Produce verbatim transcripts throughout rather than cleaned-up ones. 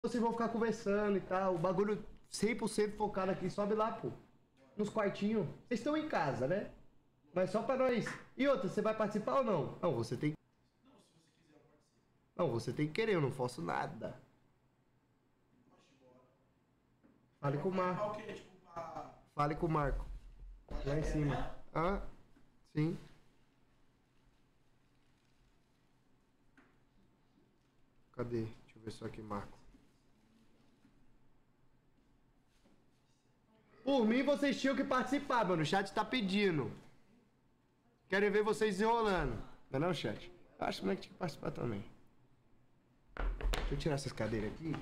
vocês vão ficar conversando e tal. O bagulho cem por cento focado aqui. Sobe lá, pô. Nos quartinhos. Vocês estão em casa, né? Mas só pra nós. E outra, você vai participar ou não? Não, você tem... Não, se você quiser eu participo. Não, você tem que querer, eu não faço nada. Fale com o Marco. Fale com o Marco. Lá em cima. Ah, sim. Cadê? Deixa eu ver só aqui, Marco. Por mim, vocês tinham que participar, mano. O chat tá pedindo. Querem ver vocês enrolando. Não é não, chat? Eu acho que o moleque tinha que participar também. Deixa eu tirar essas cadeiras aqui.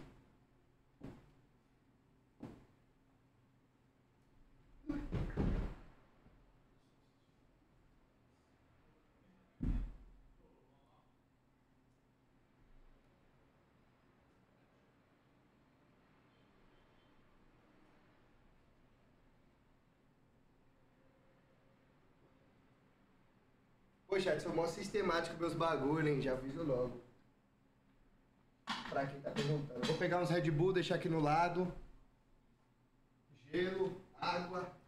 Pô, chat, sou mó sistemático meus bagulho, hein? Já aviso logo. Pra quem tá perguntando. Vou pegar uns Red Bull, deixar aqui no lado. Gelo, água.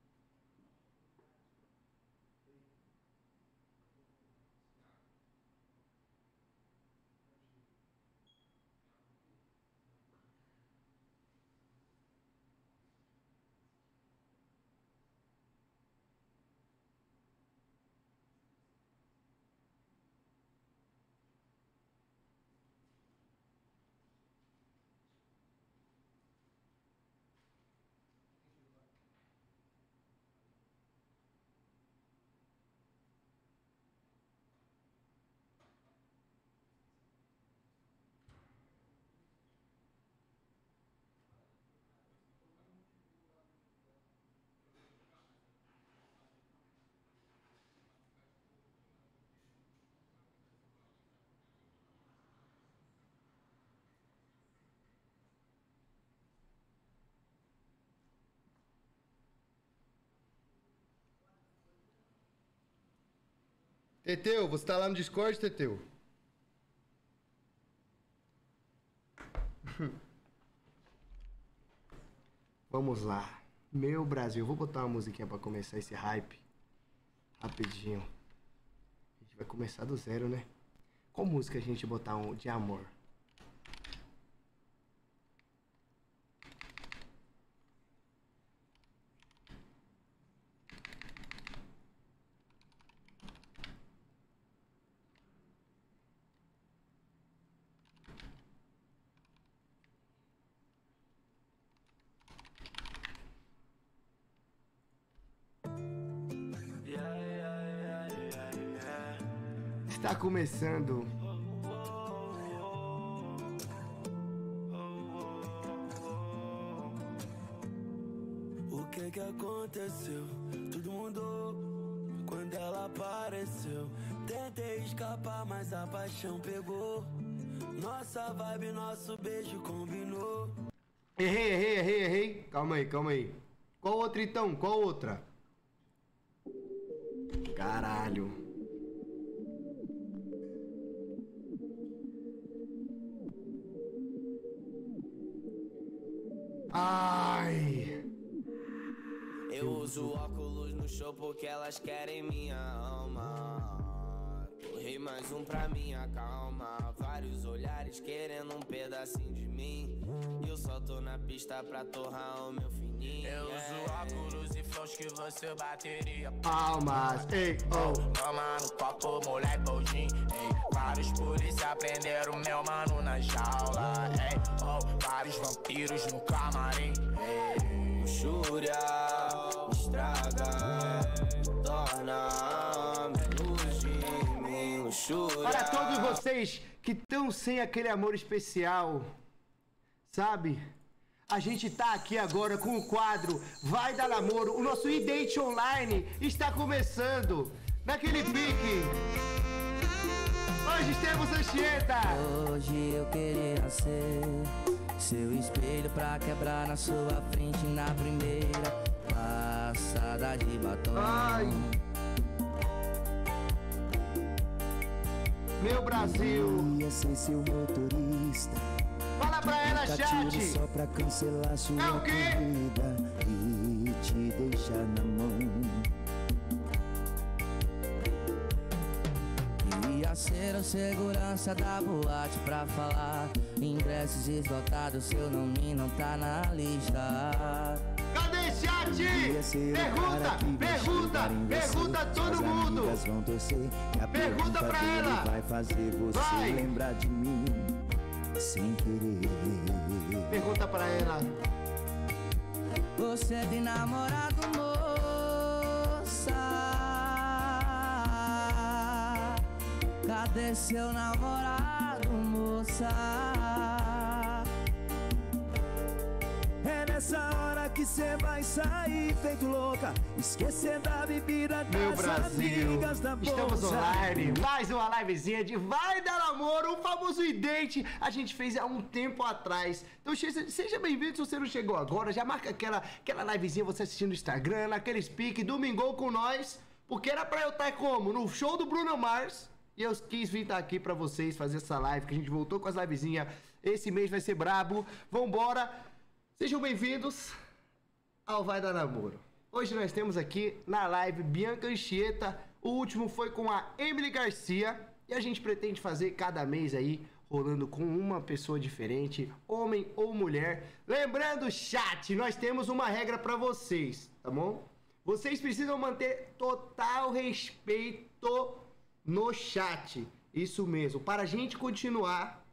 Teteu, você tá lá no Discord, Teteu? Vamos lá. Meu Brasil. Vou botar uma musiquinha pra começar esse hype. Rapidinho. A gente vai começar do zero, né? Qual música a gente botar um de amor? Está começando. O que que aconteceu? Tudo mudou quando ela apareceu. Tentei escapar, mas a paixão pegou. Nossa vibe, nosso beijo combinou. Errei, errei, errei, errei. Calma aí, calma aí. Qual outra então? Qual outra? Caralho. Ai. Eu uso óculos no show porque elas querem minha alma. Torrei mais um pra minha calma. Vários olhares querendo um pedacinho de mim. E eu só tô na pista pra torrar o meu fininho. Eu uso óculos e flows que você bateria. Palmas, ei, oh. Toma no copo, moleque boldin, ei. Vários polícia prenderam meu mano na jaula, ei, oh. Vários vampiros no camarim, ei. Luxúria, estraga, torna menos de mim, luxúria. Para todos vocês que estão sem aquele amor especial, sabe? A gente tá aqui agora com o quadro Vai Dar Namoro. O nosso e-date online está começando naquele pique. Hoje temos Anchieta. Hoje eu queria ser seu espelho pra quebrar na sua frente na primeira passada de batom. Ai. Meu Brasil. Queria ser seu motorista. Fala, pra ela, chat. Só pra cancelar sua É o quê? vida e te deixar na mão. Ia ser o segurança da boate pra falar. Ingressos esgotados, seu nome não tá na lista. Cadê, chat? Ia ser o cara Pergunta, que vai pergunta, chegar em você. pergunta a todo As mundo. amigas vão torcer, e a Pergunta pra dele ela. vai fazer você Vai. lembrar de mim sem querer. Pergunta pra ela. Você tem namorado, moça? Cadê seu namorado, moça? É nessa hora que cê vai sair feito louca, esquecendo a bebida Meu das Brasil, amigas da estamos bolsa. online, mais uma livezinha de Vai Dar Namoro, o famoso idente, a gente fez há um tempo atrás. Então seja bem-vindo, se você não chegou agora, já marca aquela, aquela livezinha, você assistindo no Instagram, naquele speak, domingou com nós, porque era pra eu estar como? No show do Bruno Mars, e eu quis vir estar aqui pra vocês, fazer essa live, que a gente voltou com as livezinhas, esse mês vai ser brabo, vambora, sejam bem-vindos ao Vai Dar Namoro. Hoje nós temos aqui na live Bianca Anchieta, o último foi com a Emily Garcia e a gente pretende fazer cada mês aí, rolando com uma pessoa diferente, homem ou mulher. Lembrando, chat, nós temos uma regra pra vocês, tá bom? Vocês precisam manter total respeito no chat, isso mesmo, para a gente continuar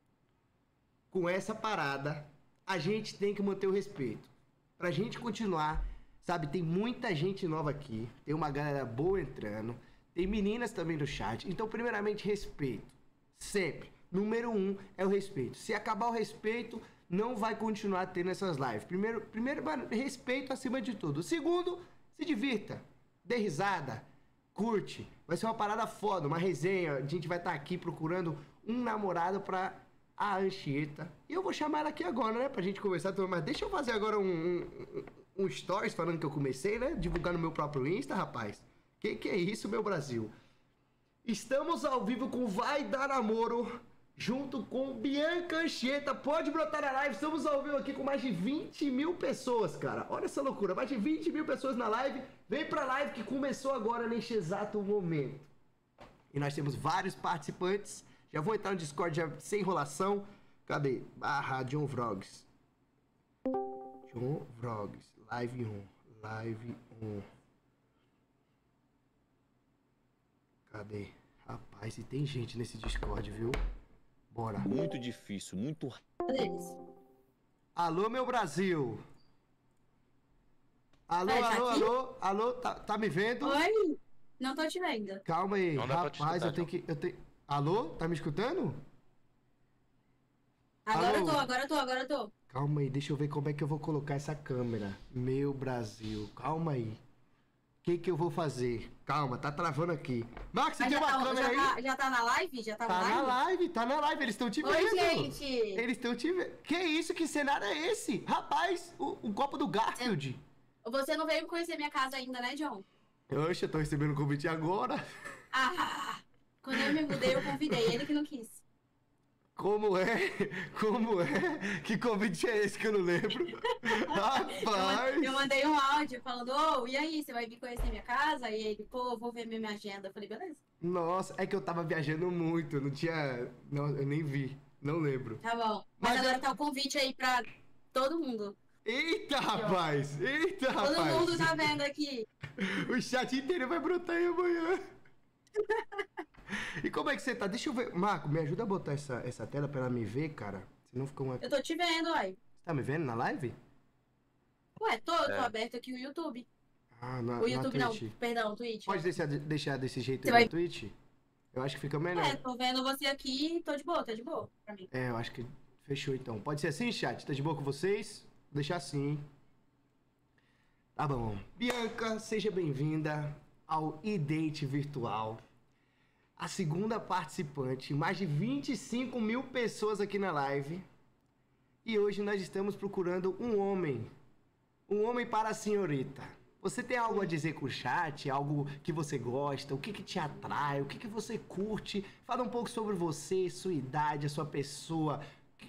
com essa parada, a gente tem que manter o respeito. Pra gente continuar, sabe, tem muita gente nova aqui, tem uma galera boa entrando, tem meninas também no chat, então primeiramente respeito, sempre. Número um é o respeito. Se acabar o respeito, não vai continuar tendo essas lives. Primeiro, primeiro mano, respeito acima de tudo. Segundo, se divirta, dê risada, curte. Vai ser uma parada foda, uma resenha. A gente vai estar aqui procurando um namorado pra a Anchieta. E eu vou chamar ela aqui agora, né? Pra gente conversar. Mas deixa eu fazer agora um, um, um stories falando que eu comecei, né? Divulgar no meu próprio Insta, rapaz. Que que é isso, meu Brasil? Estamos ao vivo com Vai Dar Namoro, junto com Bianca Anchieta. Pode brotar na live. Estamos ao vivo aqui com mais de vinte mil pessoas, cara. Olha essa loucura. Mais de vinte mil pessoas na live. Vem pra live que começou agora neste exato momento. E nós temos vários participantes. Já vou entrar no Discord já, sem enrolação. Cadê? Barra John Vlogs. John Vlogs. Live um. Live um. Cadê? Rapaz, e tem gente nesse Discord, viu? Bora. Muito difícil, muito Deles. Alô, meu Brasil. Alô, Vai, tá alô, aqui? alô. Alô, tá, tá me vendo? Oi? Não tô te vendo. Calma aí. Não dá pra te Rapaz, escutar, eu tenho que... Eu tenho... Alô? Tá me escutando? Agora Alô? eu tô, agora eu tô, agora eu tô. Calma aí, deixa eu ver como é que eu vou colocar essa câmera. Meu Brasil, calma aí. O que que eu vou fazer? Calma, tá travando aqui. Max, você Mas tem já uma tá, câmera já, aí? tá, já tá na live? Já tá, Tá na na live? live, tá na live, eles estão te vendo. Oi, gente. Eles estão te vendo. Que isso, que cenário é esse? Rapaz, o, o copo do Garfield. Você não veio conhecer minha casa ainda, né, John? Oxe, eu tô recebendo o convite agora. Ah, quando eu me mudei, eu convidei ele que não quis. Como é? Como é? Que convite é esse que eu não lembro? Eu, Rapaz! eu mandei um áudio falando, ô, e aí, você vai vir conhecer minha casa? E ele, pô, eu vou ver minha agenda. Eu falei, beleza. Nossa, é que eu tava viajando muito, eu não tinha... Não, eu nem vi, não lembro. Tá bom. Mas, Mas agora é- tá o convite aí pra todo mundo. Eita, rapaz! Eita, Todo rapaz! mundo tá vendo aqui. O chat inteiro vai brotar aí amanhã. E como é que você tá? Deixa eu ver. Marco, me ajuda a botar essa, essa tela pra ela me ver, cara. Senão fica uma... Eu tô te vendo, uai. Você tá me vendo na live? Ué, tô, eu tô É. aberto aqui o YouTube. Ah, na, O YouTube na não, Twitch. perdão, o Twitch. Pode deixar, deixar desse jeito Você aí vai- na Twitch? Eu acho que fica melhor. É, tô vendo você aqui, tô de boa, tô de boa pra mim. É, eu acho que fechou então. Pode ser assim, chat? Tá de boa com vocês? Vou deixar assim. Tá bom. Bianca, seja bem-vinda ao E-Date Virtual. A segunda participante, mais de vinte e cinco mil pessoas aqui na live. E hoje nós estamos procurando um homem. Um homem para a senhorita. Você tem algo a dizer com o chat? Algo que você gosta? O que, que te atrai? O que, que você curte? Fala um pouco sobre você, sua idade, a sua pessoa. Que-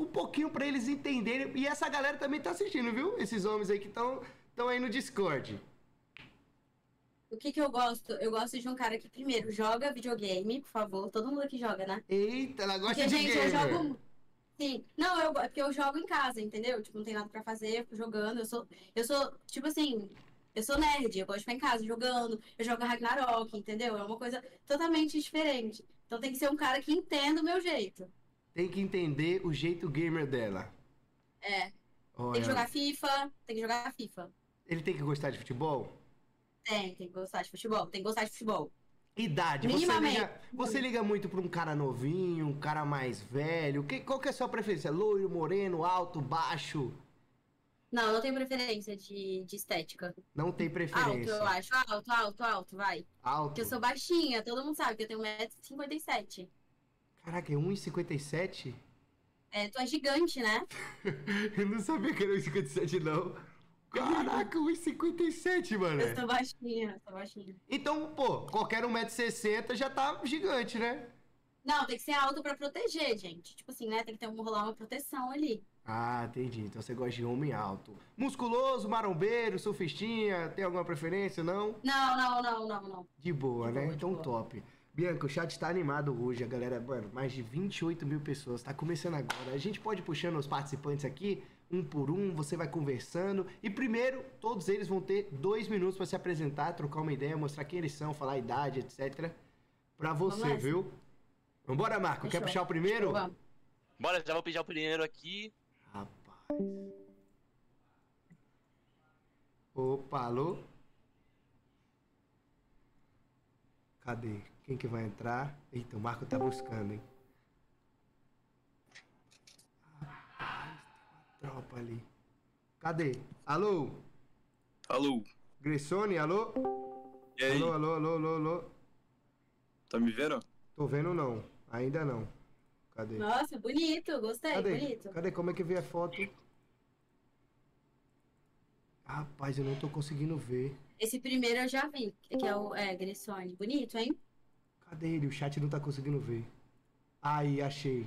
um pouquinho pra eles entenderem. E essa galera também tá assistindo, viu? Esses homens aí que estão aí no Discord. O que que eu gosto? Eu gosto de um cara que primeiro joga videogame, por favor. Todo mundo aqui joga, né? Eita, ela gosta Porque, de gente, gamer. eu jogo... Sim. Não, eu, é porque eu jogo em casa, entendeu? Tipo, não tem nada pra fazer, eu fico jogando. Eu sou, eu sou, tipo assim, eu sou nerd. Eu gosto de ficar em casa jogando. Eu jogo Ragnarok, entendeu? É uma coisa totalmente diferente. Então tem que ser um cara que entenda o meu jeito. Tem que entender o jeito gamer dela. É. Olha, Tem que jogar FIFA, tem que jogar FIFA. ele tem que gostar de futebol? Tem, tem que gostar de futebol. Tem que gostar de futebol. Idade, você Minimamente. liga, você liga muito pra um cara novinho, um cara mais velho? Que, qual que é a sua preferência? Loiro, moreno, alto, baixo? Não, eu não tenho preferência de, de estética. Não tem Alto, preferência. eu acho. Alto, alto, alto, vai. Alto. Porque eu sou baixinha, todo mundo sabe que eu tenho um metro e cinquenta e sete. Caraca, é um e cinquenta e sete? É, tu é gigante, né? Eu não sabia que era um e cinquenta e sete, não. Caraca, um e cinquenta e sete, mano. Eu sou baixinha, eu sou baixinha. Então, pô, qualquer um metro e sessenta já tá gigante, né? Não, tem que ser alto pra proteger, gente. Tipo assim, né? Tem que ter um, rolar uma proteção ali. Ah, entendi. Então você gosta de homem alto. Musculoso, marombeiro, surfistinha, tem alguma preferência, não? Não, não, não, não, não. De boa, De né? boa, de Então boa. top. Bianca, o chat tá animado hoje, a galera, mano, mais de vinte e oito mil pessoas, tá começando agora. A gente pode ir puxando os participantes aqui, um por um, você vai conversando. E primeiro, todos eles vão ter dois minutos pra se apresentar, trocar uma ideia, mostrar quem eles são, falar a idade, etcétera. Pra você, nessa. viu? Vambora, Marco, quer Fechou. puxar o primeiro? Vamos. Bora, já vou pedir o primeiro aqui. Rapaz. Opa, alô? Cadê? Quem que vai entrar? Eita, o Marco tá buscando, hein? Rapaz, tem uma tropa ali. Cadê? Alô? Alô, Gressone, alô? e aí? Alô, alô, alô, alô, alô? Tá me vendo? Tô vendo não, ainda não. Cadê? Nossa, bonito, gostei, Cadê? bonito. Cadê? Como é que vê a foto? Rapaz, eu não tô conseguindo ver. Esse primeiro eu já vi, que é o é, Gressone. Bonito, hein? Cadê ele? O chat não tá conseguindo ver. Aí, achei.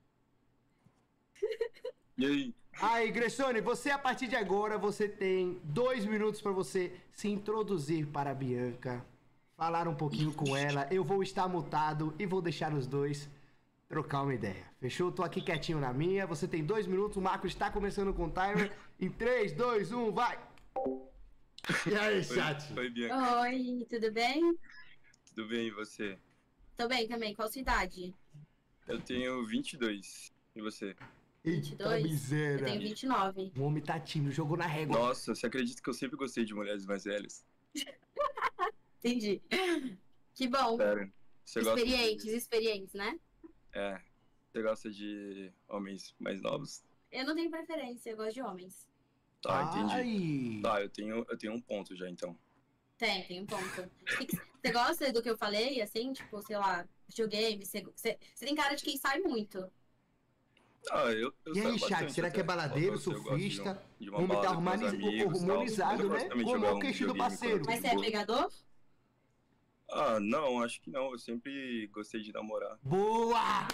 E aí? Aí, Gressone, você a partir de agora, você tem dois minutos pra você se introduzir para a Bianca, falar um pouquinho com ela. Eu vou estar mutado e vou deixar os dois trocar uma ideia. Fechou? Tô aqui quietinho na minha. Você tem dois minutos, o Marco está começando com o timer. Em três, dois, um, vai! E aí, chat? Oi, oi, Bianca. Oi, tudo bem? Tudo bem, e você? Tô bem também, qual a sua idade? Eu tenho vinte e dois. E você? vinte e Eita dois? Eu miséria. tenho vinte e nove. O homem tá tímido, jogou na régua. Nossa, você acredita que eu sempre gostei de mulheres mais velhas? Entendi. Que bom. Sério. Você gosta Experientes, de... experientes, né? É. Você gosta de homens mais novos? Eu não tenho preferência, eu gosto de homens. Tá, entendi. Ai. Tá, eu tenho, eu tenho um ponto já, então. Tem, tem um ponto. E que- Você gosta do que eu falei, assim, tipo, sei lá, videogame? Você, você, você tem cara de quem sai muito. Ah, eu, eu E aí, saio chat, bastante será que é até. baladeiro, Eu gosto de um- surfista? de O uma homem tá balada com meus hormoniz- amigos, tal. hormonizado, Eu né? gosto também de Como é jogar o um queixo do videogame parceiro? enquanto Mas eu você é vou. pegador? Ah, não, acho que não. Eu sempre gostei de namorar. Boa!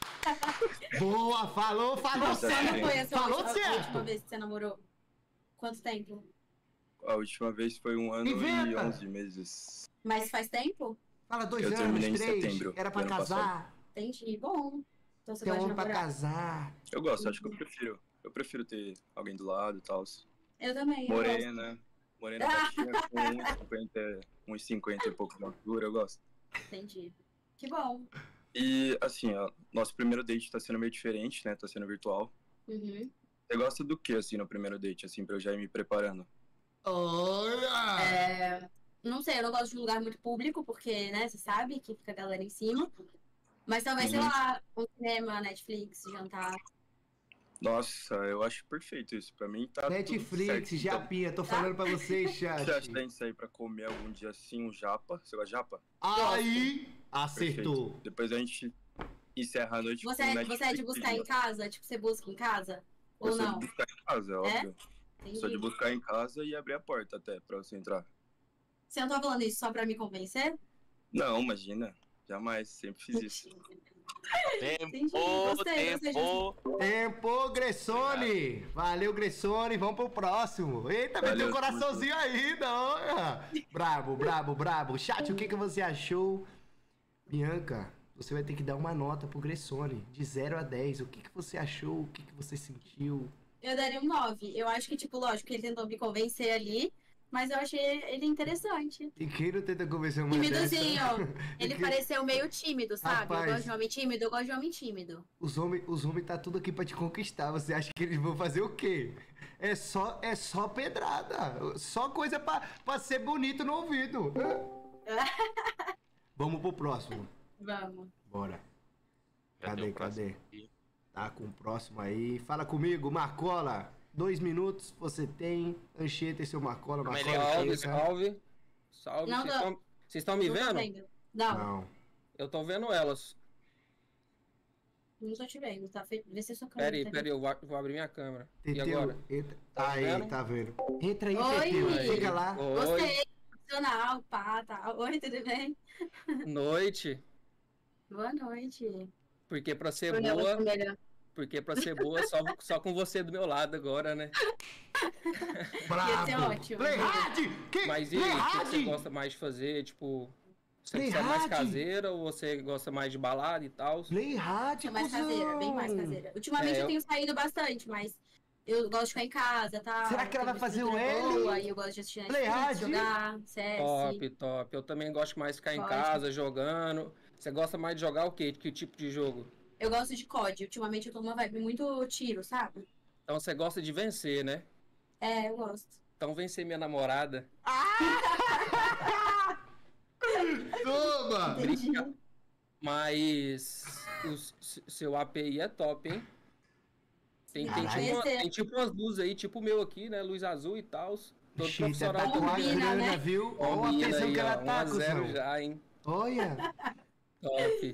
Boa, falou, falou Nossa, Quando certo! foi a, sua, Falou a, a certo! última vez que você namorou? Quanto tempo? A última vez foi um ano Inventa! e onze meses. Mas faz tempo? Fala dois Eu anos, terminei em três, setembro era pra do ano casar, Entendi. Bom. Então você tem um gosta de homem pra namorar? casar. Eu gosto, acho que eu prefiro. Eu prefiro ter alguém do lado e tal. Eu também. eu gosto. Morena, morena baixinha com um e cinquenta e pouco de altura, eu gosto. Entendi. Que bom. E assim, ó, nosso primeiro date tá sendo meio diferente, né? Tá sendo virtual. Uhum. Você gosta do que, assim, no primeiro date, assim, pra eu já ir me preparando? Olha! É, não sei, eu não gosto de um lugar muito público, porque, né, você sabe que fica a galera em cima. Mas talvez, sei Uhum. lá, um cinema, Netflix, jantar. Nossa, eu acho perfeito isso. Pra mim tá tudo Netflix, certo, então. Japinha, tô falando pra vocês, Você acha que a chat. gente sair pra comer algum dia assim, um japa? Você gosta de japa? Aí, acertou. Perfeito. Depois a gente encerra a noite Você, com é- Netflix. você é de buscar em casa? Tipo, você busca em casa? Eu Ou sou não? de buscar em casa, é óbvio. Sou de Entendi. buscar em casa e abrir a porta até pra você entrar. Você não tá falando isso só pra me convencer? Não, imagina. Jamais, sempre fiz isso. Tempo, Entendi, gostei, gostei, tempo. Tempo, Gressone. Valeu, Gressone. Vamos pro próximo. Eita, meteu um Valeu, coraçãozinho ainda. Olha. Brabo, brabo, brabo. Chat, o que, que você achou? Bianca, você vai ter que dar uma nota pro Gressone. De zero a dez. O que, que você achou? O que, que você sentiu? Eu daria um nove. Eu acho que, tipo, lógico que ele tentou me convencer ali, mas eu achei ele interessante. E quem não tenta convencer uma Timidozinho. dessa? Ele Que- pareceu meio tímido, sabe? Rapaz. Eu gosto de homem tímido, eu gosto de homem tímido. Os homens os homem tá tudo aqui pra te conquistar. Você acha que eles vão fazer o quê? É só, é só pedrada. Só coisa pra, pra ser bonito no ouvido. Vamos pro próximo. Vamos. Bora. Cadê Cadê, o próximo cadê? aqui? Tá com o próximo aí. Fala comigo, Marcola. Dois minutos, você tem. Anchieta e seu Marcola. Mas Marcola, Salve, Anchieta. salve. Salve. Não, Vocês não. estão- Vocês estão me Não tô vendo? Não, Não. Eu tô vendo elas. não tô te vendo. Tá fe... Vê se a sua Pera câmera aí, tá pera aí, eu vou vou abrir minha câmera. E Teteu, agora? entra. Tá aí, vendo? tá vendo? Entra aí, Oi. Teteu. Fica lá. Oi, Gostei. Profissional, pá, tá. Oi, tudo bem? noite. Boa noite. Porque pra ser Foi ela boa, que melhor. porque pra ser boa, só, só com você do meu lado agora, né? Ia ser ótimo. Play hard! Que? Mas e Play aí, o que que hard! você gosta mais de fazer? Tipo, você Play você é mais hard. caseira ou você gosta mais de balada e tal? Play hard, É mais cuzão. caseira, bem mais caseira. Ultimamente É, eu eu- tenho saído bastante, mas eu gosto de ficar em casa, tá? Será que ela Tem vai fazer uma o estrutura L? boa, aí eu gosto de assistir Play hard? Netflix, jogar, C S. Top, top. Eu também gosto mais de ficar em Pode. casa jogando. Você gosta mais de jogar o quê? Que tipo de jogo? Eu gosto de C O D. Ultimamente eu tô numa vibe muito tiro, sabe? Então você gosta de vencer, né? É, eu gosto. Então vencer minha namorada. Toma! Entendi. Mas o s- seu A P I é top, hein? Tem, tem, Caralho. tipo, uma- Esse é- tem tipo umas luzes aí, tipo o meu aqui, né? Luz azul e tal. Todo Chita, profissional tá com a Combina, grana, né? viu? Olha a Combina atenção aí, que ela ó, tá, um a zero cuzão. já, hein? Olha. Top.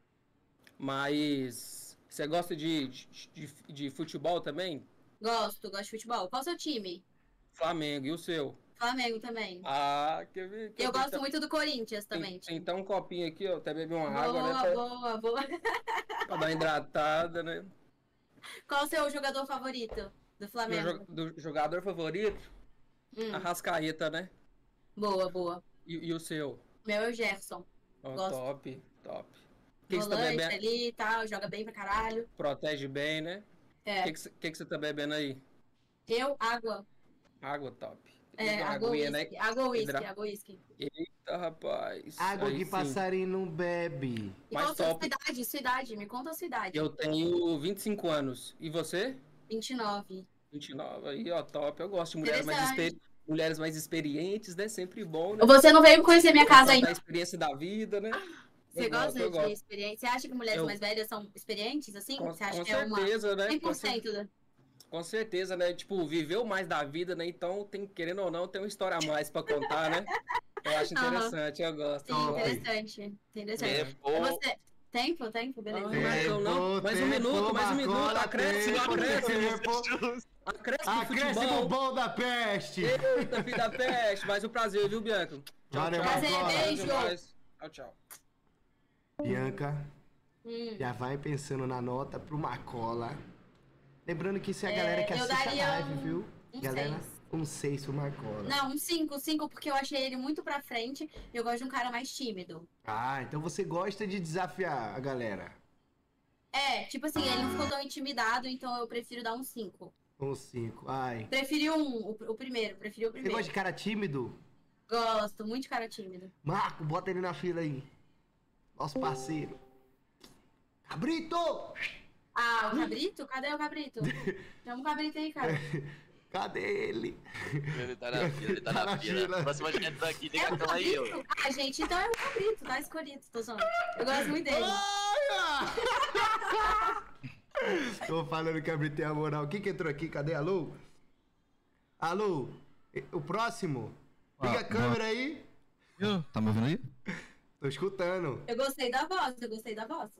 Mas você gosta de, de, de, de futebol também? Gosto, gosto de futebol. Qual o seu time? Flamengo, e o seu? Flamengo também. Ah, quer ver? Quer Eu ver? gosto Então- muito do Corinthians também. Tem, tem então um copinho aqui, ó. Até beber uma Boa, água, né? Pra, boa, boa. pra dar uma hidratada, né? Qual o seu jogador favorito do Meu Flamengo? jo- do jogador favorito, Hum, Arrascaeta, né? boa, boa. E, e o seu? Meu é o Gerson. Ó, Gosto. top, top. O que, que você tá Volante bebendo? ali e tal, joga bem pra caralho. Protege bem, né? O É, que, que, você- que, que você tá bebendo aí? eu, água. Água top. É, Uma água aguinha, né? whisky. Água whisky, Hidra- água whisky. Eita, rapaz. Água Aí que sim. passarinho não bebe. E Mais qual a sua top. idade? Sua idade? Me conta a sua idade. Eu tenho vinte e cinco anos. E você? vinte e nove. vinte e nove. Aí, ó, top. Eu gosto de mulheres mais, Interessante. exper... mulheres mais experientes, né? Sempre bom, né? Você não veio conhecer minha casa Contar ainda. a experiência da vida, né? Você Eu gosta gosto, eu de gosto. experiência? Você acha que mulheres Eu- mais velhas são experientes, assim? Com, Você acha com que é uma certeza, né? cem Com por cer- cento? da- Com certeza, né? Tipo, viveu mais da vida, né? Então, tem, querendo ou não, tem uma história a mais pra contar, né? Eu acho Aham. interessante, eu gosto. Sim, eu gosto. interessante. Interessante. Tempo. E você... Tempo, tempo, beleza. Ah, Tempo, Marcão, não. Mais um tempo, minuto, mais um minuto. Marcola, Acréscimo, tempo, acréscimo. tempo. Acréscimo Acréscimo futebol. bom da peste. Eita, filho da peste. Mais um prazer, viu, Bianca? Tchau, Valeu, tchau. Prazer, Marcola. beijo. Demais. Tchau, tchau. Bianca, Hum. já vai pensando na nota pro Marcola. Lembrando que isso é a É, galera que eu assiste a daria live, um- viu? um galera, seis. um seis pro Marcola. Não, um cinco, cinco, porque eu achei ele muito pra frente e eu gosto de um cara mais tímido. Ah, então você gosta de desafiar a galera. É, tipo assim, ele não ficou tão intimidado, então eu prefiro dar um cinco. Um cinco. Ai. Preferi um, o, o primeiro, preferi o Você primeiro. gosta de cara tímido? Gosto, muito de cara tímido. Marco, bota ele na fila aí. Nosso parceiro. Cabrito! Ah, o cabrito? Cadê o cabrito? Chama o cabrito aí, cara. Cadê ele? Ele tá na fila, ele tá na fila. Próxima gente entra aqui, tem É o cartão aí, ó. cabrito? Ah, gente, então é o cabrito, tá escolhido, tô zoando. Eu gosto muito dele. Olha! Tô falando que a Brito tem a moral. Quem que entrou aqui? Cadê? Alô? Alô? E- O próximo? Liga a Ah, câmera aí. Eu? Tá me ouvindo aí? Tô escutando. Eu gostei da voz, eu gostei da voz.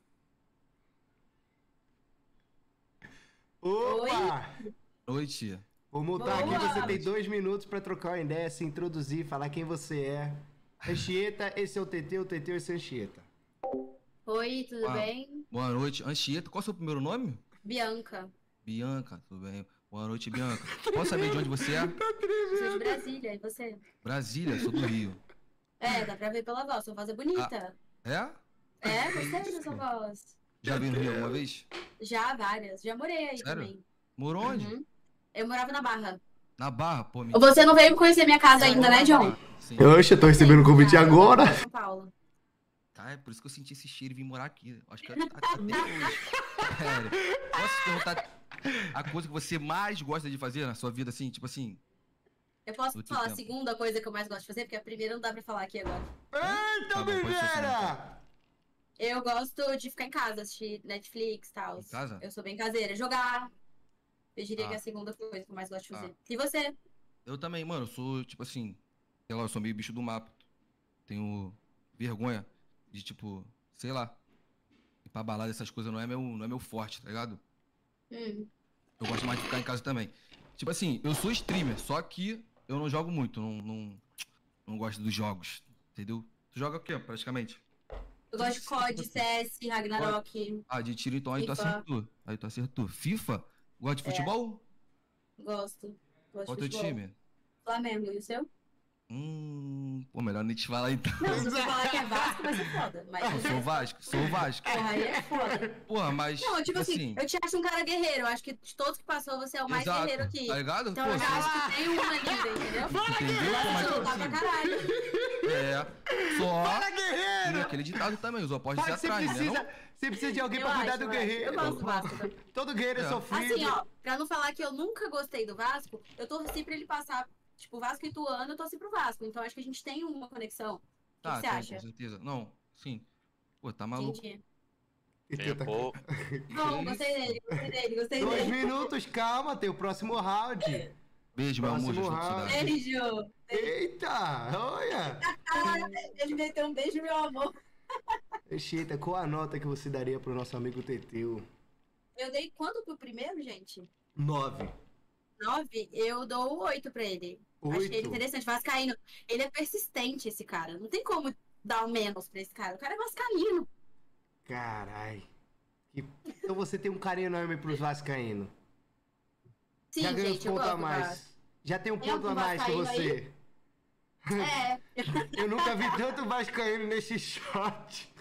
Opa! Oi, tia. Vou multar aqui, Boa! você tem dois minutos pra trocar uma ideia, se introduzir, falar quem você é. Anchieta, esse é o T T, o T T esse é o Anchieta. Oi, tudo Ah. bem? Boa noite, Anchieta. Qual é o seu primeiro nome? Bianca. Bianca, tudo bem. Boa noite, Bianca. Posso saber de onde você é? Sou de Brasília, e você? Brasília, sou do Rio. É, dá pra ver pela voz, sua voz é bonita. É? É, gostei da sua voz. Já veio no Rio alguma vez? Já, várias. Já morei aí Sério? também. Morou onde? Uhum. Eu morava na Barra. Na Barra, pô. Me... Você não veio conhecer minha casa ainda, né, John? Sim. Oxe, eu tô recebendo o convite agora. São Paulo. Tá, é por isso que eu senti esse cheiro e vim morar aqui. Acho que até hoje. Sério. Posso te perguntar a coisa que você mais gosta de fazer na sua vida, assim, tipo assim? Eu posso Do teu falar a tempo. segunda coisa que eu mais gosto de fazer, porque a primeira não dá pra falar aqui agora. Eita, Tá bom, pode ser Mineira! Eu gosto de ficar em casa, assistir Netflix e tal. Em casa? Eu sou bem caseira. Jogar. Eu diria Ah. que é a segunda coisa que eu mais gosto de fazer. Ah. E você? Eu também, mano, eu sou, tipo assim, sei lá, eu sou meio bicho do mato. Tenho vergonha de, tipo, sei lá, ir pra balada, essas coisas não é meu, não é meu forte, tá ligado? Hum. Eu gosto mais de ficar em casa também. Tipo assim, eu sou streamer, só que eu não jogo muito, não, não, não gosto dos jogos, entendeu? Tu joga o quê, praticamente? Eu gosto de C O D, C S, Ragnarok. Ah, de tiro então, aí tu FIFA. acertou. Aí tu acertou. FIFA? Gosta de futebol? Gosto. Gosto Qual de teu futebol. time? Flamengo. E o seu? Hum, pô, melhor nem te falar então. Não, se você falar que é Vasco, vai ser foda. Mas Eu sou o Vasco, sou o Vasco. porra, aí é foda. Porra, mas, Não, tipo assim, eu te acho um cara guerreiro. Eu acho que de todos que passou, você é o mais exato, guerreiro aqui. tá ligado? Então Pô, eu você- acho que tem uma linda, entendeu? entendeu? Vai Mas, te tipo lutar pra assim, caralho. é, só... Fala, E guerreiro! aquele ditado também, os opostos se Pai, você atraem, né? precisa, Não? você precisa de alguém Eu pra cuidar acho, do eu acho. guerreiro. Eu gosto do Vasco também. Todo guerreiro é É. sofrido. Assim, ó, pra não falar que eu nunca gostei do Vasco, eu torci pra ele passar, tipo, Vasco e Ituano, eu torci pro Vasco. Então acho que a gente tem uma conexão. O que, Tá, que você tem, acha? com certeza. Não, sim. Pô, tá maluco. Entendi. Tempo. Bom, gostei dele, gostei dele, gostei Dois dele. minutos, calma, tem o próximo round. Beijo, meu amor, Próximo Justo da round. cidade. Beijo. Eita, olha. Ele meteu um beijo, meu amor. Anchieta, qual a nota que você daria pro nosso amigo Teteu? Eu dei quanto pro primeiro, gente? Nove. Nove? Eu dou oito pra ele. Achei ele Oito? interessante. Vascaíno. Ele é persistente, esse cara. Não tem como dar um menos pra esse cara. O cara é vascaíno. Carai. Que- Então você tem um carinho enorme pros vascaínos. Sim, Já ganhou gente, eu ponto a gosto do mais. Vasco. Já tem um Tem ponto a algum mais que vascaíno você. É. Eu nunca vi tanto vascaíno nesse shot.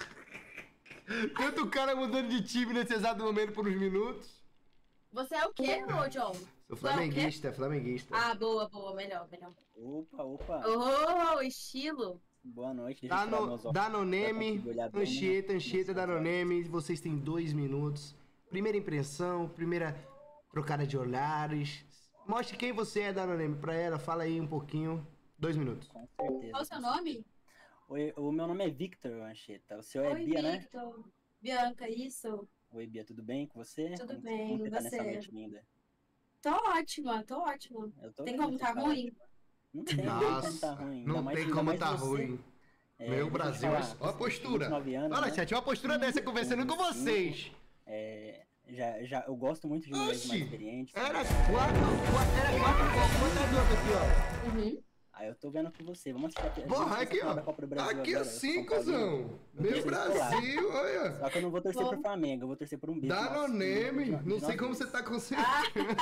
Tanto cara mudando de time nesse exato momento por uns minutos. Você é o quê, ô John? Sou flamenguista, flamenguista. Ah, boa, boa. Melhor, melhor. Opa, opa. Oh, estilo. Boa noite. Deixa eu tirar Dano, meus óculos Danoneme, pra conseguir olhar bem, Anchieta, né? Anchieta, Danoneme, vocês têm dois minutos. Primeira impressão, primeira trocada de olhares. Mostre quem você é, Danoneme, pra ela. Fala aí um pouquinho. Dois minutos. Com certeza. Qual o seu nome? Oi, o meu nome é Victor Anchieta. O seu é Oi, Bia, né? Victor. Bianca, isso? Oi, Bia, tudo bem com você? Tudo como, bem, como você tá nessa você? noite linda? Tô ótima, tô ótima. Eu tô Tem bem, como você tá tá ruim? ótima. Não tem, não tem como tá ruim. Ainda não mais- tem ainda como mais tá você. ruim. É, Meu deixa eu te Brasil, falar, ó a postura. vinte e nove anos, Olha, né? chat, uma postura dessa conversando com vocês. É, já, já, eu gosto muito de mulheres mais Oxi, experientes. Era né? quatro, quatro, era quatro, quantas outras aqui, ó? Uhum. Aí eu tô vendo com você. Vamos assistir a Porra, vamos aqui, assistir ó. a Copa do Brasil Aqui agora, assim, São Paulino. cuzão. Eu Meu torcer pro lado. Brasil, olha. Só que eu não vou torcer Bom. pro Flamengo, eu vou torcer por um beijo. Danoneme. Não sei como você tá conseguindo.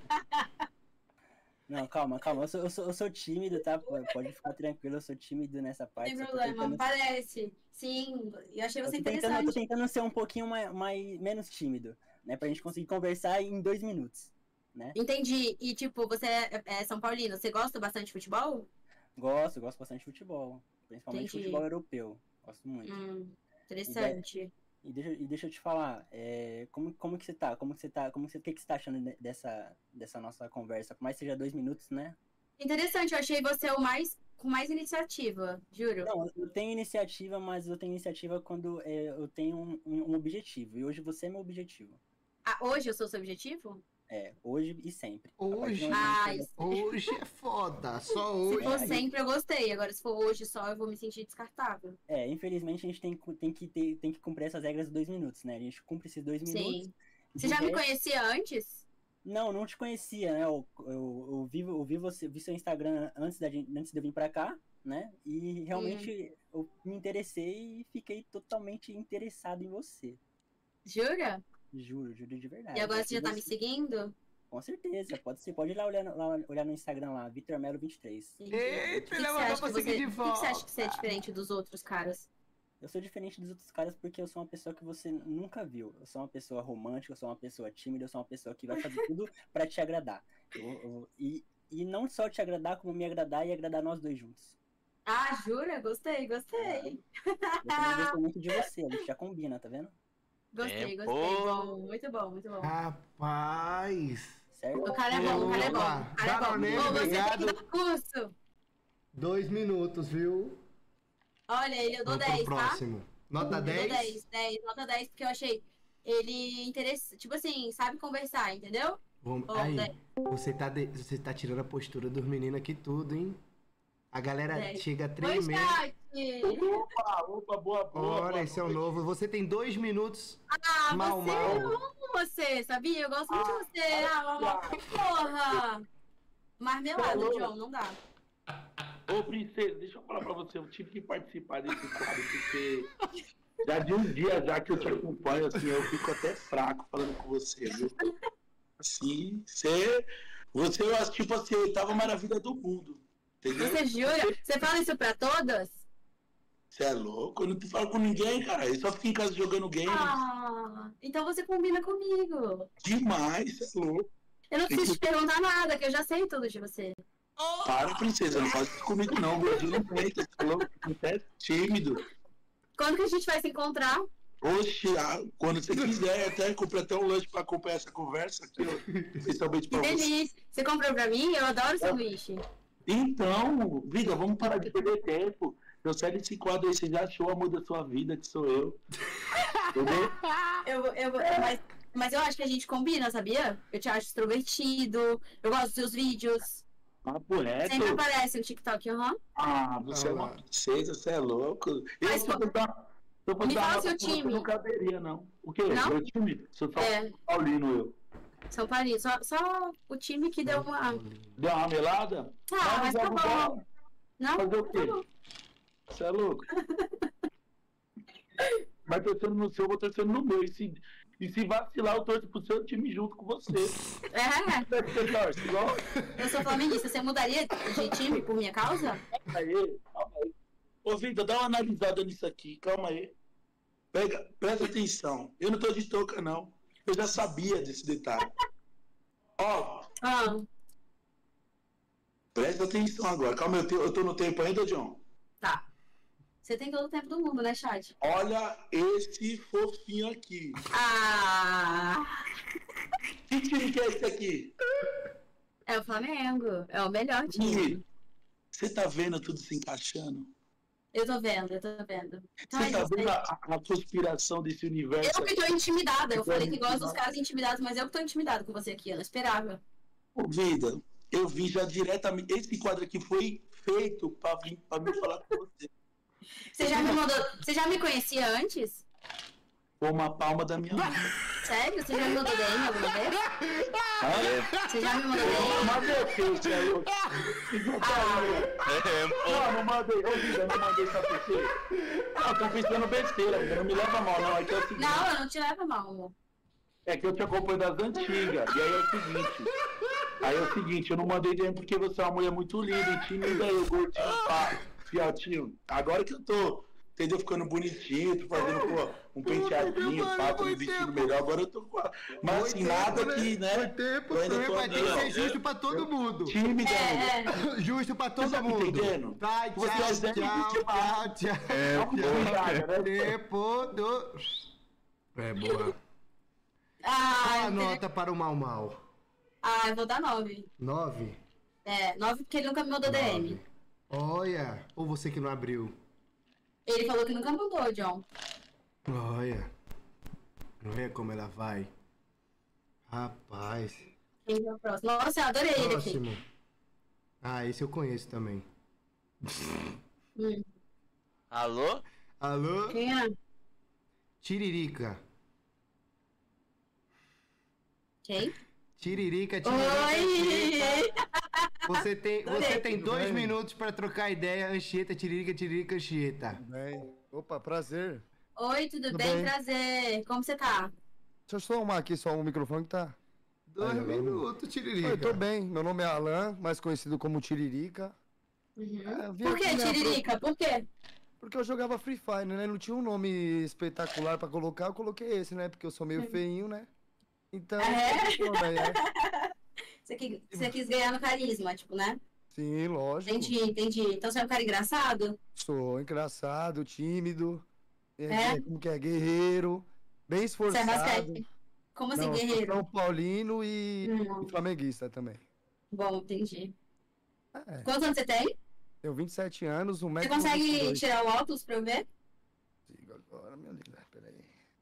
Não, calma, calma. Eu sou, eu, sou, eu sou tímido, tá? Pode ficar tranquilo, eu sou tímido nessa parte. Sem só tô problema, tentando- parece. Sim, eu achei eu você tô tentando, eu tô interessante. tentando ser um pouquinho mais, mais, menos tímido, né? Pra gente conseguir conversar em dois minutos, né? Entendi. E tipo, você é, é São Paulino, você gosta bastante de futebol? Gosto, gosto bastante de futebol. Principalmente Entendi. futebol europeu. Gosto muito. Hum, interessante. E deixa, e deixa eu te falar, é, como, como que você tá? Como que você tá? Como que você, o que, que você tá achando de- dessa, dessa nossa conversa? Por mais que seja dois minutos, né? Interessante, eu achei você o mais com mais iniciativa, juro. Não, eu tenho iniciativa, mas eu tenho iniciativa quando é, eu tenho um, um- um objetivo. E hoje você é meu objetivo. Ah, hoje eu sou seu objetivo? É, hoje e sempre. Hoje, Ah, hoje é foda. Só Se hoje. for sempre, eu gostei. Agora, se for hoje só, eu vou me sentir descartável. É, infelizmente a gente tem, que- tem, que ter, tem que cumprir essas regras dos dois minutos, né? A gente cumpre esses dois minutos. Sim. De Você já me resto- conhecia antes? Não, não te conhecia, né? Eu, eu, eu, vi, eu vi, você, vi seu Instagram antes, da, gente- antes de eu vir pra cá, né? E realmente eu me interessei e fiquei totalmente interessado em você. Jura? Juro, juro de verdade. E agora Eu você já tá me sigo- seguindo? Com certeza, pode ser. Pode ir lá olhar, no- lá, olhar no Instagram lá, Vitor Melo vinte e três. Entendi. Eita, O que ele que você mandou acha pra que seguir você- de O que que você acha volta. que você é diferente dos outros caras? Eu sou diferente dos outros caras porque eu sou uma pessoa que você nunca viu. Eu sou uma pessoa romântica, eu sou uma pessoa tímida, eu sou uma pessoa que vai fazer tudo pra te agradar. Eu- eu- e, e não só te agradar, como me agradar e agradar nós dois juntos. Ah, jura? Gostei, gostei. Eu também gosto muito de você, a gente já combina, tá vendo? Gostei, É, gostei. pô. Bom, muito bom, muito bom. Rapaz. Certo? O cara é bom, o cara é bom. Opa, O cara é bom. Danone, Ô, você obrigado. tem que dar curso. Dois minutos, viu? Olha, ele eu dou Vamos pro dez, tá? próximo. Nota Eu dou dez? dez, dez, nota dez, porque eu achei ele interessante. Tipo assim, sabe conversar, entendeu? Vamos... Ó, Aí, dez. você tá, de- você tá tirando a postura dos meninos aqui tudo, hein? A galera dez. chega a Oi, tremer. chat! Opa, opa, boa, boa. Olha, boa esse é o noite. novo. Você tem dois minutos. Ah, Mal, você, mal. eu amo você, sabia? Eu gosto muito de você. Ah, mal, mal. Porra! Marmelada, Falou. John, não dá. Ô, princesa, deixa eu falar pra você, eu tive que participar desse quadro, porque já de um dia já que eu te acompanho, assim, eu fico até fraco falando com você, viu? Assim, você, você, eu acho, tipo assim, a oitava maravilha do mundo, entendeu? Você jura? Você fala isso pra todas? Você é louco? Eu não falo com ninguém, cara, eu só fico em casa jogando game. Ah, então você combina comigo. Demais, você é louco. Eu não preciso te perguntar nada, que eu já sei tudo de você. Para, princesa, não faz isso comigo não, gordinho não aguenta, você é louco, você é tímido. Quando que a gente vai se encontrar? Oxe, ah, quando você quiser, até comprei até um lanche pra acompanhar essa conversa aqui, ó, especialmente Que pra você. delícia. Você comprou pra mim? Eu adoro sanduíche. Então, vida, vamos parar de perder tempo. Eu saio desse quadro aí, você já achou o amor da sua vida, que sou eu. Entendeu? Eu, eu, mas, mas eu acho que a gente combina, sabia? Eu te acho extrovertido, eu gosto dos seus vídeos. Papo reto. Sempre aparece no TikTok, aham. Ah, você é Ah lá. uma princesa, você é louco. Eu, Mas, se eu pô, botar- se eu botar me fala uma seu foto, você time. não caberia, não. O quê? Não? Meu time? Sou São É. Paulino, eu. São Paulo, só, só o time que deu uma. Deu uma melada? Ah, mas tá joga bom. bola. Não? Fazer o Tá quê? bom. Você é louco? Vai torcendo no seu, eu vou torcendo no meu. E se, e se vacilar, eu torço pro seu time junto com você. É, Você torce, igual? eu sou flamenguista. Você mudaria de time por minha causa? Calma aí, calma aí. Ô, Vida, dá uma analisada nisso aqui, calma aí. Pega, presta atenção. Eu não tô de touca, não. Eu já sabia desse detalhe. Ó, Ah, presta atenção agora. Calma, eu, te- eu tô no tempo ainda, John? tá. Você tem todo o tempo do mundo, né, chat? Olha esse fofinho aqui. Ah! Que time que é esse aqui? É o Flamengo. É o melhor time. Ih, você tá vendo tudo se encaixando? Eu tô vendo, eu tô vendo. Então Você é tá isso vendo aí. a, a conspiração desse universo? Eu que tô intimidada. Eu falei que gosto dos caras intimidados, mas eu que tô intimidada com você aqui. Eu não esperava. Ô, Vida, eu vi já diretamente. Esse quadro aqui foi feito pra, vir, pra me falar com você. Você já me mandou. Você já me conhecia antes? Foi uma palma da minha mão. Sério? Você já me mandou D M alguma vez? Ah, Você já me mandou D M? mas eu fiz, você é louco. Não, não mandei. Ô, Vida, não mandei só por quê? Não, tô pensando besteira, Vida, não me leva mal, não. É que é o seguinte. Não, eu não te levo mal, amor. É que eu te acompanho das antigas. E aí é o seguinte. Aí é o seguinte, eu não mandei D M porque você é uma mulher muito linda e tímida, eu gordinho, pá, fiotinho. Agora que eu tô, entendeu? Ficando bonitinho, tô fazendo pô, um penteadinho, pá, tô me vestindo melhor. Agora eu tô com a... Mas assim, nada que, né? Foi tempo, eu ainda foi, tô vai ter que andando. ser justo pra todo mundo. Tímida, É, mulher. é. Justo pra todo Você tá me mundo. entendendo? Vai, Você tchau, é zero tchau, vinte e tchau, tchau. É, Dá uma cuidada, né? Tempo do... É boa. Ah, Qual a eu nota para o Mal Mal? ah, eu vou dar nove. Nove? É, nove porque ele nunca me mandou D M. Nove. Olha, ou você que não abriu. Ele falou que nunca mandou, John. Olha. Não vê como ela vai. Rapaz. Quem é o próximo? Nossa, eu adorei ele aqui. Próximo. Ah, esse eu conheço também. Hum. Alô? Alô? Quem é? Tiririca. Quem? Tiririca, tiririca. Oi! Você tem, Adorei. você tem dois bem? minutos pra trocar ideia. Anchieta, tiririca, tiririca, Anchieta. Bem. Opa, prazer. Oi, tudo, Tudo bem? bem? Prazer. Como você tá? Deixa eu só arrumar aqui só o microfone que tá. Dois Aí, agora- minutos, Tiririca. Eu tô bem, meu nome é Alan, mais conhecido como Tiririca. É, eu vim Por que, aqui, né, Tiririca? Por quê? Porque eu jogava Free Fire, né? Não tinha um nome espetacular pra colocar, eu coloquei esse, né? Porque eu sou meio feinho, né? Então. É? eu tô bem, é. Você, qui- você quis ganhar no carisma, tipo, né? Sim, lógico. Entendi, entendi. Então você é um cara engraçado? Sou engraçado, tímido. É, É? como que é? Guerreiro. Bem Você é esforçado. basquete? Como assim, Não, eu sou guerreiro? São Paulino e, Hum. e flamenguista também. Bom, entendi. É. Quantos anos você tem? Tenho vinte e sete anos, um Você metro e consegue noventa e dois. tirar o óculos pra eu ver? Consigo agora, meu linda. Peraí.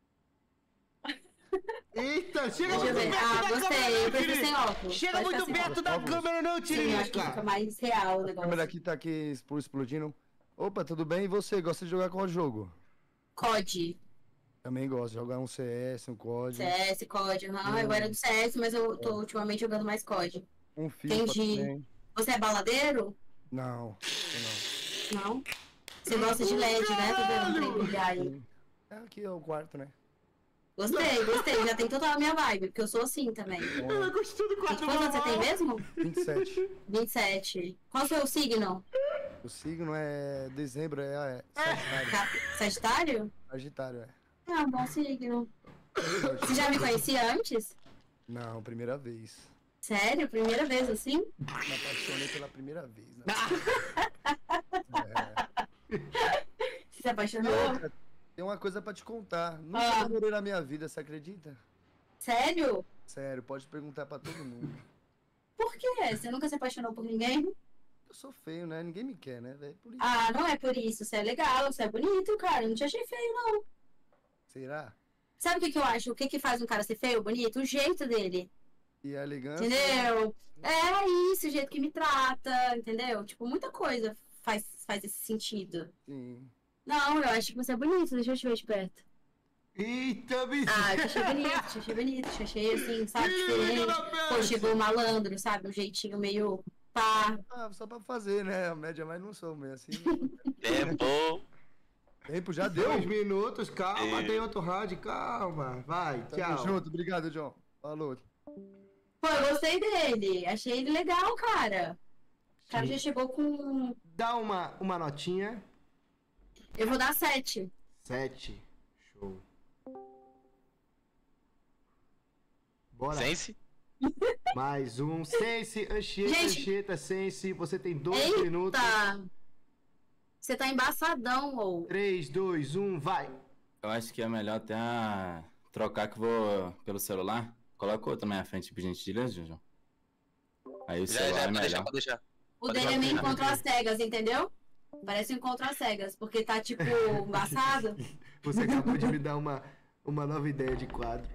Eita, chega Deixa eu muito ver. perto Ah, da gostei. câmera, Eu não, prefiro sem Tiririca. óculos. Chega Pode muito ficar sem perto da óculos. câmera, não, Sim, acho que Tiririca. fica mais real o A negócio. câmera aqui tá aqui expl- explodindo. Opa, tudo bem? E você? Gosta de jogar qual jogo? C O D. Também gosto de jogar um C S, um C O D. C S, C O D. Aham, Hum. eu era do C S, mas eu tô ultimamente jogando mais C O D. Um FIFA Entendi. também. Você é baladeiro? Não, eu não. Não? Você gosta de L E D, né? Tô vendo pra ele brilhar aí. É, aqui é o quarto, né? Gostei, gostei. Já tem total a minha vibe, porque eu sou assim também. Eu gostei do quarto Quantos anos você tem mesmo? vinte e sete. vinte e sete. Qual o seu signo? O signo é dezembro, é, é Sagitário. Ca- Sagitário? Sagitário, é. É um bom signo. Você já me conhecia antes? Não, primeira vez. Sério? Primeira vez assim? Me apaixonei pela primeira vez, né? Você se apaixonou? É. Tem uma coisa pra te contar. Nunca Ah. namorei na minha vida, você acredita? Sério? Sério, pode perguntar pra todo mundo. Por quê? Você nunca se apaixonou por ninguém? Eu sou feio, né? Ninguém me quer, né, velho? Por isso. Ah, não é por isso. Você é legal, você é bonito, cara. Eu não te achei feio, não. Será? Sabe o que, que eu acho? O que, que faz um cara ser feio, bonito? O jeito dele. E a elegância? Entendeu? É isso, o jeito que me trata, entendeu? Tipo, muita coisa faz, faz esse sentido. Sim. Não, eu acho que você é bonito, deixa eu te ver de perto. Eita, bicho. Ah, eu te achei bonito, te achei bonito, te achei assim, sabe, Ih, diferente. na peste. Pô, chegou o malandro, sabe, um jeitinho meio pá. Ah, só pra fazer, né? A média, mas não sou meio assim. Tempo. Tempo já deu. Dois minutos, calma, É. tem outro round, calma. Vai, Tamo tchau. junto, obrigado, John. Falou. Pô, eu gostei dele, achei ele legal, cara. O cara Sim. já chegou com... Dá uma, uma notinha. Eu vou dar sete. Sete. Show. Bora. Sense? Mais um. Sense, Anchieta, Gente. Anchieta, Sense. Você tem dois Eita! minutos. Você tá embaçadão, ou. Três, dois, um, vai. Eu acho que é melhor até a... trocar que eu vou pelo celular. Coloca outro na minha frente, por gentileza, João. Aí o Já, celular já, é pode deixar, melhor. pode deixar. O Pode dele é deixar, meio pode deixar. encontro às cegas, entendeu? Parece um encontro às cegas, porque tá, tipo, embaçado. Você acabou de me dar uma, uma nova ideia de quadro.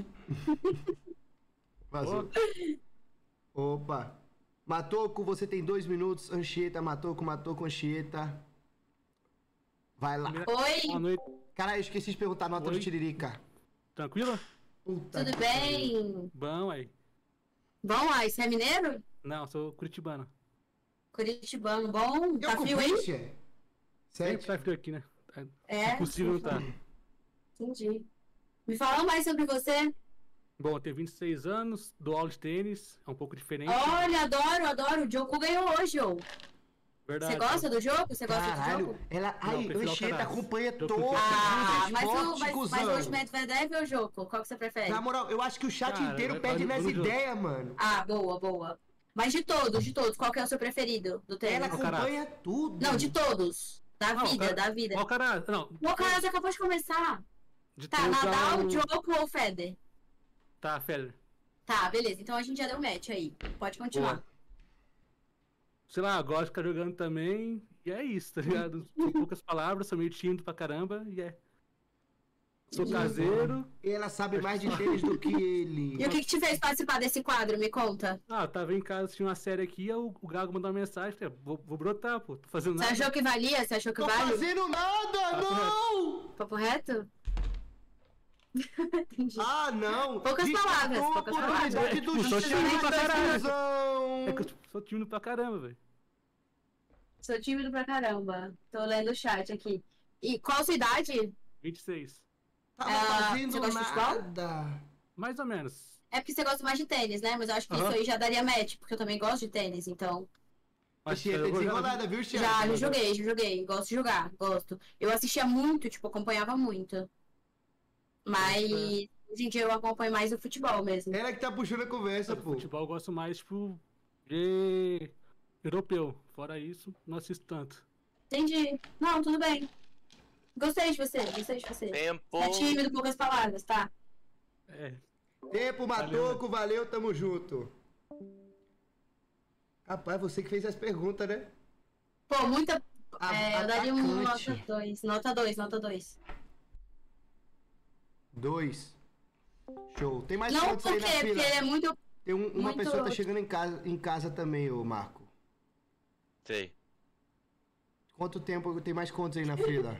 Vazou. Opa. Matoco, você tem dois minutos. Anchieta, Matoco, Matoco, Anchieta. Vai lá. Oi, Boa noite. Caralho, eu esqueci de perguntar a nota Oi. do Tiririca. Tranquilo? Puta tudo que bem? Bom, aí. Bom, aí, você é mineiro? Não, sou curitibano. Curitibano, bom? pariu. Tá Eu com frio aí? ficha? Sempre Sete. tá frio aqui, né? É É? impossível não tá. Entendi. Me fala mais sobre você. Bom, eu tenho vinte e seis anos, dou aula de tênis, é um pouco diferente. Olha, adoro, adoro. O Diogo ganhou hoje, ô. Verdade. Você gosta do jogo? Você gosta do Caralho, jogo? ela. Ai, prefiro Anchieta Alcaraz. acompanha Eu todos prefiro Ah, os mas, o, esportes, mas, cuzão. mas hoje o Medvedev ou o Joko? Qual que você prefere? Na moral, eu acho que o chat Cara, inteiro vai- perde vai no- minhas vai no jogo. ideias, mano. Ah, boa, boa. Mas de todos, de todos, qual que é o seu preferido do tênis? Ela Alcaraz. acompanha tudo. Não, de todos. Da Não, vida, cara- da vida. Ó, o cara. Não. O Alcaraz acabou de começar. De Tá, todos, Nadal, é o- Djoko ou Federer? Tá, Federer. Tá, beleza. Então a gente já deu match aí. Pode continuar. Sei lá, gosto de ficar jogando também. E é isso, tá ligado? São poucas palavras, sou meio tímido pra caramba. E é. Sou caseiro. E ela sabe mais de tênis do que ele. E o que, que te fez participar desse quadro? Me conta. Ah, eu tava em casa assistindo uma série aqui, aí o, o Gago mandou uma mensagem, falei, vou, vou brotar, pô, tô fazendo Você nada. achou que valia? Você achou que Tô vale? fazendo nada, não! Papo reto? Entendi. Ah, não! Poucas palavras, Descartou a poucas oportunidade palavras. do É, tipo, sou chute tímido pra da caralho. exclusão. É que eu tipo, sou tímido pra caramba, velho. Sou tímido pra caramba. Tô lendo o chat aqui. E qual a sua idade? vinte e seis. Tava Ah, fazendo você gosta de futebol? nada. Mais ou menos. É porque você gosta mais de tênis, né? Mas eu acho que Aham. isso aí já daria match, porque eu também gosto de tênis, então. Mas Tia, tá eu vou- desenrolada, viu, Tia? Já, já joguei, já joguei. Gosto de jogar, gosto. Eu assistia muito, tipo, acompanhava muito. Mas hoje em dia eu acompanho mais o futebol mesmo. Ela que tá puxando a conversa, pô. Futebol eu gosto mais, tipo, de europeu. Fora isso, não assisto tanto. Entendi. Não, tudo bem. Gostei de você, gostei de você. Tempo. Tá tímido, poucas palavras, tá? É. Tempo, Matoco, valeu, tamo junto. Rapaz, você que fez as perguntas, né? Pô, muita. A- É, eu daria um atacante. nota dois. Nota dois, nota dois. Dois. Show. Tem mais Não, quantos aí por na quê? fila? Porque ele é muito. Tem um- uma muito- pessoa tá chegando em casa, em casa também, ô Marco. Sei. Quanto tempo? Tem mais quantos aí na fila?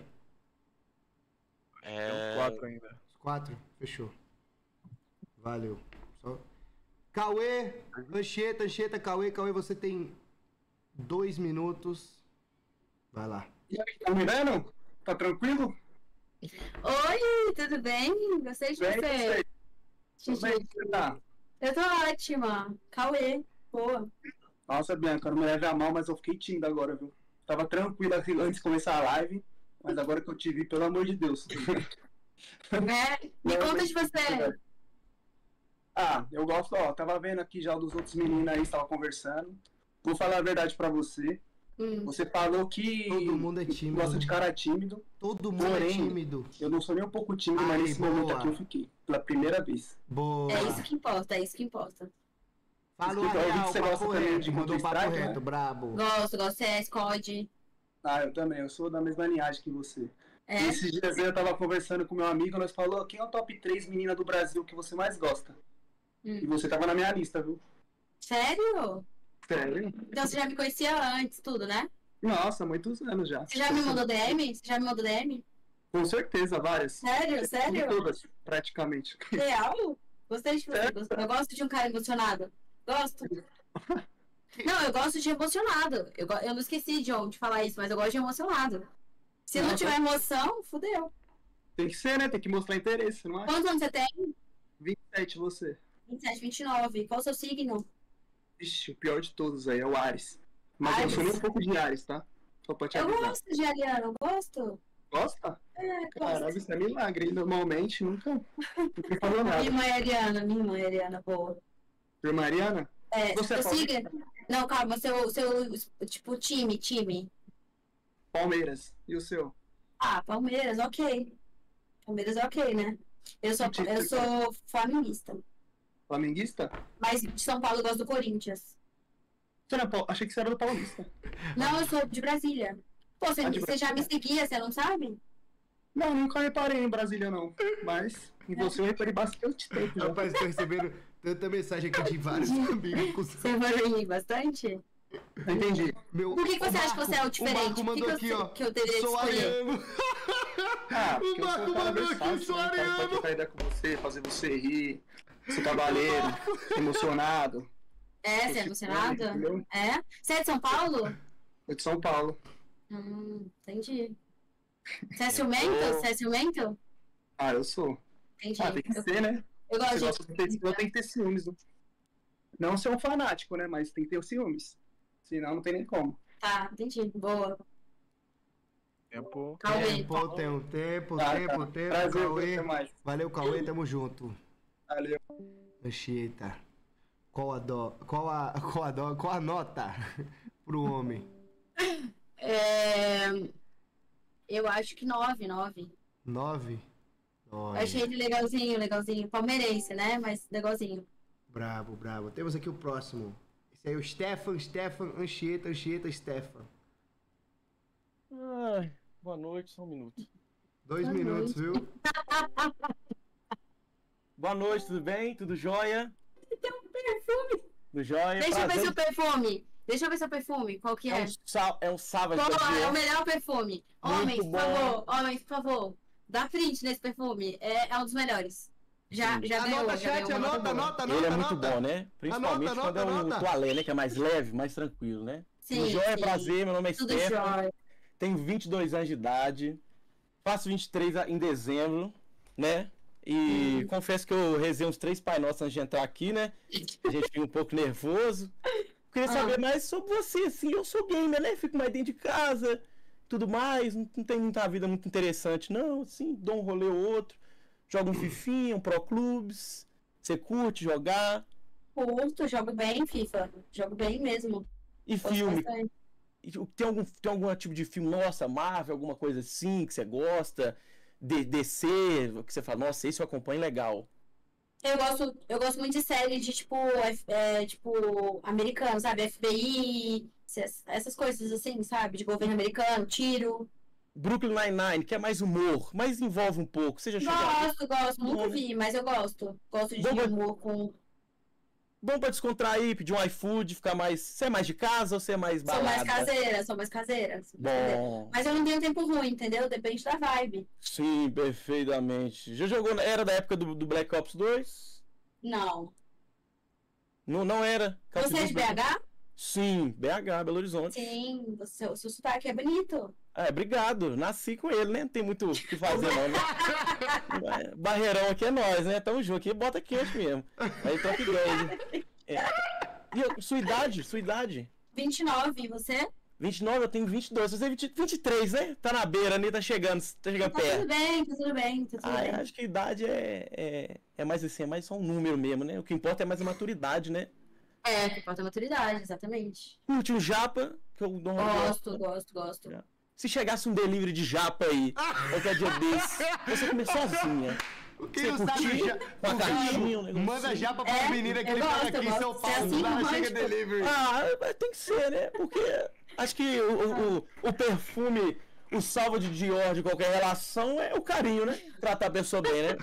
É... Quatro ainda. Quatro? Fechou. Valeu. Só... Cauê, Anchieta, Anchieta, Cauê, Cauê, você tem dois minutos. Vai lá. E aí, tá me vendo? Tá tranquilo? Oi, tudo bem? Gostei de Bem, você. gostei. Tudo bem, Gigi. como você tá? Eu tô ótima. Cauê, boa. Nossa, Bianca, não me leve a mal, mas eu fiquei tímido agora, viu? Tava tranquila antes de começar a live, mas agora que eu te vi, pelo amor de Deus. É, me Não, conta mas- de você. Ah, eu gosto, ó, tava vendo aqui já dos outros meninos aí, estava conversando. Vou falar a verdade pra você. Hum. Você falou que Todo mundo é tímido. gosta de cara tímido. Todo mundo é Porém, tímido. eu não sou nem um pouco tímido, mas Ai, nesse boa. momento aqui eu fiquei. Pela primeira vez. Boa. É isso que importa, é isso que importa. Falou a Escuta, eu vi que real, você papo gosta também reto. de Mandou papo Counter-Strike, reto, né? brabo. Gosto, gosto de C S, C O D. Ah, eu também, eu sou da mesma linhagem que você. É? Esses dias eu tava conversando com meu amigo, nós falou, quem é o top três menina do Brasil que você mais gosta? Hum. E você tava na minha lista, viu? Sério? Sério? Então você já me conhecia antes, tudo, né? Nossa, muitos anos já. Você já me mandou D M? Você já me mandou D M? Com certeza, várias. Sério? Sério? Todas, praticamente. Real? Gostei de você. gost- Eu gosto de um cara emocionado. Gosto. Não, eu gosto de emocionado. Eu, go- eu não esqueci de onde falar isso, mas eu gosto de emocionado. Se não Nossa. tiver emoção, fudeu. Tem que ser, né? Tem que mostrar interesse, não é? Quantos anos você tem? vinte e sete, você. vinte e sete, vinte e nove. Qual o seu signo? Ixi, o pior de todos aí é o Ares. Mas eu Ares? sou nem um pouco de Ares, tá? Só pra te Eu avisar. gosto de Ariano, gosto. Gosta? É, Caralho, gosto. isso é milagre. Normalmente nunca, nunca falou nada. Minha mãe é Ariana, minha mãe é Ariana, boa. Por Mariana? É, Você é seu paulista? signo? Não, calma, seu, seu, tipo, time, time. Palmeiras. E o seu? Ah, Palmeiras, ok. Palmeiras é ok, né? Eu sou, eu sou flamenguista. Flamenguista? Mas de São Paulo eu gosto do Corinthians. Você não é pau- Achei que você era do Paulista. Não, eu sou de Brasília. Pô, você, Ah, de você já me seguia, você não sabe? Não, nunca reparei em Brasília, não. Mas em você eu reparei bastante tempo já. Rapaz, tô recebendo tanta mensagem aqui de vários amigos. Você vai rir bastante? Entendi. Meu, Por que, que você o acha que você é o Marco diferente? mandou Por que, que, aqui, eu, ó. que eu deveria Sou escolher? ariano. Ah, O porque eu sou Marco um cara mandou aqui, versátil, sou né? Um cara que ariano. pode trocar ideia com você, fazer você rir, ser cavaleiro, emocionado. É, você é emocionado? Entendeu? É? Você é de São Paulo? Eu de São Paulo. Hum, entendi. Você é ciumento? Eu- Você é ciumento? Ah, eu sou. Entendi. Ah, tem que Eu- ser, né? Eu gosto Você de- gosta de ter, eu tenho que ter ciúmes. Né? Não ser um fanático, né? Mas tem que ter os ciúmes. Senão não tem nem como. Tá, entendi. Boa. Tempo. Cauê. Tempo, tempo, tempo, Ah, tempo, tá. tempo, Prazer, Cauê. até mais. Valeu, Cauê, tamo junto. Valeu. Anchieta. Qual a dó, qual a, qual a dó, qual a nota pro homem? É... Eu acho que nove, nove. Nove? Eu Olha, achei ele legalzinho, legalzinho. Palmeirense, né? Mas legalzinho. brabo, brabo. Temos aqui o próximo. Esse aí é o Stefan, Stefan, Anchieta, Anchieta, Stefan. Ai, boa noite, só um minuto. Dois Boa minutos, noite. viu? Boa noite, tudo bem? Tudo jóia? Tem um perfume. Tudo jóia? Deixa eu ver Prazer. seu perfume. Deixa eu ver seu perfume. Qual que é? É um, sal, é um Savage Qual da é o Dior. melhor perfume? Muito Homens, por bom. favor. Homens, por favor. Dá print nesse perfume. É, é um dos melhores. Já, já ganhou. Anota, já chat, ganhou uma anota, nota boa. anota, Ele é anota, muito anota. bom, né? Principalmente Anota, quando é um anota. toalê, né? Que é mais leve, mais tranquilo, né? Sim, Tudo jóia, sim. prazer, meu nome é Tudo Stefan. jóia. Tenho vinte e dois anos de idade. Faço vinte e três em dezembro, né? E hum. confesso que eu rezei uns três Pai Nosso antes de entrar aqui, né? A gente fica um pouco nervoso. Queria saber ah. mais sobre você, assim. Eu sou gamer, né? Fico mais dentro de casa, tudo mais. Não, não tem muita vida muito interessante, não. Assim, dou um rolê ou outro. Jogo um fifinha, um Pro Clubes. Você curte jogar? Curto, jogo bem FIFA. Jogo bem mesmo. E Gosto filme? bastante. Tem algum, tem algum tipo de filme, nossa, Marvel, alguma coisa assim que você gosta? De, D C, que você fala, nossa, esse eu acompanho legal. Eu gosto, eu gosto muito de série de, tipo, é, tipo, americano, sabe? F B I, essas coisas assim, sabe? De governo americano, tiro. Brooklyn Nine-Nine, que é mais humor, mas envolve um pouco. Você já chegou Gosto, a... gosto. Nunca Bom, vi, mas eu gosto. Gosto de Bom, humor com... Bom pra descontrair, pedir um iFood, ficar mais... Você é mais de casa ou você é mais balada? Sou mais caseira, sou mais caseira. Sou mais Bom. caseira. Mas eu não tenho tempo ruim, entendeu? Depende da vibe. Sim, perfeitamente. Já jogou... Era da época do, do Black Ops dois? Não. Não, não era. Você é de B H? Sim, B H, Belo Horizonte. Sim, o seu, o seu sotaque é bonito. É, obrigado. Nasci com ele, né? Não tem muito o que fazer, não, né? Barreirão aqui é nós, né? Tamo junto aqui, bota quente mesmo. Aí top dez. É. E eu, sua idade? Sua idade? vinte e nove, e você? vinte e nove, eu tenho vinte e dois. Você é vinte, vinte e três, né? Tá na beira, né? Tá chegando, tá chegando tá perto. Tudo bem, tá tudo bem, tá tudo ah, bem. Acho que a idade é, é, é mais assim, é mais só um número mesmo, né? O que importa é mais a maturidade, né? É, o que importa é a maturidade, exatamente. Curte um japa? Que eu não gosto, gosto, gosto. Já. Se chegasse um delivery de japa aí, qualquer dia desse, você comer sozinha. Quem não sabe já, com a caixinha, um manda assim. japa pra é, menina que ele pega aqui em São Paulo, assim, lá chega delivery. Ah, tem que ser, né? Porque acho que o, o, o perfume, o salvo de Dior de qualquer relação é o carinho, né? Tratar a pessoa bem, né?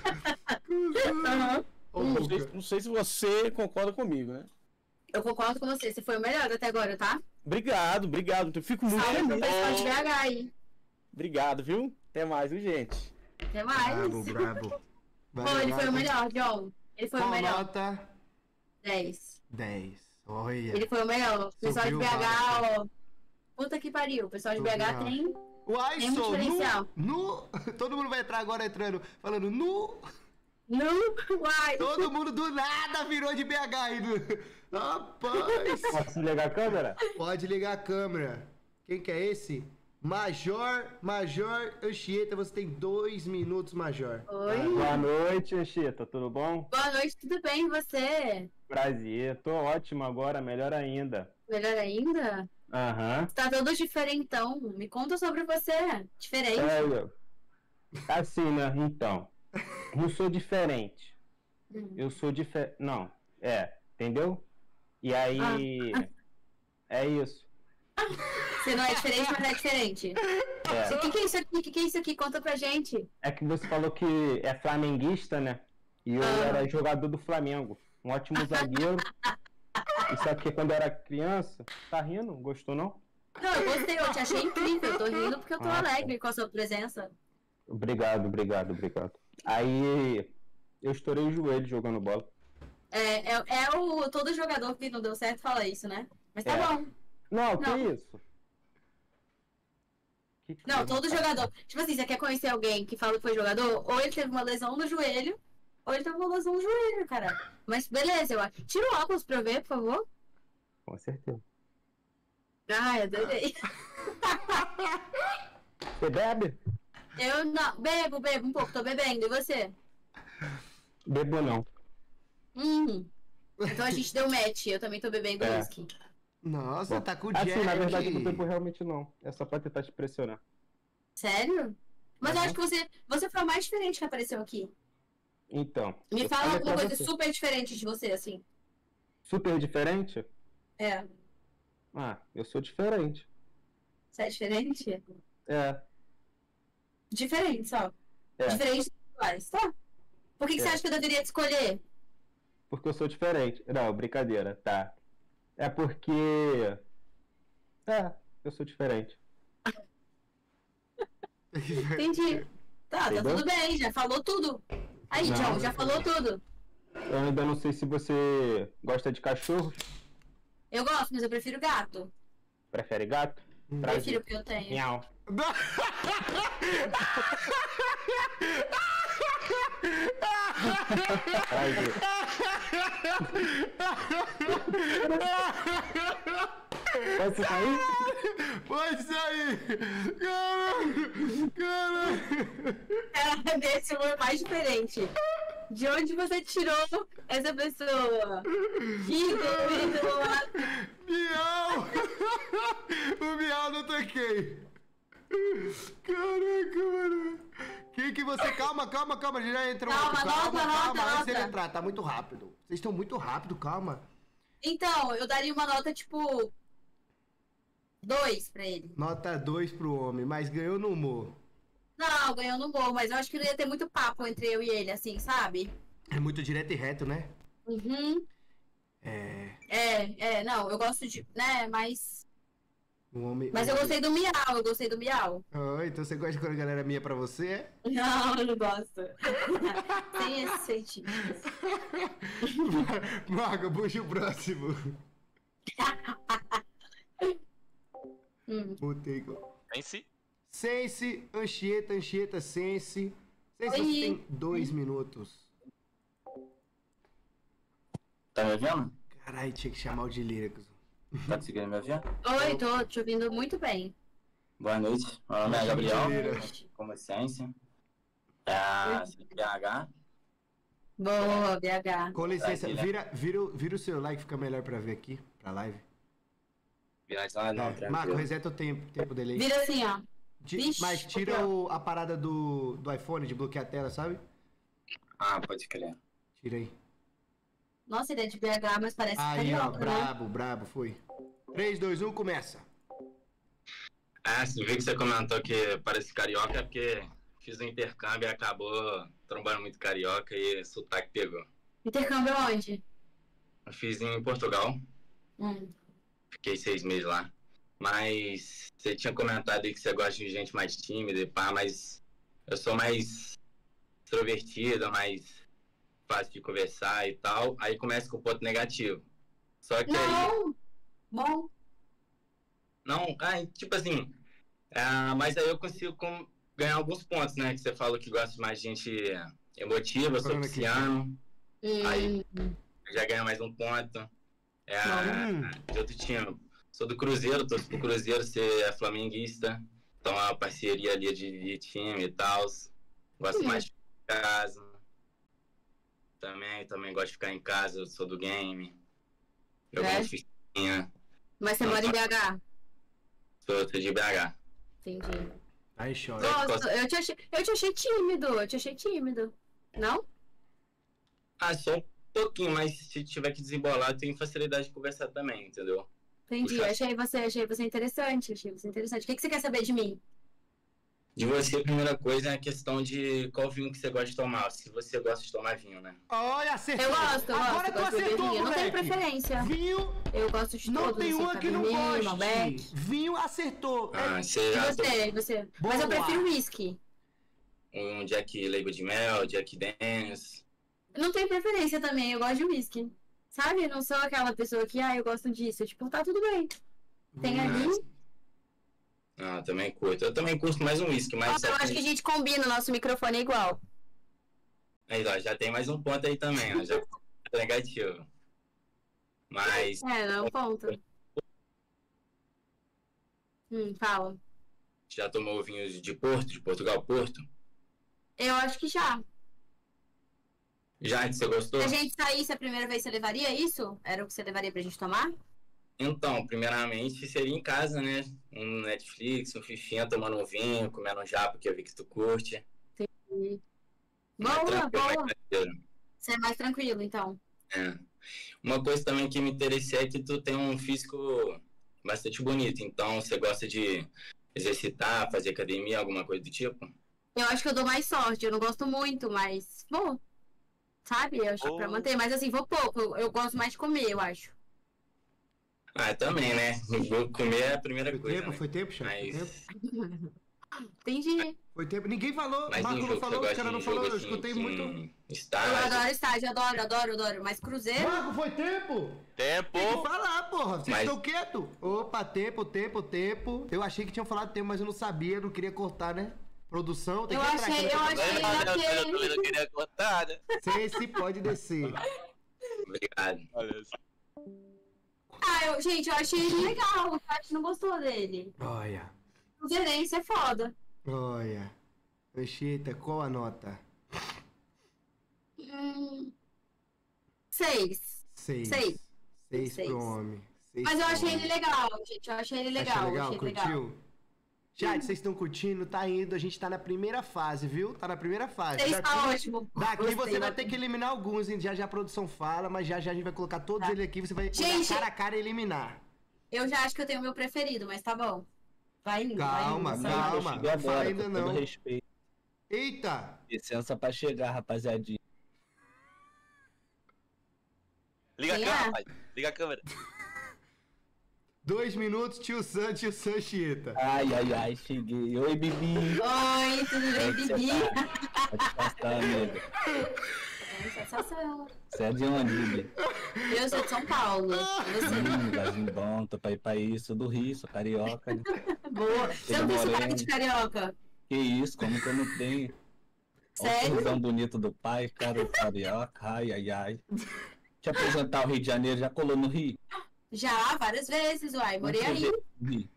uhum. não, sei, não sei se você concorda comigo, né? Eu concordo com você, você foi o melhor até agora, tá? Obrigado, obrigado. Eu fico muito feliz. feliz. Salve pro B H aí. Obrigado, viu? Até mais, viu, gente? Até mais. Bravo, bravo. Vai, Pô, ele vai, foi o melhor, John. Ele foi Qual o melhor. nota? dez. dez. Olha. Ele foi o melhor. O pessoal de B H, ó. Puta que pariu. O pessoal de B H tem. Uai, tem muito diferencial. Nu, nu. Todo mundo vai entrar agora entrando, falando nu. Nu, uai. Todo mundo do nada virou de B H aí. Rapaz. Posso ligar a câmera? Pode ligar a câmera. Quem que é esse? Major, Major Anchieta, você tem dois minutos, Major. Oi. Boa noite, Anchieta, tudo bom? Boa noite, tudo bem, e você? Prazer, tô ótimo agora, melhor ainda. Melhor ainda? Aham. Uhum. Tá todo diferentão, me conta sobre você, diferente. Sério? Assim, né, então, não sou diferente, hum. eu sou diferente, não, é, entendeu? E aí, ah. é isso. Você não é diferente, mas é diferente. O é. que, que é isso aqui? O que, que é isso aqui? Conta pra gente. É que você falou que é flamenguista, né? E eu ah. era jogador do Flamengo. Um ótimo zagueiro. Isso aqui quando eu era criança. Tá rindo? Gostou, não? Não, eu gostei. Eu te achei incrível. Eu tô rindo porque eu tô ah, alegre com a sua presença. Obrigado, obrigado, obrigado. Aí eu estourei o joelho jogando bola. É, é, é o... Todo jogador que não deu certo fala isso, né? Mas tá é. bom. Não, que não. isso? Que que não, todo jogador. Tipo assim, você quer conhecer alguém que fala que foi jogador? Ou ele teve uma lesão no joelho, ou ele teve uma lesão no joelho, cara. Mas beleza, eu acho. Tira o óculos pra eu ver, por favor. Com certeza. Ah, eu adorei. Você bebe? Eu não. Bebo, bebo um pouco, tô bebendo. E você? Bebo não. Hum. Então a gente deu match, eu também tô bebendo é. whisky. Nossa, Bom, tá com o assim, Jack. Na verdade, eu não bebo realmente não. É só pra tentar te pressionar. Sério? Mas uhum. eu acho que você, você foi o mais diferente que apareceu aqui. Então. Me fala alguma coisa você. super diferente de você, assim. Super diferente? É. Ah, eu sou diferente. Você é diferente? É. Diferente, só. É. Diferente dos iguais, tá? Por que, que é. você acha que eu deveria te escolher? Porque eu sou diferente. Não, brincadeira, tá. É porque... É, eu sou diferente. Entendi. Tá, Entendeu? Tá tudo bem, já falou tudo. Aí, não, John, já falou tudo. Eu ainda não sei se você gosta de cachorros. Eu gosto, mas eu prefiro gato. Prefere gato? Hum. Prefiro porque eu tenho. Miau. Pode sair? Pode sair! Caralho! Ela desse humor mais diferente. De onde você tirou essa pessoa? Ídolo, ídolo. Miau! O miau não toquei. Caraca, mano. Quem que você... Calma, calma, calma. Já entra um Calma, outro. nota, Calma, nota, calma. Antes nota. de ele entrar, tá muito rápido. Vocês estão muito rápido, calma. Então, eu daria uma nota tipo. Dois pra ele. Nota dois pro homem, mas ganhou no humor. Não, ganhou no gol, mas eu acho que não ia ter muito papo entre eu e ele, assim, sabe? É muito direto e reto, né? Uhum. É. É, é, não, eu gosto de. Né, mas. Um homem. Mas eu gostei do miau, eu gostei do miau. Oh, então você gosta quando a galera minha pra você, é? Não, eu não gosto. Tem esse sentimento. Marca, puxa o próximo. hum. Botei. Sense? Sense, Anchieta, Anchieta, Sense. Sense, você Oi. tem dois minutos. Tá me ouvindo? Caralho, tinha que chamar o de líricos. Tá conseguindo me ouvir? Oi, tô te ouvindo muito bem. Boa noite. Meu nome é Gabriel. Boa Como ciência. É B H. Boa, B H. Com licença, Aqui, né? vira, vira, o- vira o celular que fica melhor pra ver aqui, pra live. Viajar, não, É, tranquilo. Marco, reseta o tempo, tempo dele aí. Vira assim, ó. Ti- Vixe, mas tira copiou. o- a parada do, do iPhone de bloquear a tela, sabe? Ah, pode crer. Tira aí. Nossa, ele é de B H, mas parece Aí, ó, carioca, né? brabo, brabo, foi. três, dois, um, começa. Ah, você viu que você comentou que parece carioca, é porque fiz um intercâmbio e acabou trombando muito carioca e sotaque pegou. Intercâmbio onde? Eu fiz em Portugal, Hum. fiquei seis meses lá. Mas você tinha comentado aí que você gosta de gente mais tímida e pá, mas eu sou mais extrovertida, mais fácil de conversar e tal. Aí começa com o ponto negativo. Só que aí... Não! Bom. Não, ah, tipo assim, ah, mas aí eu consigo com- ganhar alguns pontos, né? Que você falou que gosta de mais gente emotiva, eu sou Falando aqui. pisciano, aí Hum. já ganha mais um ponto. É, Hum. de outro time. Sou do Cruzeiro, torço pro Cruzeiro, você é flamenguista, então é uma parceria ali de, de time e tal. Gosto Hum. mais de ficar em casa. Também, também gosto de ficar em casa, eu sou do game. Eu É? gosto de ficar. Mas você Não, mora em só- B H? Sou de B H. Entendi. Aí chora. Nossa, eu te achei, eu te achei tímido, eu te achei tímido. Não? Ah, só um pouquinho, mas se tiver que desembolar, eu tenho facilidade de conversar também, entendeu? Entendi. Puxa. Achei você, achei você interessante, achei você interessante. O que, que você quer saber de mim? De você, a primeira coisa é a questão de qual vinho que você gosta de tomar. Se você gosta de tomar vinho, né? Olha, acertou. Eu gosto, eu Agora gosto, tu eu gosto de beber acertou, vinho. Eu não tenho moleque. preferência. Vinho, Eu gosto de não todos, tem assim, uma que não Cabernet, goste. Malbec. Vinho acertou. Ah, É, você E já você, e você? Boa. Mas eu prefiro whisky. tomou um Jack Label de Mel, Jack Daniels. Eu não tenho preferência também, eu gosto de whisky. Sabe? Eu não sou aquela pessoa que, ah, eu gosto disso. Tipo, tá tudo bem. Tem ali. Ah, também curto. Eu também curto mais um whisky, mas... Nossa, eu acho que a gente combina, o nosso microfone é igual. Aí, ó, já tem mais um ponto aí também, ó. Já é negativo. Mas... É, não é um ponto. Hum, fala. Já tomou vinhos de Porto, de Portugal, Porto? Eu acho que já. Já, que você gostou? Se a gente saísse a primeira vez, você levaria isso? Era o que você levaria pra gente tomar? Então, primeiramente, seria em casa, né? Um Netflix, um fifinha, tomando um vinho, comendo um japa, que eu vi que tu curte. Entendi. Mais Boa, tranquilo, mais boa. tranquilo. Você é mais tranquilo, então. É. Uma coisa também que me interessei é que tu tem um físico bastante bonito. Então, você gosta de exercitar, fazer academia, alguma coisa do tipo? Eu acho que eu dou mais sorte. Eu não gosto muito, mas vou. Sabe? Eu acho que pra Oh. manter. Mas assim, vou pouco. Eu, eu gosto mais de comer, eu acho. Ah, também, né? Vou comer é a primeira Foi coisa, tempo, né? foi tempo, chefe? Foi Mas... tempo? Entendi. Foi tempo. Ninguém falou. Mas Marco em não jogo, falou, você os caras gosta não de falaram. jogo Eu escutei assim, muito. com Eu estágio? adoro estágio, adoro, adoro, adoro. Mas Cruzeiro. Marco, foi tempo? Tempo! Tem que falar, porra. Vocês Mas- estão quietos? Opa, tempo, tempo, tempo. Eu achei que tinham falado tempo, mas eu não sabia, não queria cortar, né? Produção, tem Eu que entrar achei, aqui, eu né? achei Eu aquele. também não queria cortar, né? Sei se pode descer. Obrigado. Olha só. Ah, eu, gente, eu achei ele legal. O chat não gostou dele. Olha, Cruzeirense é foda. olha. Anchieta, qual a nota? Hum, seis. Seis. Seis. Seis Seis. pro homem. Seis Mas eu pro achei homem. ele legal, gente. Eu achei ele legal. Achou legal? Achei ele Curtiu? legal. Chat, vocês estão curtindo? Tá indo. A gente tá na primeira fase, viu? Tá na primeira fase. Seis Daqui- tá ótimo. Daqui Gostei, você vai ótimo. ter que eliminar alguns, hein? Já já a produção fala, mas já já a gente vai colocar todos Tá. eles aqui. Você vai olhar Gente- cara a cara e eliminar. Eu já acho que eu tenho o meu preferido, mas tá bom. Vai indo, Calma, vai indo. calma. sabe? Eu cheguei não agora, fala ainda com não. todo respeito. Eita! Licença pra chegar, rapaziadinha. Liga a Quem câmera, é? pai. Liga a câmera. Dois minutos, tio Sam, tio Sam, Chieta. Ai, ai, ai, cheguei. Oi, Bibi. Oi, tudo Como é bem, que você Bibi? tá? Satisfação, amiga. Sensação. Você é de onde, Bibi? Eu sou de São Paulo. E você? Hum, lugarzinho bom, tô pra ir pra isso, sou do Rio, sou carioca, né? Boa. Você não tem Moreno. sotaque de carioca? Que isso, como que eu não tenho? Olha o Sério? sorrisão bonito do pai, cara, carioca, ai, ai, ai. Te apresentar o Rio de Janeiro, já colou no Rio? Já, várias vezes, uai. Morei Onde você aí. veio no Rio?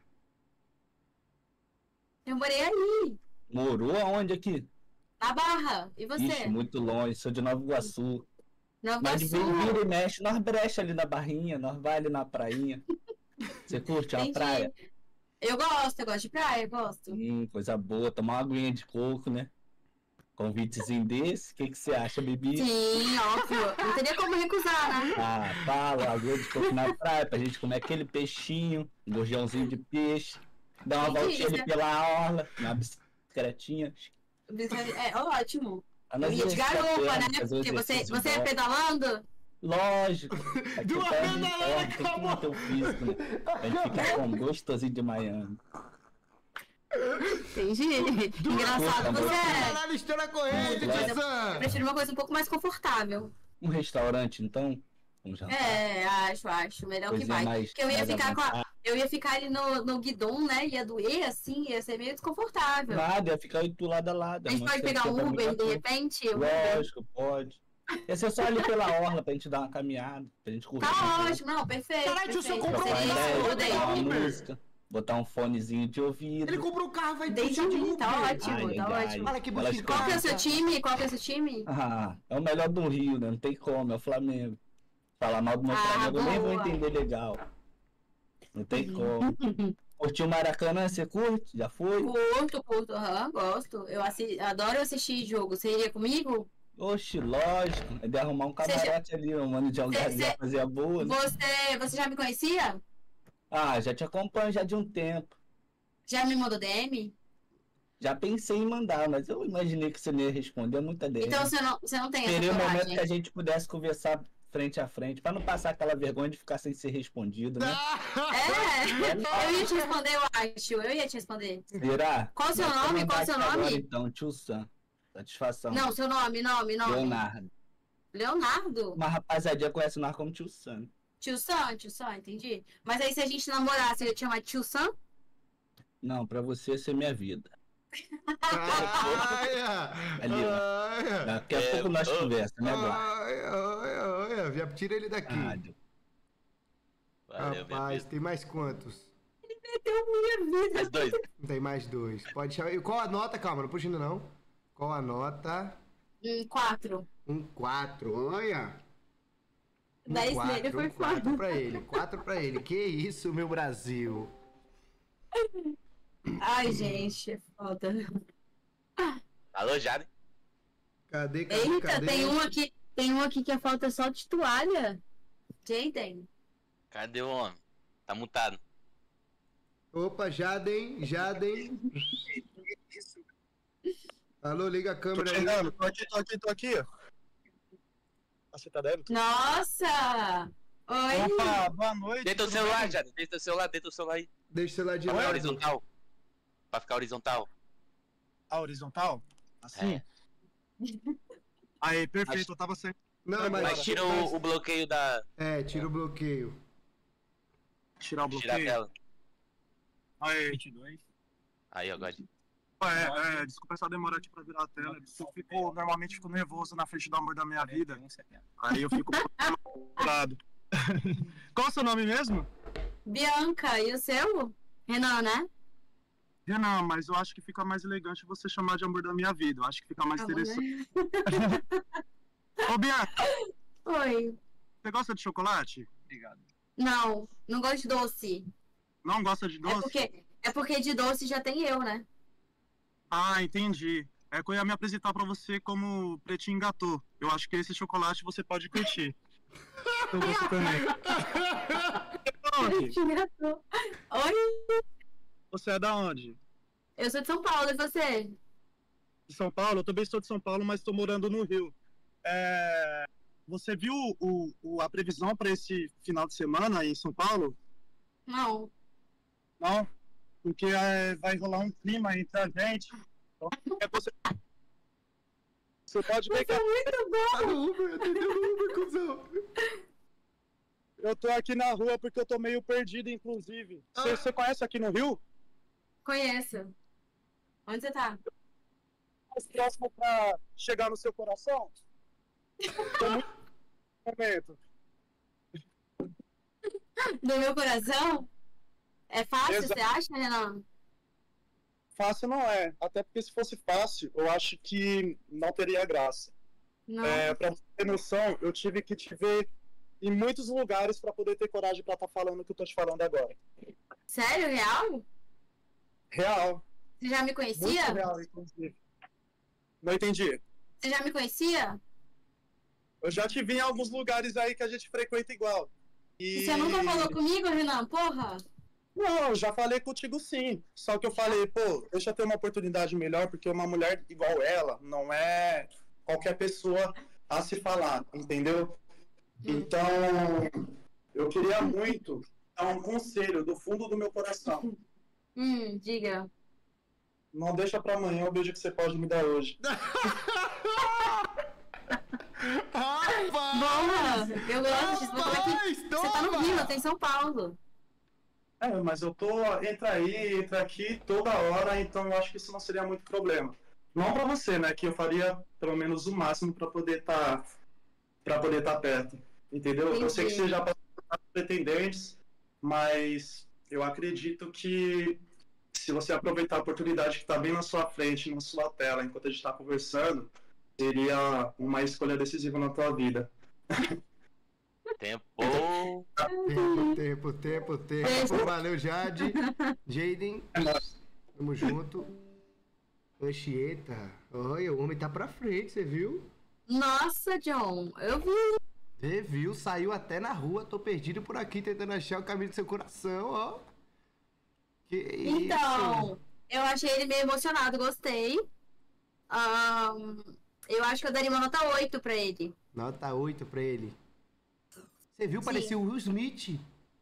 Eu morei aí. Morou aonde aqui? Na Barra. E você? Ixi, muito longe, sou de Nova Iguaçu. Nova Mas de Iguaçu. vez vira e mexe, nós brecha ali na barrinha, nós vai ali na prainha. Você curte uma Entendi. praia? Eu gosto, eu gosto de praia, eu gosto. Hum, coisa boa, tomar uma aguinha de coco, né? Convitezinho desse, o que, que você acha, Bibi? Sim, óbvio. Não teria como recusar, né? Ah, fala, aguinha de coco na praia, pra gente comer aquele peixinho, um gorjãozinho de peixe, dar uma Entendi, voltinha ali né? pela orla, uma bicicletinha. É ótimo. Ah, Eu nós ia de exercitar a garupa, perna, né? fazer Porque você, exercício você é bom. pedalando? Lógico. Aqui De uma tá vez de na forma, hora, tem que acabou. manter o físico, né? A gente fica com gostosinho de Miami. Entendi. Engraçado, você é. Caralho, estoura a corrente, Mas tio Eu Sam. prefiro uma coisa um pouco mais confortável. Um restaurante, então? Um jantar. É, acho, acho. Melhor que Coisinha vai. mais- Porque eu ia mais à ficar com a, vontade. eu ia ficar ali no, no guidon, né? Ia doer assim, ia ser meio desconfortável. Nada, ia ficar do lado a lado. A gente mano. pode Você pegar um quebra Uber muita de coisa. repente? Um Uber. Lógico, pode. Ia ser só ali pela orla pra gente dar uma caminhada, pra gente curtir. Tá ótimo, não, perfeito. Caralho, tio, perfeito. você comprou Trocar um Seria carro, isso, ideia, tudo aí. botar uma Uber. música, botar um fonezinho de ouvido. Ele comprou o carro, vai Desde puxar de mim, tá Uber. ótimo, Ai, tá ai, ótimo. Olha que Elas bonito. Qual que é o seu Caraca. time? Qual que é o seu time? Ah, é o melhor do Rio, né? Não tem como, é o Flamengo. Falar mal do meu Ah, Flamengo, eu nem vou boa. entender legal. Não tem como. Curtiu o Maracanã, você curte? Já foi? Curto, curto, aham, gosto. Eu assi- adoro assistir jogo. Você iria comigo? Oxe, lógico. É de arrumar um camarote ali, um mano de um Cê- lugar cê- fazer boa, né? Você, você já me conhecia? Ah, já te acompanho já de um tempo. Já me mandou D M? Já pensei em mandar, mas eu imaginei que você não ia responder muita D M. Então você não, você não tem essa Seria o momento coragem. que a gente pudesse conversar frente a frente, pra não passar aquela vergonha de ficar sem ser respondido, né? É, eu ia te responder, eu acho. Eu ia te responder. Será? Qual o seu Vou nome? mandar Qual o seu aqui agora, nome? então, tio Sam. Satisfação. Não, seu nome, nome, nome. Leonardo. Leonardo? Uma rapaziadinha conhece nós como tio Sam. Tio Sam, tio Sam, entendi. Mas aí se a gente namorasse, eu ia te chamar de tio Sam? Não, pra você, essa é minha vida. Olha! Ali, ó. Daqui a pouco nós conversamos, né, Eduardo? Olha, olha, olha. Já tira ele daqui. Ah, Deus. Valeu, minha Rapaz, vida. tem mais quantos? Meteu minha vida. Mais dois. Tem mais dois. Pode chamar. E qual a nota? Calma, não puxa ainda não. Qual a nota? Um, quatro. Um quatro, olha. Um Dez quatro, nele foi um quatro foda. pra ele, quatro pra ele. Que isso, meu Brasil. Ai, gente, é foda. Alô, Jade? Cadê, cadê, Eita, cadê? tem um aqui, tem um aqui que a falta só de toalha. Jaden. Cadê o homem? Tá mutado. Opa, Jaden, Jaden. Alô, liga a Tô câmera aí. chegando, tô aqui, tô aqui, tô aqui. Ah, você tá dentro? Nossa! Oi! Opa, boa noite. Deita o tudo celular, bem? Jade. Deita o celular, deita o celular aí. Deixa o celular de Pra ficar lado. horizontal. Pra ficar horizontal. A horizontal? Assim? É. Aí, perfeito, eu tava sem. Não, mas, Mas tira o, o bloqueio da. É, tira o bloqueio. Tirar o Tira a bloqueio? tela. Aí. vinte e dois. Aí, agora. É, é, desculpa essa demora aqui pra virar a tela. Eu fico, normalmente fico nervoso na frente do amor da minha vida. Aí eu fico lado. Qual é o seu nome mesmo? Bianca, e o seu? Renan, né? Renan, mas eu acho que fica mais elegante você chamar de amor da minha vida. Eu acho que fica mais Amor, interessante. Ô, Bianca. Oi. Você gosta de chocolate? Obrigado. Não, não gosto de doce. Não gosta de doce? É porque, é porque de doce já tem eu, né? Ah, entendi. É que eu ia me apresentar pra você como Pretinho Gâteau. Eu acho que esse chocolate você pode curtir. Eu gosto também. Pretinho Gâteau. Oi? Você é da onde? Eu sou de São Paulo, e você? De São Paulo? Eu também sou de São Paulo, mas estou morando no Rio. É... Você viu o, o, a previsão para esse final de semana aí em São Paulo? Não. Não? Porque é, vai rolar um clima entre a gente. Então, é você... você pode ver que... É muito bom! Uber, atendeu o Uber, cuzão. Eu tô aqui na rua porque eu tô meio perdido, inclusive. Você, Ah. você conhece aqui no Rio? Conheço. Onde você tá? Mais próximo pra chegar no seu coração? Tô muito momento. Do meu coração? É fácil, Exa- você acha, Renan? Fácil não é. Até porque se fosse fácil, eu acho que não teria graça. Não. É, pra você ter noção, eu tive que te ver em muitos lugares pra poder ter coragem pra estar falando o que eu tô te falando agora. Sério, real? Real. Você já me conhecia? Muito real, inclusive. Não entendi. Você já me conhecia? Eu já te vi em alguns lugares aí que a gente frequenta igual. E... Você nunca falou comigo, Renan? Porra! Não, eu já falei contigo sim. Só que eu falei, pô, deixa eu ter uma oportunidade melhor, porque uma mulher igual ela não é qualquer pessoa a se falar, entendeu? Então, eu queria muito dar um conselho do fundo do meu coração. Hum, diga. Não deixa pra amanhã o beijo que você pode me dar hoje. Boa! Eu gosto disso. Vou aqui. Você tá no Rio, eu tô em São Paulo. É, mas eu tô entre aí, entre aqui, toda hora, então eu acho que isso não seria muito problema. Não pra você, né, que eu faria pelo menos o máximo pra poder tá, pra poder tá perto, entendeu? Eu sei que você já passou por pretendentes, mas eu acredito que se você aproveitar a oportunidade que tá bem na sua frente, na sua tela, enquanto a gente tá conversando, seria uma escolha decisiva na tua vida. Tempo. Tempo, tempo, tempo, tempo. Valeu, Jade. Jaden. Tamo junto. Anchieta. Olha, o homem tá pra frente, você viu? Nossa, John, eu vi. Você viu? Saiu até na rua. Tô perdido por aqui tentando achar o caminho do seu coração, ó. Que isso? Então, eu achei ele meio emocionado, gostei. Ahn, eu acho que eu daria uma nota oito pra ele. Nota oito pra ele. Você viu? Sim. Parecia o Will Smith.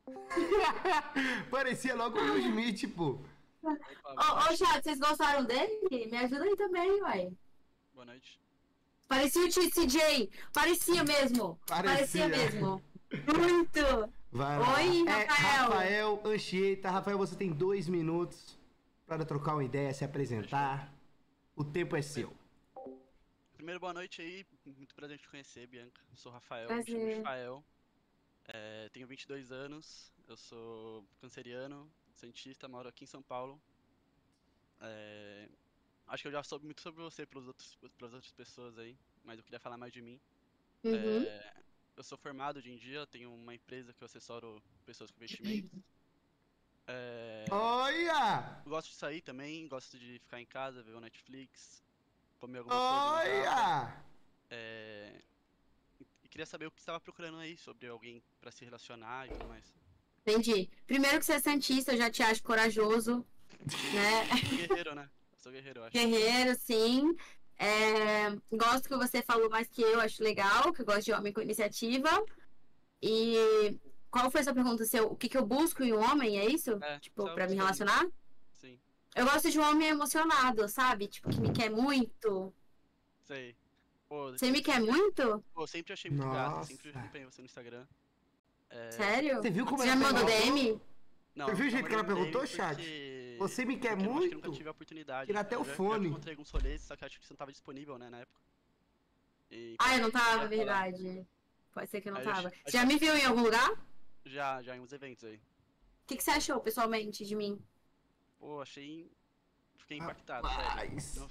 Parecia logo o Will Smith, pô. Ô, ô, chat, vocês gostaram dele? Me ajuda aí também, uai. Boa noite. Parecia o C J. Parecia mesmo. Parecia. Parecia mesmo. Muito. Vai lá. Oi, É, Rafael. Rafael Anchieta. Rafael, você tem dois minutos para trocar uma ideia, se apresentar. O tempo é seu. Primeiro, boa noite aí. Muito prazer em te conhecer, Bianca. Eu sou o Rafael, Prazer. me chamo Rafael. É, tenho vinte e dois anos. Eu sou canceriano, cientista, moro aqui em São Paulo. É, acho que eu já soube muito sobre você pelos outros, pelas outras pessoas aí, mas eu queria falar mais de mim. Uhum. É, eu sou formado hoje em dia, tenho uma empresa que eu assessoro pessoas com investimentos. É, Olha! Gosto de sair também, gosto de ficar em casa, ver o Netflix, comer alguma coisa. Olha! É, e queria saber o que você estava procurando aí sobre alguém pra se relacionar e tudo mais. Entendi. Primeiro que você é santista, eu já te acho corajoso, né? Sou guerreiro, né? Eu sou guerreiro, eu acho. Guerreiro, sim. É, gosto que você falou mais que eu, acho legal, que eu gosto de homem com iniciativa. E qual foi a sua pergunta? Se eu, o que, que eu busco em um homem, é isso? É, tipo, só pra me isso aí. relacionar? Sim. Eu gosto de um homem emocionado, sabe? Tipo, que me quer muito. Sei. Pô, Você me quer muito? Pô, sempre achei muito Nossa. graça, sempre acompanhei você no Instagram. É... Sério? Você viu como Você já ela me mandou D perguntou? M? Não, Você viu o eu jeito que ela mandei perguntou, porque- chat? Você me quer porque eu acho que eu muito? nunca tive a oportunidade. Tira até Eu o já- já fone. encontrei alguns rolês, só que acho que você não tava disponível, né, na época. E- Ah, eu não tava, ia falar. verdade. Pode ser que eu não Aí eu tava. ach- Você já me viu em algum lugar? O Já, já em uns eventos aí. que, que você achou, pessoalmente, de mim? Pô, achei. Fiquei impactado, sério. Não...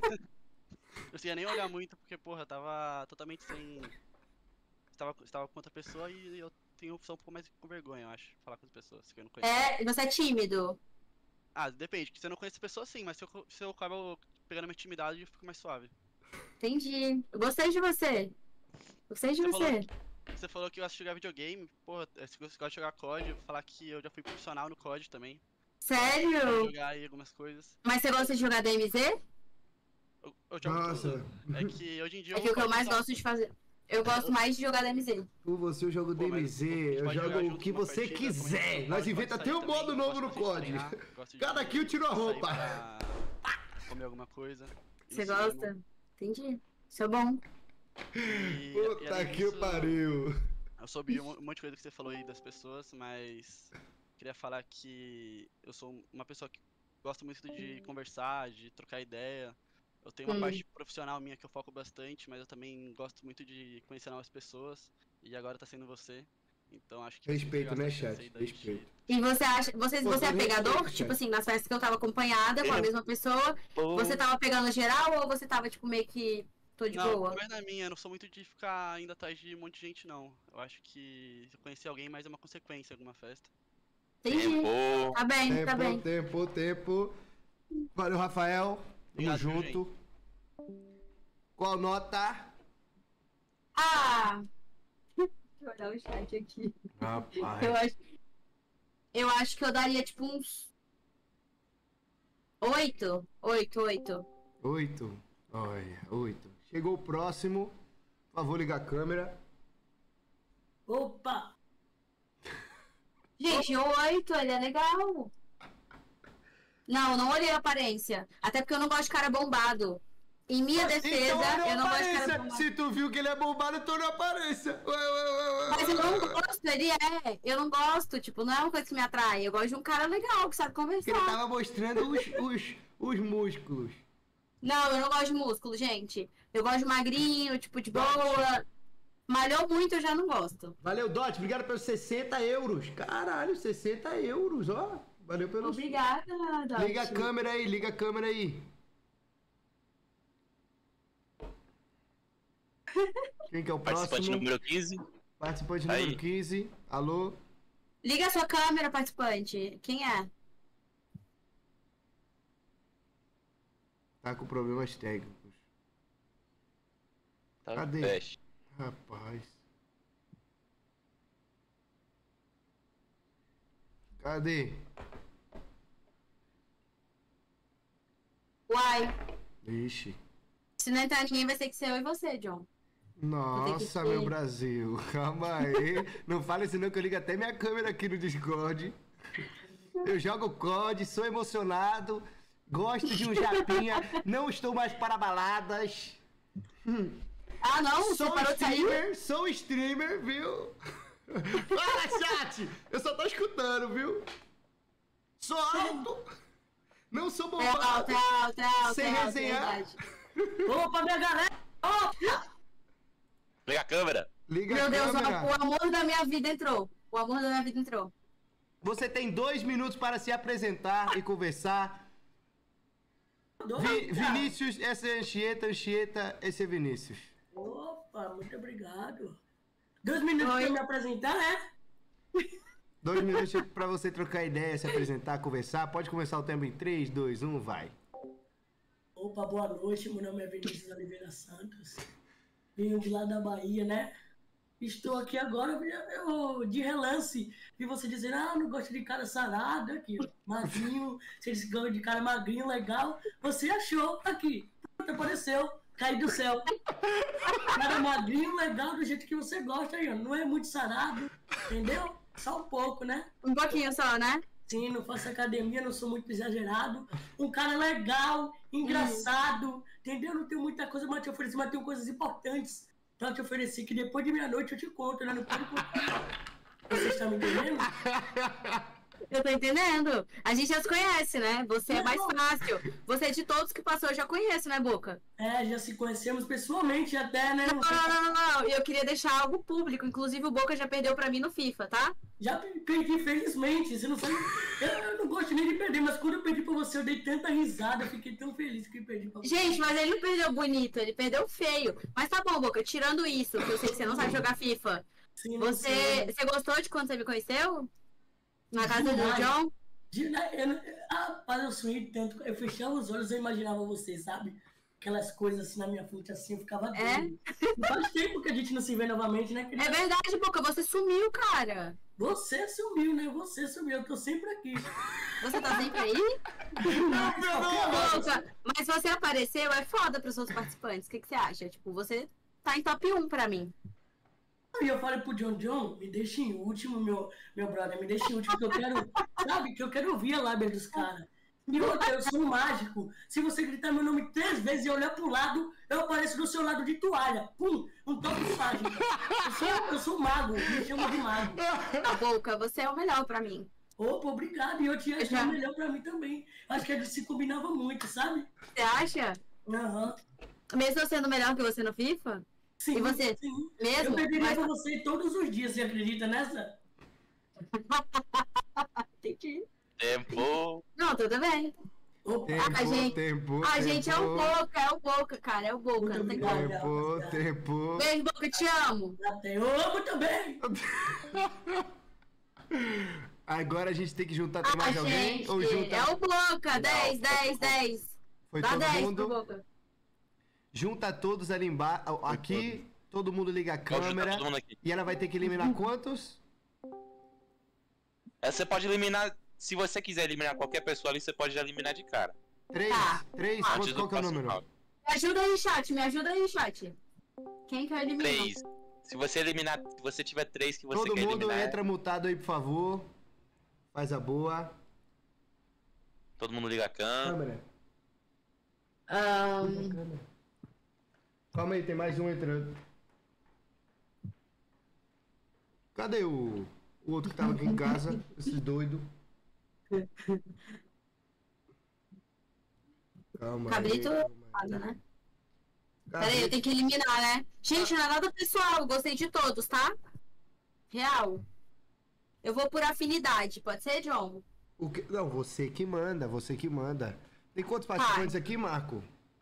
Eu não ia nem olhar muito, porque, porra, eu tava totalmente sem. Estava, estava com outra pessoa e eu tenho opção um pouco mais com vergonha, eu acho, falar com as pessoas que eu não conheço. É, você é tímido. Ah, depende, que se eu não conheço a pessoa, sim, mas se eu, se eu acabo pegando minha intimidade, eu fico mais suave. Entendi. Eu gostei de você. Gostei de Você você. falou, você falou que eu gosto de jogar videogame, porra, se você gosta de jogar C O D, eu vou falar que eu já fui profissional no C O D também. Sério? Pra jogar aí algumas coisas. Mas você gosta de jogar D M Z? Eu, eu jogo Nossa. tudo. É que hoje em dia É que o que eu gosto mais só- gosto de fazer. Eu gosto mais de jogar D M Z. Por você eu jogo D M Z, eu pode jogar jogo o junto que numa você partida, quiser. também, Nós pode inventa sair até um também, modo novo no gosto C O D. treinar, gosto de Cada kill tira a sair roupa. pra comer alguma coisa. Você Isso gosta? mesmo. Entendi. Isso é bom. E- e Puta além que disso, pariu. Eu soube um um monte de coisa que você falou aí das pessoas, mas queria falar que eu sou uma pessoa que gosta muito de conversar, de trocar ideia. Eu tenho uma Hum. parte profissional minha que eu foco bastante, mas eu também gosto muito de conhecer novas pessoas. E agora tá sendo você. Então acho que. vai ser Respeito, legal né, essa chance chat? aí da gente- Respeito. E você acha. Você, Pô, você é tô pegador? respeito, Tipo cara. assim, nas festas que eu tava acompanhada com a Eu- mesma pessoa, Pô. você tava pegando geral ou você tava, tipo, meio que. Tô de não, boa? mas na minha, eu não sou muito de ficar indo atrás de um monte de gente, não. Eu acho que se eu conhecer alguém, mais é uma consequência em alguma festa. Entendi. Tá bem, tempo, tá bem. Tempo, tempo. Valeu, Rafael. Tamo Obrigado, viu, junto. Qual nota? Ah! Deixa eu olhar o chat aqui. Rapaz. Eu acho. Eu acho que eu daria, tipo, uns. Oito? Oito, oito. Oito. Olha, oito. Chegou o próximo. Por favor, ligar a câmera. Opa! Gente, o oito, ele é legal. Não, não olhei a aparência. Até porque eu não gosto de cara bombado. Em minha defesa, Então eu não gosto de cara apareça. bombado. Se tu viu que ele é bombado, então não apareça. Ué, ué, ué, ué, Mas eu ué, não ué. gosto, ele é. Eu não gosto, tipo, não é uma coisa que me atrai. Eu gosto de um cara legal, que sabe conversar. Ele tava mostrando os, os, os músculos. Não, eu não gosto de músculo, gente. Eu gosto de magrinho, tipo, de boa. Malhou muito, eu já não gosto. Valeu, Dot. Obrigado pelos sessenta euros. Caralho, sessenta euros, ó. Valeu pelos... Obrigada, Dot. Liga a câmera aí, liga a câmera aí. Quem que é o próximo? Participante número quinze. Participante Aí. número quinze. Alô? Liga a sua câmera, participante. Quem é? Tá com problemas técnicos. Tá no Cadê? teste. Rapaz. Cadê? Uai. Ixi. Se não entrar ninguém, vai ser que ser eu e você, John. Nossa, que- meu Brasil. Calma aí. Não fale senão que eu ligo até minha câmera aqui no Discord. Eu jogo C O D, sou emocionado, gosto de um japinha, não estou mais para baladas. Hum. Ah, não? Você Sou parou de sair? streamer, sou streamer, viu? Fala, chat! Eu só tô escutando, viu? Sou alto. Não sou É alto, bombado. é alto, é alto, Sem é alto, resenhar. é verdade. Opa, minha galera! Opa! Liga a câmera. Liga Meu a Deus, câmera. o amor da minha vida entrou. O amor da minha vida entrou. Você tem dois minutos para se apresentar e conversar. Vi- Vinícius, essa é Anchieta, Anchieta, esse é Vinícius. Opa, muito obrigado. Dois minutos pra me apresentar, né? Dois minutos para você trocar ideia, se apresentar, conversar. Pode começar o tempo em três, dois, um, vai. Opa, boa noite. Meu nome é Vinícius Oliveira Santos. Venho de lá da Bahia, né? Estou aqui agora, eu, de relance, vi você dizer, ah, não gosto de cara sarado aqui, ó, magrinho, vocês gostam de cara magrinho, legal. Você achou aqui, pronto, apareceu, caiu do céu. Cara magrinho, legal, do jeito que você gosta aí, ó. Não é muito sarado, entendeu? Só um pouco, né? Um pouquinho só, né? Sim, não faço academia, não sou muito exagerado. Um cara legal, engraçado, entendeu? Não tenho muita coisa pra te oferecer, mas tenho coisas importantes pra te oferecer, que depois de meia-noite eu te conto, né? Não pode contar. Você está me entendendo? Eu tô entendendo. A gente já se conhece, né? Você é mais fácil. Você de todos que passou eu já conheço, né, Boca? É, já se conhecemos pessoalmente até, né? Não, não, não, não, não. Eu queria deixar algo público. Inclusive, o Boca já perdeu pra mim no FIFA, tá? Já perdi, felizmente. Você não sabe. Eu, eu não gosto nem de perder, mas quando eu perdi pra você, eu dei tanta risada. Eu fiquei tão feliz que eu perdi pra você. Gente, mas ele não perdeu bonito, ele perdeu feio. Mas tá bom, Boca, tirando isso, que eu sei que você não sabe jogar FIFA. Sim, você, você gostou de quando você me conheceu? Na casa do John? De, eu, rapaz, eu sonhei tanto. Eu fechava os olhos e eu imaginava você, sabe? Aquelas coisas assim na minha frente, assim, eu ficava doido. É? Faz tempo que a gente não se vê novamente, né? É verdade, Boca, você sumiu, cara. Você sumiu, né? Você sumiu, eu tô sempre aqui. Você tá sempre aí? Não, não, não. Boca, mas você apareceu, é foda pros seus participantes. O que, que você acha? Tipo, você tá em top um pra mim. E eu falei pro John, John, me deixa em último, meu, meu brother, me deixa em último, que eu quero, sabe, que eu quero ouvir a lábia dos caras. E outra, eu sou um mágico. Se você gritar meu nome três vezes e olhar pro lado, eu apareço do seu lado de toalha. Pum, um toque de mágica. Eu sou, eu sou um mago, me chamam de mago. A Boca, você é o melhor pra mim. Opa, obrigado. E eu te achei Já. o melhor pra mim também. Acho que a gente se combinava muito, sabe? Você acha? Aham. Mesmo eu sendo melhor que você no FIFA? Sim, E você? sim. Mesmo? Eu perderia Mas- pra você todos os dias, você acredita nessa? Entendi. Tempo. Não, tudo bem. Tempo, a gente, tempo, a gente é o tempo. Boca, é o Boca, cara, é o Boca. Não tem como. Tempo, tempo. Beijo, Boca, te amo. Eu amo também. Agora a gente tem que juntar tem Ah, mais alguém? gente, Ou junta... é o Boca, dez, dez, dez. Foi Dá todo dez mundo? pro Boca. Junta todos ali embaixo. Aqui, todo mundo liga a câmera. todo mundo aqui. E ela vai ter que eliminar quantos? Essa você pode eliminar. Se você quiser eliminar qualquer pessoa ali, você pode já eliminar de cara. Três? Três? Antes Quanto, do qual que é o próximo número? round. Me ajuda aí, chat, me ajuda aí, chat. Quem que eu elimino? Três. Se você eliminar, se você tiver três que você Todo quer mundo eliminar, entra mutado aí, por favor. Faz a boa. todo mundo liga a câmera. Câmera. Calma aí, tem mais um entrando. Cadê o, o outro que tava aqui em casa? Esse doido. Calma Cabrito, aí. nada, né? Cabrito. Peraí, eu tenho que eliminar, né? Gente, não é nada pessoal, eu gostei de todos, tá? Real. Eu vou por afinidade, pode ser, John? O que... Não, você que manda, você que manda. Tem quantos participantes aqui, Marco?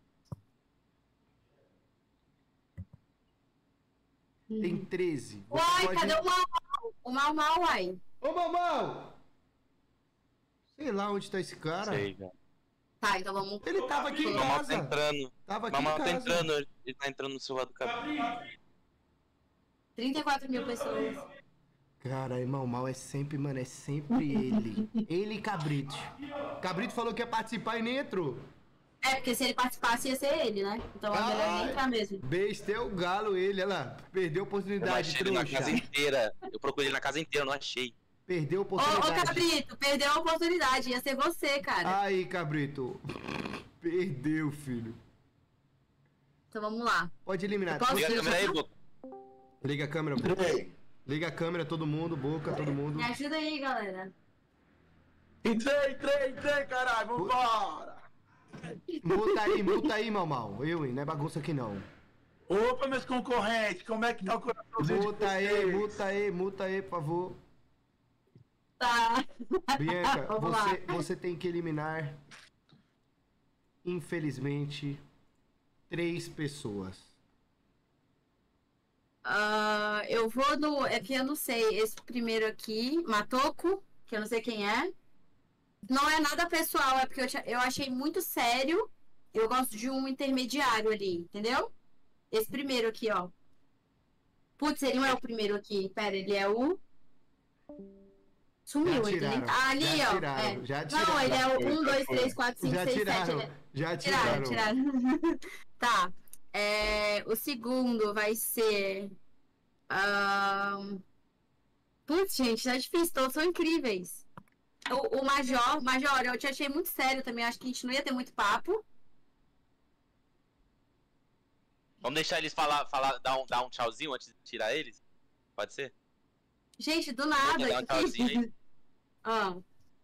Tem treze. Você Uai, pode- cadê o Mal Mal? O Mal Mal, uai. Ô, Mal Mal! Sei lá onde tá esse cara. Sei, velho. Tá, então vamos... Ele tava aqui em Mamãe casa. tá entrando. Tava aqui Mamãe em tá casa. entrando, ele tá entrando no celular do Cabrito. trinta e quatro mil pessoas. Cara, e Mal Mal é sempre, mano, é sempre ele. Ele e Cabrito. Cabrito falou que ia participar e nem entrou. É, porque se ele participasse ia ser ele, né? Então é melhor nem Ai, entrar mesmo. Besta é o galo ele, olha lá. Perdeu a Eu não oportunidade, achei ele na trouxa. casa inteira. Eu procurei ele na casa inteira, não achei. Perdeu a Ô, ô, oportunidade. Cabrito, perdeu a oportunidade. Ia ser você, cara. Aí, Cabrito. Perdeu, filho. Então vamos lá. Pode eliminar. Eu posso Liga a câmera aí, eliminar? Boca. Liga a câmera, Boca. Liga a câmera, todo mundo, Boca, todo mundo. Me ajuda aí, galera. Entrei, entrei, entrei, caralho, vambora! Muta aí, muta aí, Mal Mal. Eu, hein, não é bagunça aqui não. Opa, meus concorrentes, como é que tá o coraçãozinho de Muta aí, vocês? muta aí, muta aí, por favor. Tá. Bianca, Vamos lá. você, você tem que eliminar, infelizmente, três pessoas. Ah, eu vou no. É que eu não sei. Esse primeiro aqui, Matoco, que eu não sei quem é. Não é nada pessoal, é porque eu, cha- eu achei muito sério. Eu gosto de um intermediário ali, entendeu? Esse primeiro aqui, ó. Putz, ele não é o primeiro aqui. Pera, ele é o. Sumiu, Já ele nem... tiraram, Ah, ali, já ó. tiraram, é. já Não, tiraram. ele é o um, dois, três, quatro, cinco, Já seis, sete. tiraram, ele é- já Tiraram, tiraram. tiraram. Tá. É, o segundo vai ser. ahn, Putz, gente, tá difícil, todos são incríveis. O, o Major, Major, eu te achei muito sério também. Acho que a gente não ia ter muito papo. Vamos deixar eles falar, falar dar, um, dar um tchauzinho antes de tirar eles? Pode ser? Gente, do nada. Dar um tchauzinho aí. Ah.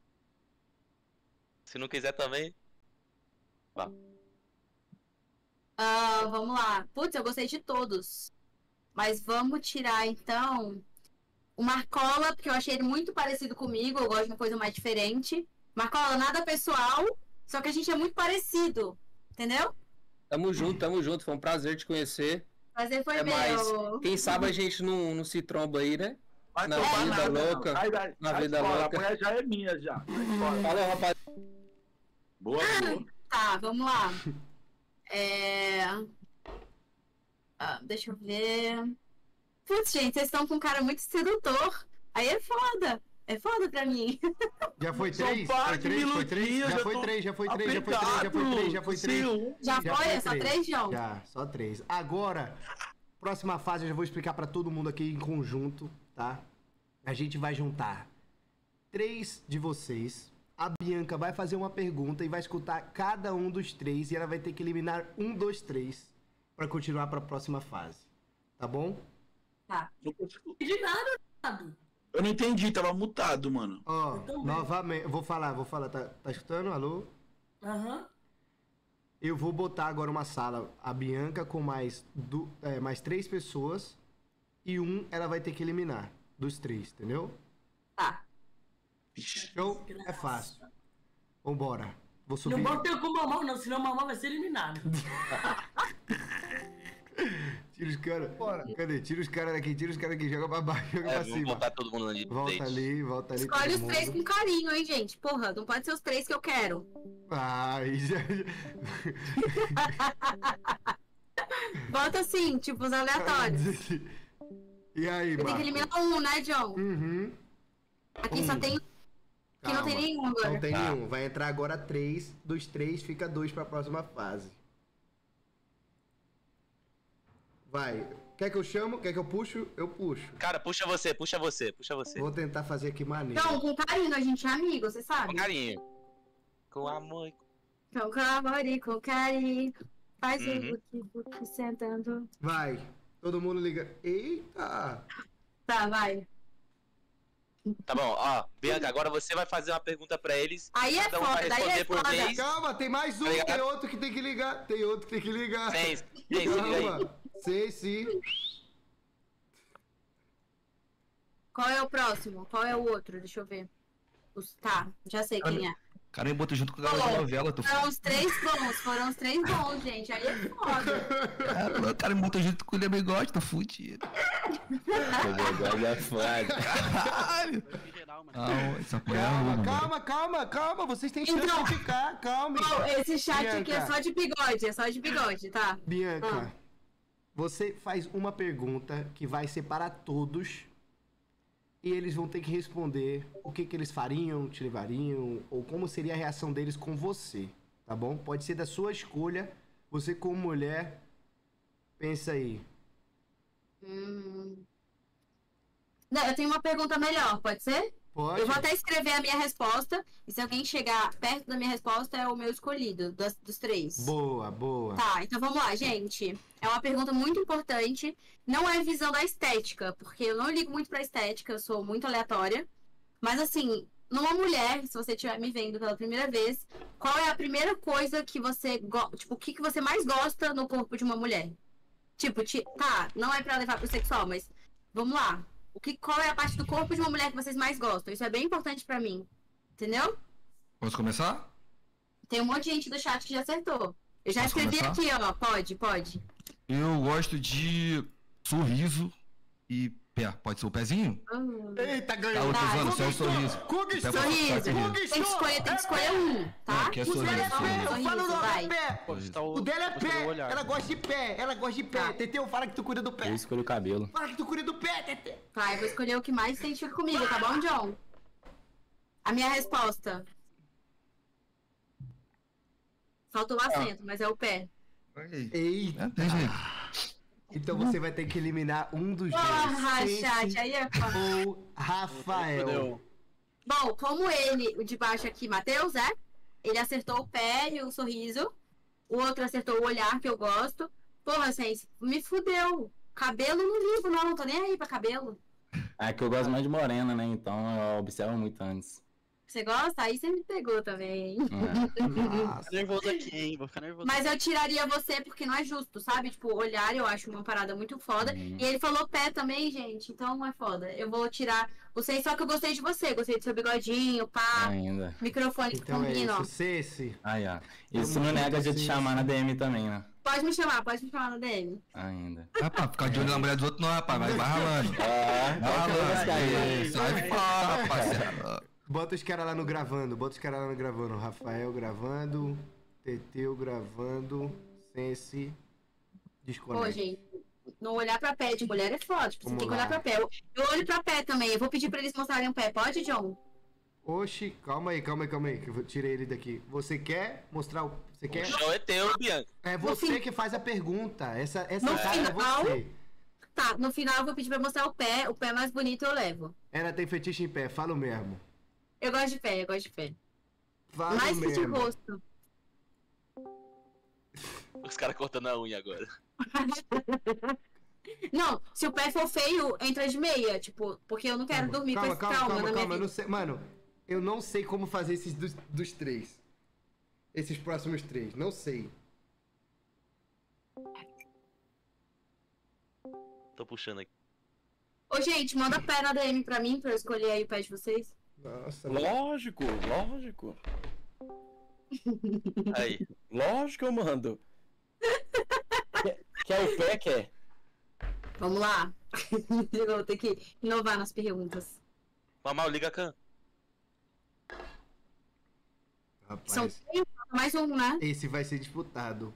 Se não quiser também. Vá. Ah, vamos lá. Putz, eu gostei de todos. Mas vamos tirar, então, o Marcola, porque eu achei ele muito parecido comigo. Eu gosto de uma coisa mais diferente. Marcola, nada pessoal, só que a gente é muito parecido. Entendeu? Tamo junto, tamo junto. Foi um prazer te conhecer. Prazer foi é meu. Mais, quem sabe a gente não, não se tromba aí, né? Vai na tomar vida nada, louca. Vai, vai, na vai vida fora, louca. A mulher já é minha, já. Falou, rapaz. Boa, boa. Tá, vamos lá. É... Ah, deixa eu ver. Putz, gente, vocês estão com um cara muito sedutor. Aí é foda. É foda pra mim. Já foi São três? par Foi de três? Foi três? minutinhos, Já eu foi tô três, já foi três, já foi três, já foi três, já foi três. Sim. Já foi? É só três, João? Já, só três. Agora, próxima fase eu já vou explicar pra todo mundo aqui em conjunto, tá? A gente vai juntar três de vocês. A Bianca vai fazer uma pergunta e vai escutar cada um dos três e ela vai ter que eliminar um dos três pra continuar pra próxima fase. Tá bom? Tá. Não entendi nada, nada. Eu não entendi, tava mutado, mano. Ó, novamente, eu vou falar, vou falar, tá, tá escutando? Alô? Aham. Eu vou botar agora uma sala, a Bianca com mais, du, é, mais três pessoas e um ela vai ter que eliminar, dos três, entendeu? Tá. Show? É fácil. Vambora. Vou subir. Não bota eu com o mamão, não, senão o mamão vai ser eliminado. Tira os caras. Cadê? Tira os caras daqui, tira os caras aqui, joga pra baixo, joga É, pra vamos cima. botar todo mundo ali. Volta ali, volta ali. Escolhe todo os três mundo. com carinho, hein, gente? Porra, não pode ser os três que eu quero. Ai, já. Bota assim, tipo, os aleatórios. E aí, Eu tenho que Marco? eliminar um, né, John? Uhum. Aqui só Um. tem. Aqui não tem Calma. nenhum agora. Não tem nenhum. Vai entrar agora três. Dos três, fica dois pra próxima fase. Vai. Quer que eu chamo? Quer que eu puxo? Eu puxo. Cara, puxa você, puxa você, puxa você. Vou tentar fazer aqui maneiro. Então, com carinho, a gente é amigo, você sabe? Com carinho. Com amor. e- Então, com amor e com carinho. Faz Uhum. o buque, buque sentando. Vai. Todo mundo liga. Eita! Tá, vai. Tá bom, ó. Bianca, agora você vai fazer uma pergunta pra eles. Aí é cada um vai foda, daí é responder por foda. vez. Calma, tem mais um. Tá ligado? Tem outro que tem que ligar. Tem outro que tem que ligar. Seis. Seis, se liga aí. Calma. Sei, sim. Qual é o próximo? Qual é o outro? Deixa eu ver. Os... Tá, já sei quem é. Cara, me bota junto com o galera da novela, tu Foram os três bons, foram os três bons, gente. Aí é foda. Cara, o cara me bota junto com o Lebigode, tô fudido. O bigode é foda. Caralho! Não, essa porra é Calma, uma, mano. calma, calma, calma. Vocês têm chance Então- de ficar. Calma. Bom, esse chat aqui é Bianca. só de bigode, é só de bigode, tá? Bianca, Ah. você faz uma pergunta que vai ser para todos e eles vão ter que responder o que, que eles fariam, te levariam, ou como seria a reação deles com você, tá bom? Pode ser da sua escolha, você como mulher, pensa aí. Hum. Não, eu tenho uma pergunta melhor, pode ser? Pode. Eu vou até escrever a minha resposta, e se alguém chegar perto da minha resposta, é o meu escolhido, das- dos três. Boa, boa. Tá, então vamos lá, gente. É uma pergunta muito importante. Não é visão da estética, porque eu não ligo muito pra estética, eu sou muito aleatória. Mas assim, numa mulher, se você estiver me vendo pela primeira vez, qual é a primeira coisa que você gosta? Tipo, o que, que você mais gosta no corpo de uma mulher? Tipo, ti- tá, não é pra levar pro sexual, mas vamos lá. O que, qual é a parte do corpo de uma mulher que vocês mais gostam? Isso é bem importante pra mim. Entendeu? Posso começar? Tem um monte de gente do chat que já acertou. Eu já Posso escrevi começar? aqui, ó. Pode, pode. Eu gosto de sorriso e pé. Pode ser o pezinho? Eita, Tá, ganhou. eu tô usando, só o sorriso. Conquistou, Pé pra- Sorriso. só sorriso. Tem que escolher, tem que escolher um, tá? Não, que é sorriso, Dela é sorriso. pé, eu falo o nome, vai. é pé. O dela é pé, ela gosta de pé, ela gosta de pé. Teteu, fala que tu cuida do pé. Eu escolho o cabelo. Fala que tu cuida do pé, Teteu. Vai, vou escolher o que mais se identifica comigo, tá bom, John? A minha resposta. Faltou o acento, mas é o pé. Eita. Tem jeito. Então você vai ter que eliminar um dos Porra, dois. chat, aí é foda. ou Rafael. Bom, como ele, o de baixo aqui, Matheus, é? Ele acertou o pé e o sorriso. O outro acertou o olhar, que eu gosto. Porra, Sense, me fudeu. Cabelo não ligo, não. Não tô nem aí pra cabelo. Ah, que eu gosto mais de morena, né? Então eu observo muito antes. Você gosta? Aí você me pegou também. Vou ficar nervoso aqui, hein? Vou ficar nervoso. Mas eu tiraria você porque não é justo, sabe? Tipo, olhar eu acho uma parada muito foda. Uhum. E ele falou pé também, gente. Então não é foda. Eu vou tirar você, só que eu gostei de você. Gostei do seu bigodinho, pá. Ainda. Microfone que Então é combina, ó. isso, Ceci. Aí, ó. Isso não nega de eu te chamar na D M também, né? Pode me chamar, pode me chamar na D M. Ainda. Rapaz, ficar de olho na mulher dos outros não, rapaz. Vai, vai ralando. É, vai ralando. Sai fora, parceiro. Bota os caras lá no gravando, bota os caras lá no gravando. Rafael gravando, Teteu gravando, Sense, desconecta. Pô, gente, não olhar pra pé de mulher é foda. Tipo, você Vamos tem que olhar lá. pra pé. Eu, eu olho pra pé também. Eu vou pedir pra eles mostrarem o pé. Pode, John? Oxi, calma aí, calma aí, calma aí, que eu vou- tirei ele daqui. Você quer mostrar o... Você quer... O show é teu, Bianca. É você que faz a pergunta, essa, essa No cara é final- você. Tá, no final eu vou pedir pra mostrar o pé. O pé mais bonito eu levo. Ela tem fetiche em pé, fala o mesmo. Eu gosto de pé, eu gosto de pé. Fala Mais o que de mesmo. rosto. Os caras cortando a unha agora. Não, se o pé for feio, entra de meia, tipo, porque eu não quero dormir Calma, com esse calma, trauma calma, na minha calma, eu não vida. sei, mano, eu não sei como fazer esses dos, dos três. Esses próximos três, não sei. Tô puxando aqui. Ô, gente, manda pé na D M pra mim, pra eu escolher aí o pé de vocês. Nossa, Lógico, lógico. Aí. Lógico que eu mando. quer, quer o pé, quer? Vamos lá. Eu vou ter que inovar nas perguntas. Mamal, liga a can. Rapaz, São três, mais um, né? esse vai ser disputado.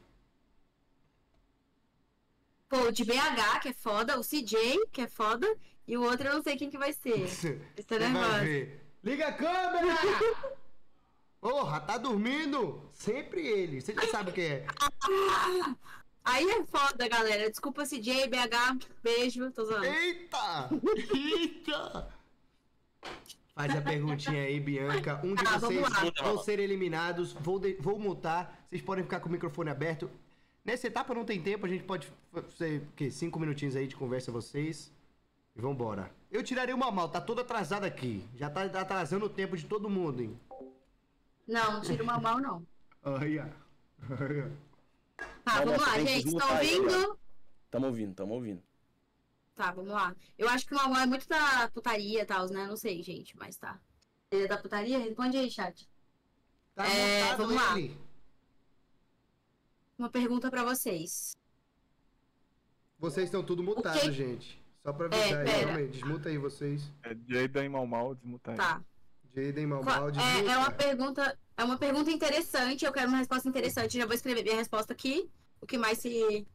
Pô, o de B H, que é foda, o C J, que é foda, e o outro eu não sei quem que vai ser. Você Estou vai nervosa. ver. Liga a câmera! Porra, tá dormindo? Sempre ele, você já sabe quem é. Aí é foda, galera. Desculpa, C J, B H, beijo, tô zoando. Eita! Eita! Faz a perguntinha aí, Bianca. Um de Tá, vocês vamos lá. vão ser eliminados. Vou, de- vou mutar. Vocês podem ficar com o microfone aberto. Nessa etapa não tem tempo, a gente pode fazer o quê? Cinco minutinhos aí de conversa vocês. E vambora. Eu tirarei uma mal, tá todo atrasado aqui. Já tá atrasando o tempo de todo mundo, hein? Não, não tira uma mão, não. Olha. Olha. Tá, Olha, vamos lá, você tem que gente. Estão desmutar aí, ouvindo? Tamo ouvindo, tamo ouvindo. Tá, vamos lá. Eu acho que o mamão é muito da putaria e tal, né? Não sei, gente, mas tá. Ele é da putaria? Responde aí, chat. Tá É, montado vamos lá. ele. Uma pergunta pra vocês. Vocês estão tudo mutados, que- gente. Só pra avisar É, aí, pera. calma aí. Desmuta aí vocês. É Jaden Mal Mal, desmutar aí. Tá. Jaden Mal Qual- Mal, é, desmuta. é uma pergunta, é uma pergunta interessante. Eu quero uma resposta interessante. Já vou escrever minha resposta aqui. O que mais se.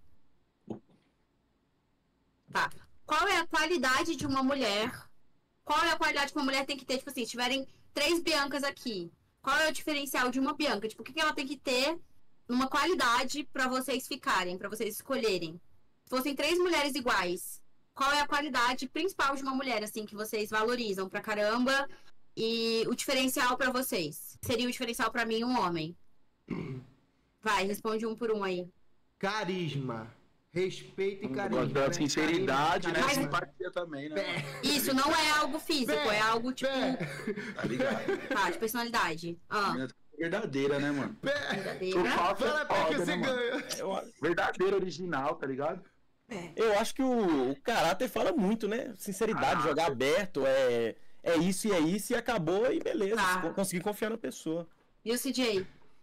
Tá. Qual é a qualidade de uma mulher? Qual é a qualidade que uma mulher tem que ter? Tipo assim, se tiverem três Biancas aqui, qual é o diferencial de uma Bianca? Tipo, o que que ela tem que ter numa qualidade pra vocês ficarem, pra vocês escolherem? Se fossem três mulheres iguais, qual é a qualidade principal de uma mulher, assim, que vocês valorizam pra caramba? E o diferencial pra vocês? Seria o diferencial pra mim um homem? Vai, responde um por um aí. Carisma. Respeito e carisma. Gosto da né? sinceridade, né? Carisma. Simpatia também, né? Isso não é algo físico, Pé, é algo tipo. Tá ligado? Tá, de personalidade. Ah, Verdadeira, né, mano? verdadeira. O falso é Fala pé que foda, você né, mano? ganha. Eu- Verdadeiro, original, tá ligado? Eu acho que o, o caráter fala muito, né? Sinceridade, jogar aberto, é, é isso e é isso, e acabou e beleza. Tá. Conseguir confiar na pessoa. E o C J?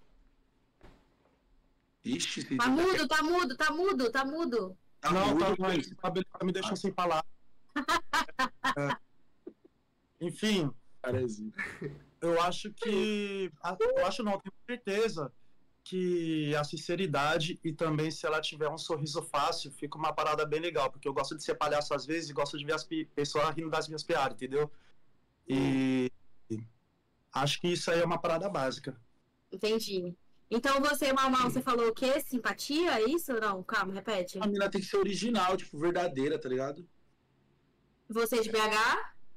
Ixi, se Tá mudo, tá mudo, tá mudo, tá mudo. Tá Não, mudo, tá, mas- tá, tá me deixando sem palavras. É. Enfim, eu acho que. Eu acho não, tenho certeza que a sinceridade e também se ela tiver um sorriso fácil, fica uma parada bem legal, porque eu gosto de ser palhaço às vezes e gosto de ver as pi- pessoas rindo das minhas piadas, entendeu? E acho que isso aí é uma parada básica. Entendi. Então você, Malmal, você falou o quê? Simpatia? É isso? Não, calma, repete. A mina tem que ser original, tipo, verdadeira, tá ligado? Você de B H?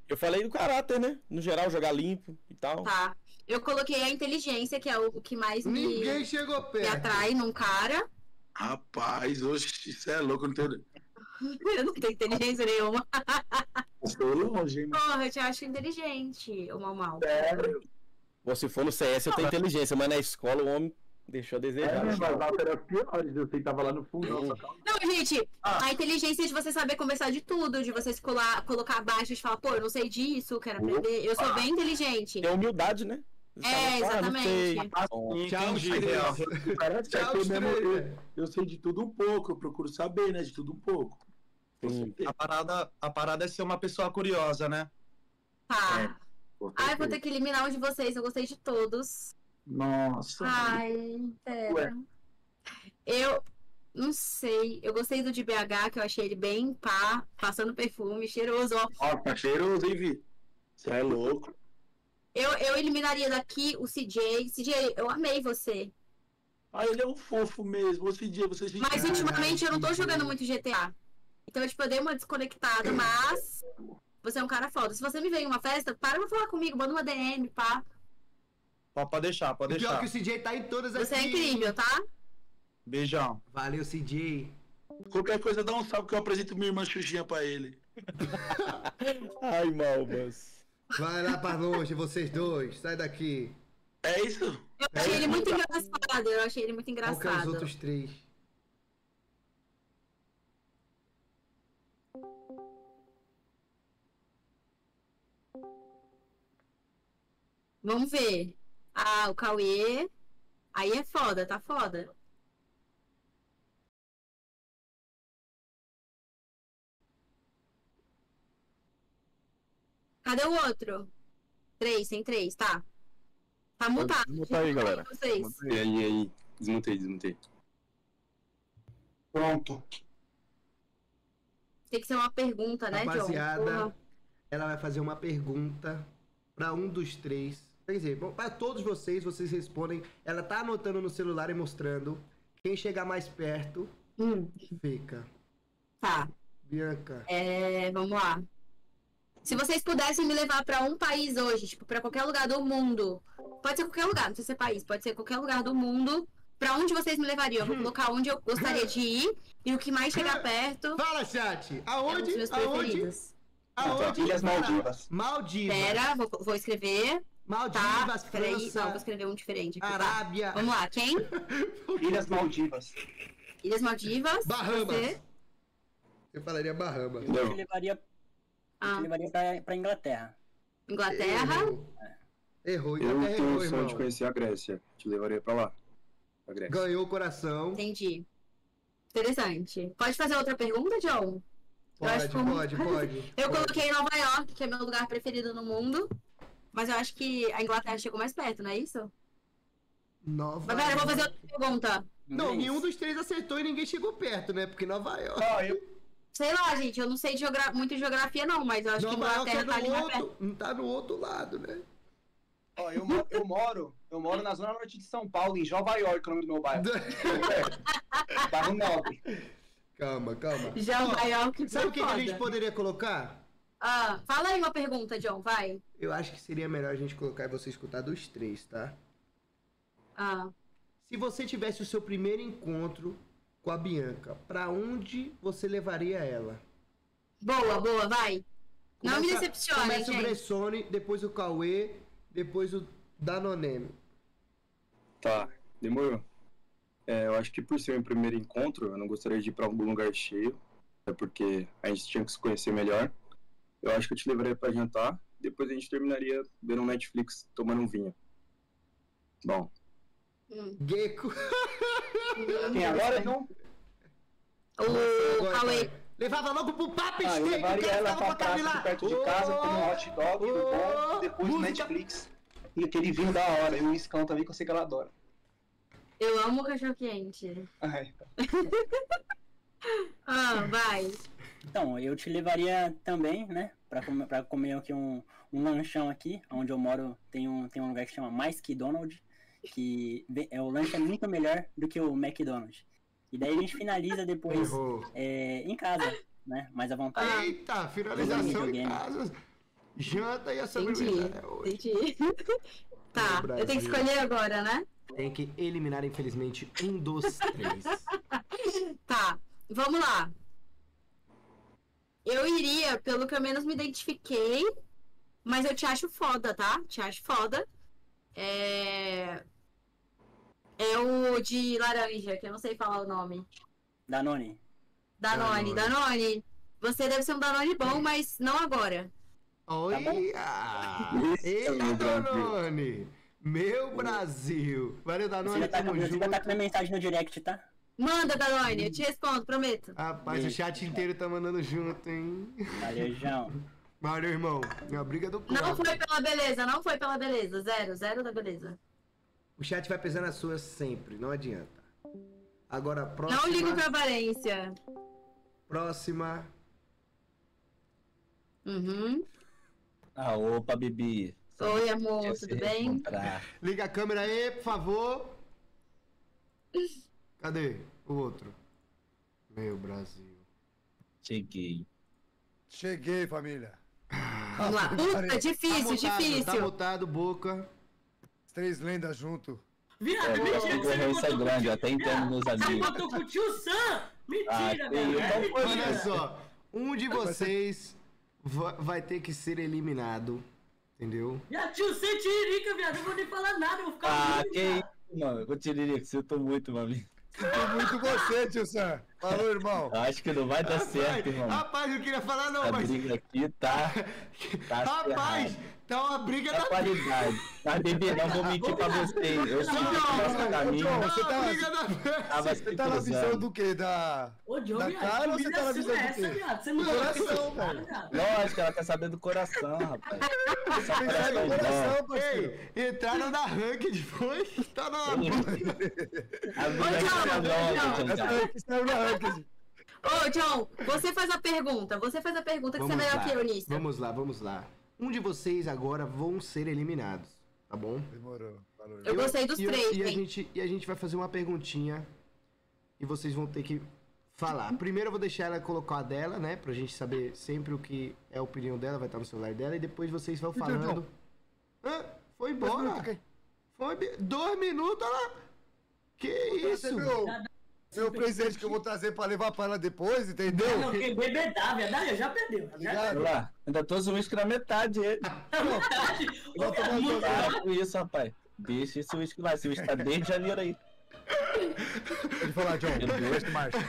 Eu falei do caráter, né? No geral, jogar limpo e tal. Tá. Eu coloquei a inteligência, que é o que mais me, Ninguém chegou me perto. atrai num cara. Rapaz, oxe, isso é louco, não tenho. Eu não tenho inteligência nenhuma. Estou longe, hein? Porra, eu te acho inteligente, o mal mal. Sério? Pô, se for no C S, eu tenho inteligência, mas na escola o homem deixou a desejar. É, mas lá era piores, eu sei que tava lá no fundo. Não, gente, a inteligência é de você saber conversar de tudo, de você se colar, colocar abaixo e falar, pô, eu não sei disso, quero aprender. Eu sou bem inteligente. É humildade, né? É, exatamente. Tchau, Real. Tchau, eu, eu sei de tudo um pouco, eu procuro saber, né? De tudo um pouco. A parada, a parada é ser uma pessoa curiosa, né? Tá. Ai, vou ter que eliminar um de vocês, eu gostei de todos. Nossa. Ai, pera. Eu não sei. Eu gostei do de B H, que eu achei ele bem pá, passando perfume, cheiroso, ó. Ó, tá cheiroso, hein, Vi? Você é louco. Eu, eu eliminaria daqui o C J. C J, eu amei você. Ah, ele é um fofo mesmo. O C J, você... Mas ultimamente eu não tô jogando muito G T A. Então, tipo, eu dei uma desconectada, mas você é um cara foda. Se você me vem em uma festa, para pra falar comigo, manda uma D M, pá. Pode deixar, pode Pior deixar. que o C J tá em todas as Você é incrível, tá? Beijão. Valeu, C J. Qualquer coisa, dá um salve que eu apresento minha irmã Xuxinha pra ele. Ai, Malbas. Vai lá pra longe, vocês dois. Sai daqui. É isso? Eu achei ele muito engraçado, eu achei ele muito Qual que é os engraçado. outros três? Vamos ver. Ah, o Cauê. Aí é foda, tá foda. Cadê o outro? Três, tem três, tá. Tá mutado. Desmuta aí, galera. Vocês. E aí, e aí? Desmutei, desmutei. Pronto. Tem que ser uma pergunta, né, John? Rapaziada, Porra. ela vai fazer uma pergunta pra um dos três. Quer dizer, bom, pra todos vocês, vocês respondem. Ela tá anotando no celular e mostrando. Quem chegar mais perto, fica. Tá. Bianca. É, vamos lá. Se vocês pudessem me levar pra um país hoje, tipo, pra qualquer lugar do mundo, pode ser qualquer lugar, não precisa ser país, pode ser qualquer lugar do mundo, pra onde vocês me levariam? Eu vou colocar onde eu gostaria de ir e o que mais chegar perto. Fala, chat! Aonde? É um dos meus Aonde? preferidos. Aonde? Ilhas Maldivas. Maldivas. Pera, vou, vou escrever. Maldivas, tá, peraí, França, não, vou escrever um diferente. Aqui, Arábia. Tá. Vamos lá, quem? Ilhas Maldivas. Ilhas Maldivas. Bahamas. Você? Eu falaria Bahamas. Eu te levaria, eu te levaria pra, pra Inglaterra. Inglaterra. Errou, Eu Inglaterra tenho errou, o sonho irmão. de conhecer a Grécia. Te levaria pra lá. Pra Grécia. Ganhou o coração. Entendi. Interessante. Pode fazer outra pergunta, John? Pode, acho que como- pode, pode. Eu coloquei Nova York, que é meu lugar preferido no mundo. Mas eu acho que a Inglaterra chegou mais perto, não é isso? Nova Mas pera, eu vou fazer York. outra pergunta. Não, nenhum dos três acertou e ninguém chegou perto, né? Porque Nova York. Sei lá, gente, eu não sei de geogra... muito de geografia, não, mas eu acho que Nova York Inglaterra é tá ali do mais outro, perto. não tá no outro lado, né? Ó, eu, mo- eu moro, eu moro na zona norte de São Paulo, em Nova York, o nome do meu bairro. É, bairro Nobre. Calma, calma. Nova York Sabe o que, que a foda. gente poderia colocar? Ah, fala aí uma pergunta, John, vai. Eu acho que seria melhor a gente colocar e você escutar dos três, tá? Ah. Se você tivesse o seu primeiro encontro com a Bianca, pra onde você levaria ela? Boa, boa, vai. Não me Começa- decepcione, Começa o gente. Bressone, depois o Cauê, depois o Danoneme. Tá, demorou. É, eu acho que por ser meu primeiro encontro, eu não gostaria de ir pra algum lugar cheio, até porque a gente tinha que se conhecer melhor. Eu acho que eu te levaria pra jantar, depois a gente terminaria vendo um Netflix, tomando um vinho. Bom. Gecko. Quem agora, John? O Agora, Cauê. vai. Levava logo pro papo Ah, eu steak, levaria o cara ela ficava pra pra praça caminhar. aqui perto de casa, comer um hot dog do bom, depois do Netflix. E aquele vinho da hora, e o iscão também, que eu sei que ela adora. Eu amo cachorro quente. Ai. Ah, vai. Então, eu te levaria também, né, pra, comer- pra comer aqui um, um lanchão aqui, onde eu moro tem um, tem um lugar que chama Mais Que Donald, que ve- é, o lanche é muito melhor do que o McDonald's. E daí a gente finaliza depois Errou. é, em casa, né, mais à vontade. Eita, Jogando finalização em videogame. casa. Janta e a Entendi, sobremesa é hoje. entendi. Tá, eu tenho que escolher agora, né? Tem que eliminar, infelizmente, um dos três. Tá, vamos lá. Eu iria pelo que eu menos me identifiquei, mas eu te acho foda, tá? Te acho foda. É... É o de laranja, que eu não sei falar o nome. Danone. Danone, Danone. Você deve ser um Danone bom, mas não agora. Olha! Eita, Danone! Meu Brasil! Valeu, Você Danone, já tá, tamo você já junto. tá com minha mensagem no direct, tá? Manda, Danone, eu te respondo, prometo. Rapaz, o chat inteiro tá mandando junto, hein? Valeu, João. Valeu, irmão. A briga do Não copo. foi pela beleza, não foi pela beleza. Zero, zero da beleza. O chat vai pesando as suas sempre, não adianta. Agora, próxima... Não ligo pra aparência. Próxima... Uhum. Ah, opa, Bibi. Oi, amor, Quer tudo se bem? reencontrar. Liga a câmera aí, por favor. Cadê o outro? Meu Brasil. Cheguei. Cheguei, família. Vamos lá. Puta, difícil, Tá mutado, difícil. Tá mutado, boca. As três lendas junto. Viado, É, mentira que você concorrência me botou com grande, o tio- até entendo meus Você amigos. botou com o tio Sam? Mentira, Ah, velho. que- É mentira. Olha só, um de vocês va- vai ter que ser eliminado, entendeu? E a tio Sam tiririca, viado. Eu não vou nem falar nada, eu vou ficar Ah, muito, que cara. isso, mano. Eu tirei, sinto muito, mano. Sinto muito você, tio Sam. Falou, irmão. Acho que não vai dar certo, irmão. Rapaz, eu queria falar não, A mas... briga aqui tá. tá Rapaz, ferrado. tá uma briga É da... qualidade. Mas, bebê, não vou mentir pra você. Eu sei que o nosso caminho João, você Tá uma briga tá, da... tava se você tá na visão cruzando. do quê? Da, Ô, Diogo, da viado, cara que ou você tá na humilhação visão é do essa, quê? viado? Você não Do coração, velho. Lógico, ela quer saber do coração, rapaz. Só Pensar coração no bom. coração, parceiro. Ei, entraram na ranked, foi? Tá na... A briga Ô, é Diogo, nova, Essa John. aí que saiu na ranked. Ô, John, você faz a pergunta. Você faz a pergunta que você é Vamos melhor lá, que eu nisso. vamos lá, vamos lá. Um de vocês agora vão ser eliminados, tá bom? Demorou. Falou. Eu gostei dos e eu- três, e a hein? gente E a gente vai fazer uma perguntinha e vocês vão ter que falar. Primeiro eu vou deixar ela colocar a dela, né? Pra gente saber sempre o que é a opinião dela, vai estar no celular dela. E depois vocês vão E teu falando. Hã? Foi embora. Foi bi- dois minutos, olha lá. Que Esse é isso? meu, meu presente que eu vou trazer pra levar pra ela depois, entendeu? Não, quem bebedar, verdade, já perdeu. Já Olha lá, ainda tô usando uísque na metade. ele. Vou tomar um gole. Para com isso, rapaz. Deixa esse uísque lá. Esse uísque tá desde janeiro aí. Pode falar, John. Gosto de marcha.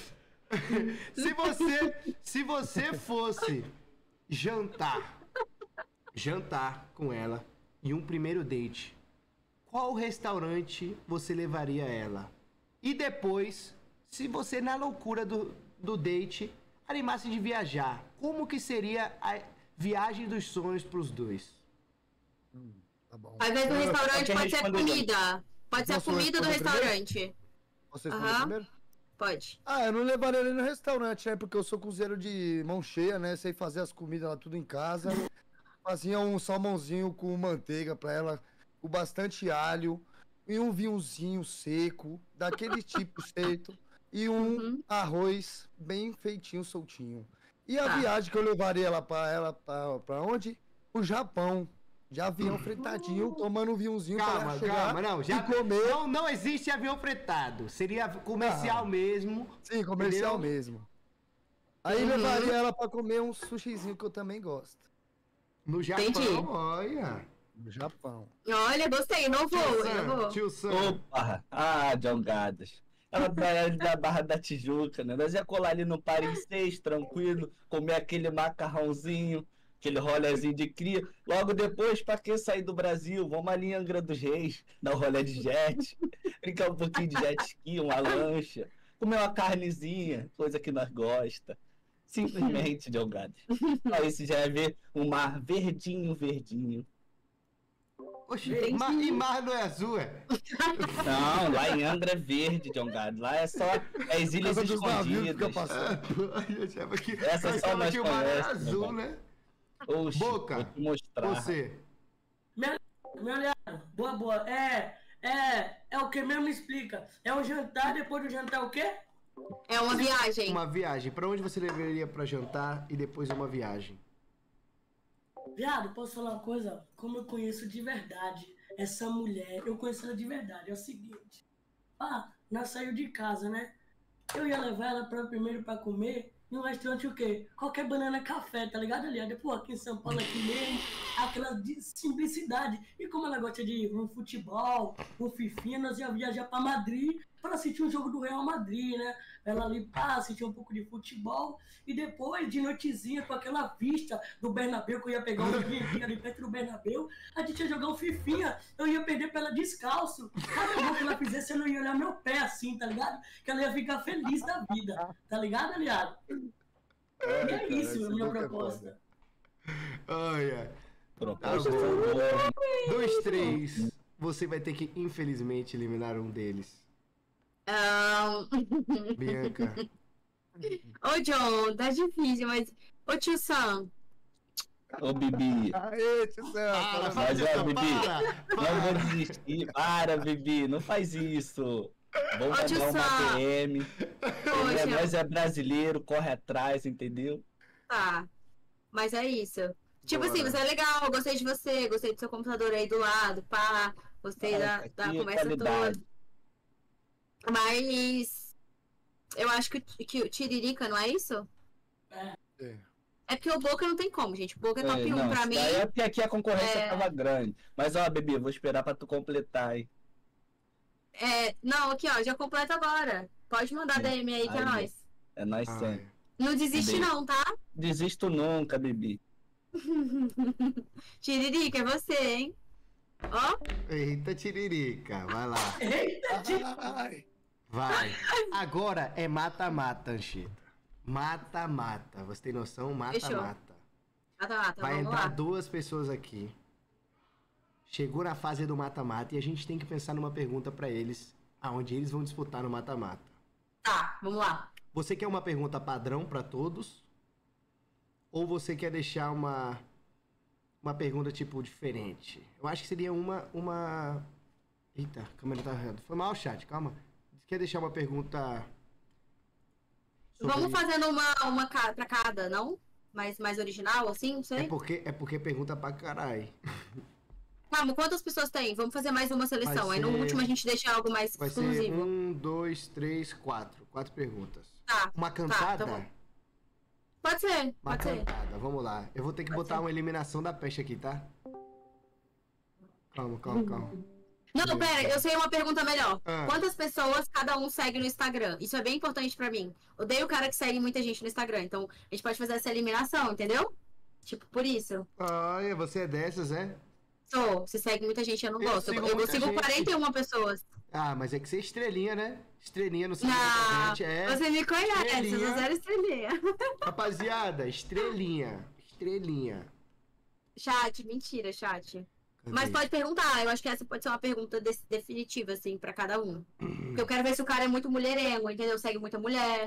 Se você, se você fosse jantar, jantar com ela em um primeiro date, qual restaurante você levaria ela? E depois, se você na loucura do, do date animasse de viajar, como que seria a viagem dos sonhos pros dois? Tá bom. Ao invés do restaurante, quem pode ser respondeu? comida. Pode ser a Posso comida do responder primeiro? restaurante. Você respondeu Aham. primeiro? Pode. Ah, eu não levaria ele no restaurante, né? Porque eu sou cozinheiro de mão cheia, né? Sei fazer as comidas lá tudo em casa. Fazia um salmãozinho com manteiga pra ela, com bastante alho, e um vinhozinho seco, daquele tipo feito, e um Uhum. arroz bem feitinho, soltinho. E a Tá. viagem que eu levaria ela pra ela, pra, pra onde? O Japão. De avião fretadinho, tomando um vinhozinho pra Calma, ela chegar calma, não, já e comer. Não, não existe avião fretado. Seria comercial Ah. mesmo. Sim, comercial entendeu? mesmo. Aí Uhum. levaria ela pra comer um sushizinho que eu também gosto. No Japão, Entendi. olha. No Japão. Olha, gostei, não vou, Tio eu Sam, vou. tio Sam. Opa! Ah, John Gadas. Ela tá da Barra da Tijuca, né? Nós ia colar ali no Paris seis, tranquilo, comer aquele macarrãozinho, aquele rolezinho de cria. Logo depois, pra que sair do Brasil? Vamos ali em Angra dos Reis, dar um rolê de jet, brincar um pouquinho de jet ski, uma lancha, comer uma carnezinha, coisa que nós gosta. Simplesmente, John Gadas. Só isso já é ver um mar verdinho, verdinho. Oxi, mar, e mar não é azul, é? Não, lá em Angra é verde, John Gadas. Lá é só é as ilhas Casa dos navios que eu escondidas. passei. Eu achava que, Essa eu só achava nós que o mar era conhece, azul, meu né? Oxi, Boca, vou te mostrar. Você. Meu aliado, boa, boa. É, é, é o que mesmo me explica. É um jantar, depois do jantar o quê? É uma viagem. Uma viagem. Pra onde você levaria pra jantar e depois uma viagem? Viado, posso falar uma coisa? Como eu conheço de verdade essa mulher, eu conheço ela de verdade. É o seguinte. Ah, nós saiu de casa, né? Eu ia levar ela pra, primeiro pra comer em um restaurante o quê? Qualquer banana café, tá ligado, aliado? Pô, aqui em São Paulo, aqui mesmo, aquela de simplicidade. E como ela gosta de um futebol, um fifinha, nós ia viajar pra Madrid para assistir um jogo do Real Madrid, né? Ela ali, pá, assistir um pouco de futebol. E depois, de noitezinha, com aquela vista do Bernabéu, que eu ia pegar um vinho ali perto do Bernabéu, a gente ia jogar um fifinha, eu ia perder pra ela descalço. Cada gol que ela fizesse, eu não ia olhar meu pé assim, tá ligado? Que ela ia ficar feliz da vida, tá ligado, aliado? E é isso, a minha proposta. Olha. Proposta Tá bom. foi boa. Dois, três. Você vai ter que, infelizmente, eliminar um deles. Ahn, Bianca. Ô, John, tá difícil, mas... Ô, tio Sam, Ô, Bibi. Aê, tio Sam. Mas, ó, Bibi, não vou desistir. Para, Bibi, não faz isso. Vamos Ô, tio mandar uma Sam. D M. Poxa. Nós é brasileiro, corre atrás, entendeu? tá. Mas é isso. Tipo Bora. assim, você é legal, gostei de você, gostei do seu computador aí do lado, pá. Gostei Ah, da, aqui da é conversa qualidade. toda. Mas... Eu acho que, o- que o Tiririca, não é isso? É. É porque o Boca não tem como, gente. O Boca é top É, um não, pra isso mim. daí é porque aqui a concorrência É. tava grande. Mas, ó, Bibi, eu vou esperar pra tu completar, hein? É, não, aqui, ó, já completa agora. Pode mandar D M aí que é Aí. nóis. É nós sempre. Não desiste Bibi. não, tá? Desisto nunca, Bibi. Tiririca, é você, hein? Ó. Eita, Tiririca. Vai lá. Eita, Tiririca. Vai. Agora é mata-mata, Anchieta. Mata-mata. Você tem noção? Mata-mata. Mata, mata, Vai vamos entrar lá. duas pessoas aqui. Chegou na fase do mata-mata e a gente tem que pensar numa pergunta pra eles, aonde eles vão disputar no mata-mata. Tá, vamos lá. Você quer uma pergunta padrão pra todos? Ou você quer deixar uma uma pergunta tipo diferente? Eu acho que seria uma uma Eita, a câmera tá errada. Foi mal, chat, calma. Quer deixar uma pergunta sobre- Vamos fazendo uma, uma ca- pra cada, não? Mais, mais original, assim, não sei. É porque é porque pergunta pra caralho. Calma, quantas pessoas tem? Vamos fazer mais uma seleção. Vai Aí no ser- último a gente deixa algo mais Vai ser exclusivo. um, dois, três, quatro. Quatro perguntas. Tá. Uma tá, cantada? tá bom. Pode ser, Uma pode ser. cantada, vamos lá. Eu vou ter que botar uma eliminação da peste aqui, tá? Calma, calma, calma. Não, pera, eu sei uma pergunta melhor. Ah. Quantas pessoas cada um segue no Instagram? Isso é bem importante pra mim. Odeio o cara que segue muita gente no Instagram. Então, a gente pode fazer essa eliminação, entendeu? Tipo, por isso. Olha, você é dessas, é? Sou, se segue muita gente, eu não Eu gosto. Eu, sigo eu muita sigo gente. quarenta e uma pessoas. Ah, mas é que você é estrelinha, né? Estrelinha no seu Não, gente, é. você me conhece, eu Estrelinha. sou zero estrelinha. Rapaziada, estrelinha. Estrelinha. Chat, mentira, chat. Cadê? Mas pode perguntar, eu acho que essa pode ser uma pergunta de- definitiva, assim, pra cada um. Porque eu quero ver se o cara é muito mulherengo, entendeu? Segue muita mulher.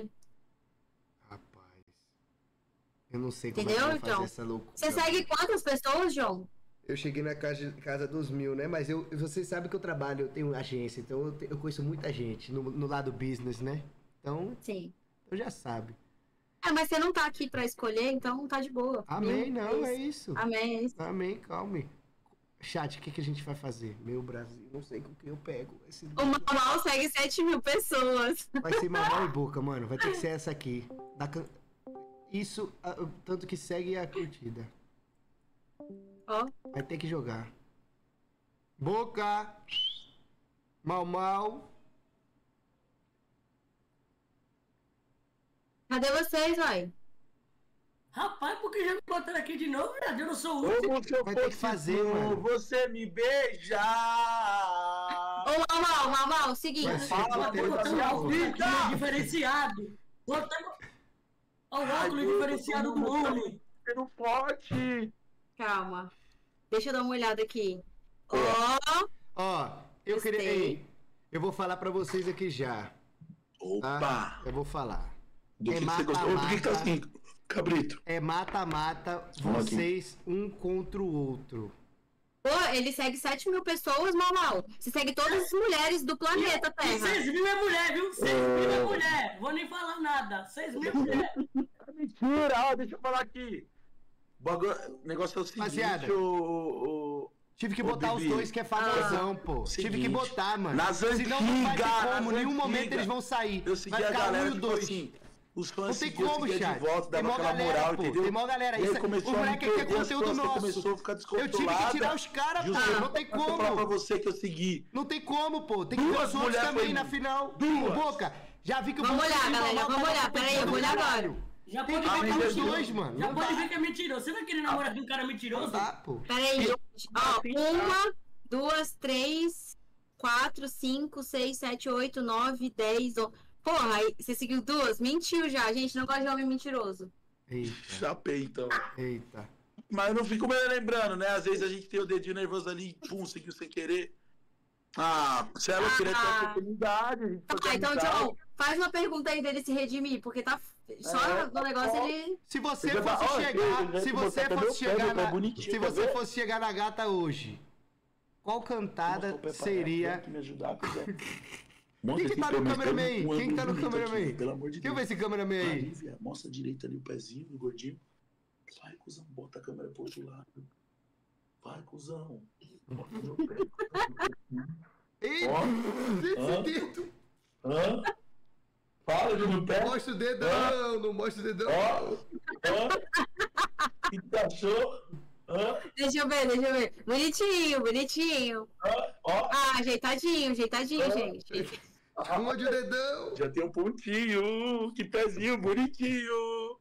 Eu não sei como Entendeu, é que eu vou fazer João? essa loucura. Você segue quantas pessoas, João? Eu cheguei na casa, casa dos mil, né? Mas eu, vocês sabem que eu trabalho, eu tenho agência, então eu, te- eu conheço muita gente no, no lado business, né? Então, Sim. eu já sabe. É, mas você não tá aqui pra escolher, então tá de boa. Amém, viu? não, é isso. Amém, é isso. Amém, calme. Chat, o que, que a gente vai fazer? Meu Brasil, não sei com quem eu pego. Esse... O Mamal segue sete mil pessoas. Vai ser mamão e boca, mano. Vai ter que ser essa aqui. Da can- Isso, ah, o tanto que segue é a curtida. Ó. Vai ter que jogar. Boca. Mal, mal. Cadê vocês, vai? Rapaz, por que já me botaram aqui de novo, viado? Eu não sou o último. Como se eu Vai ter que fosse fazer, tu, mano. Você me beija! Ô, Mamal, Mamal, seguinte. Vai ser Fala, roteiro da botando sua óculos vida. aqui, diferenciado. Botando... Olha o óculos diferenciado do homem. Você não pode! Calma. Deixa eu dar uma olhada aqui. Ó. Ó, eu Gostei. queria. Ei, eu vou falar pra vocês aqui já. Opa! Tá? Eu vou falar. Do É que, que você gostou? Por que que tá mata-mata. assim, Cabrito? É mata-mata, Vamos aqui. vocês um contra o outro. Pô, ele segue sete mil pessoas, Mamal. Você segue todas as mulheres do planeta E Terra. seis mil é mulher, viu? Seis mil é mulher. Vou nem falar nada. Seis mil é mulher. Mentira! Ó, deixa eu falar aqui. bagulho- o negócio é o seguinte, Rapaziada, o, o- Tive que Ô, botar os Bibi. dois que é famosão, pô. Seguinte, Tive que botar, mano. Nas Senão não vai ter antigas, como, em nas nenhum momento antigas, eles vão sair. Eu segui Vai a ficar galera, um e o tipo dois. assim, os fãs Não tem seguiam, como, seguia chat. de volta, Tem dava mó aquela galera, moral, pô. entendeu? Tem mó galera. E aí Isso- começou o a moleque me quer perder as conteúdo costas, nosso. começou a ficar Eu tive que descontrolada. tirar os caras, pô. Justamente Não tem pra falar como. pra você que eu segui. Não tem como, pô. Tem que ver Duas os outros mulheres também foi- na final. Duas. Boca, já vi que o Vamos Boca olhar, tem galera, normal, vamos tá olhar. na Pera aí, eu vou olhar agora. Já Tem pode que ver botar que os dois, mano. Já Não pode dá. ver que é mentiroso. Você vai querer namorar com um cara mentiroso? Tá, pô. Peraí, gente. Ó, uma, duas, três, quatro, cinco, seis, sete, oito, nove, dez. on- Porra, aí você seguiu duas? Mentiu já, gente. Não gosta de homem mentiroso. Eita. Chapei, então. Eita. Mas eu não fico me lembrando, né? Às vezes a gente tem o dedinho nervoso ali, pum, seguiu sem querer. Ah, se ela queria ter a oportunidade, a gente Tá, fazer então, amizade. Tchau, faz uma pergunta aí dele se redimir, porque tá só É, no negócio ó. ele. Se você Eu já- fosse ó, chegar, eu já se vou você botar fosse meu pé, chegar meu pé na, bonitinho, se quer você ver? fosse chegar na gata hoje, qual cantada seria? Me ajudar, quiser. Quem que tá no cameraman aí? Quem que tá no cameraman aí? Pelo amor de Deixa eu ver Deus. esse cameraman aí. Ali, viado, mostra direito ali o pezinho do gordinho. Vai, cuzão, bota a câmera pro outro lado. Vai, cuzão. Bota meu pé. Eita, Ó, esse hã? dedo. Hã? Fala do meu pé. Não mostra o dedão, não mostra o dedão. Ó, ó. O que tu achou? Hã? Deixa eu ver, deixa eu ver. Bonitinho, bonitinho. Ó. Ah, ajeitadinho, ajeitadinho, Ó. gente. Onde o dedão? Já tem um pontinho. Que pezinho bonitinho.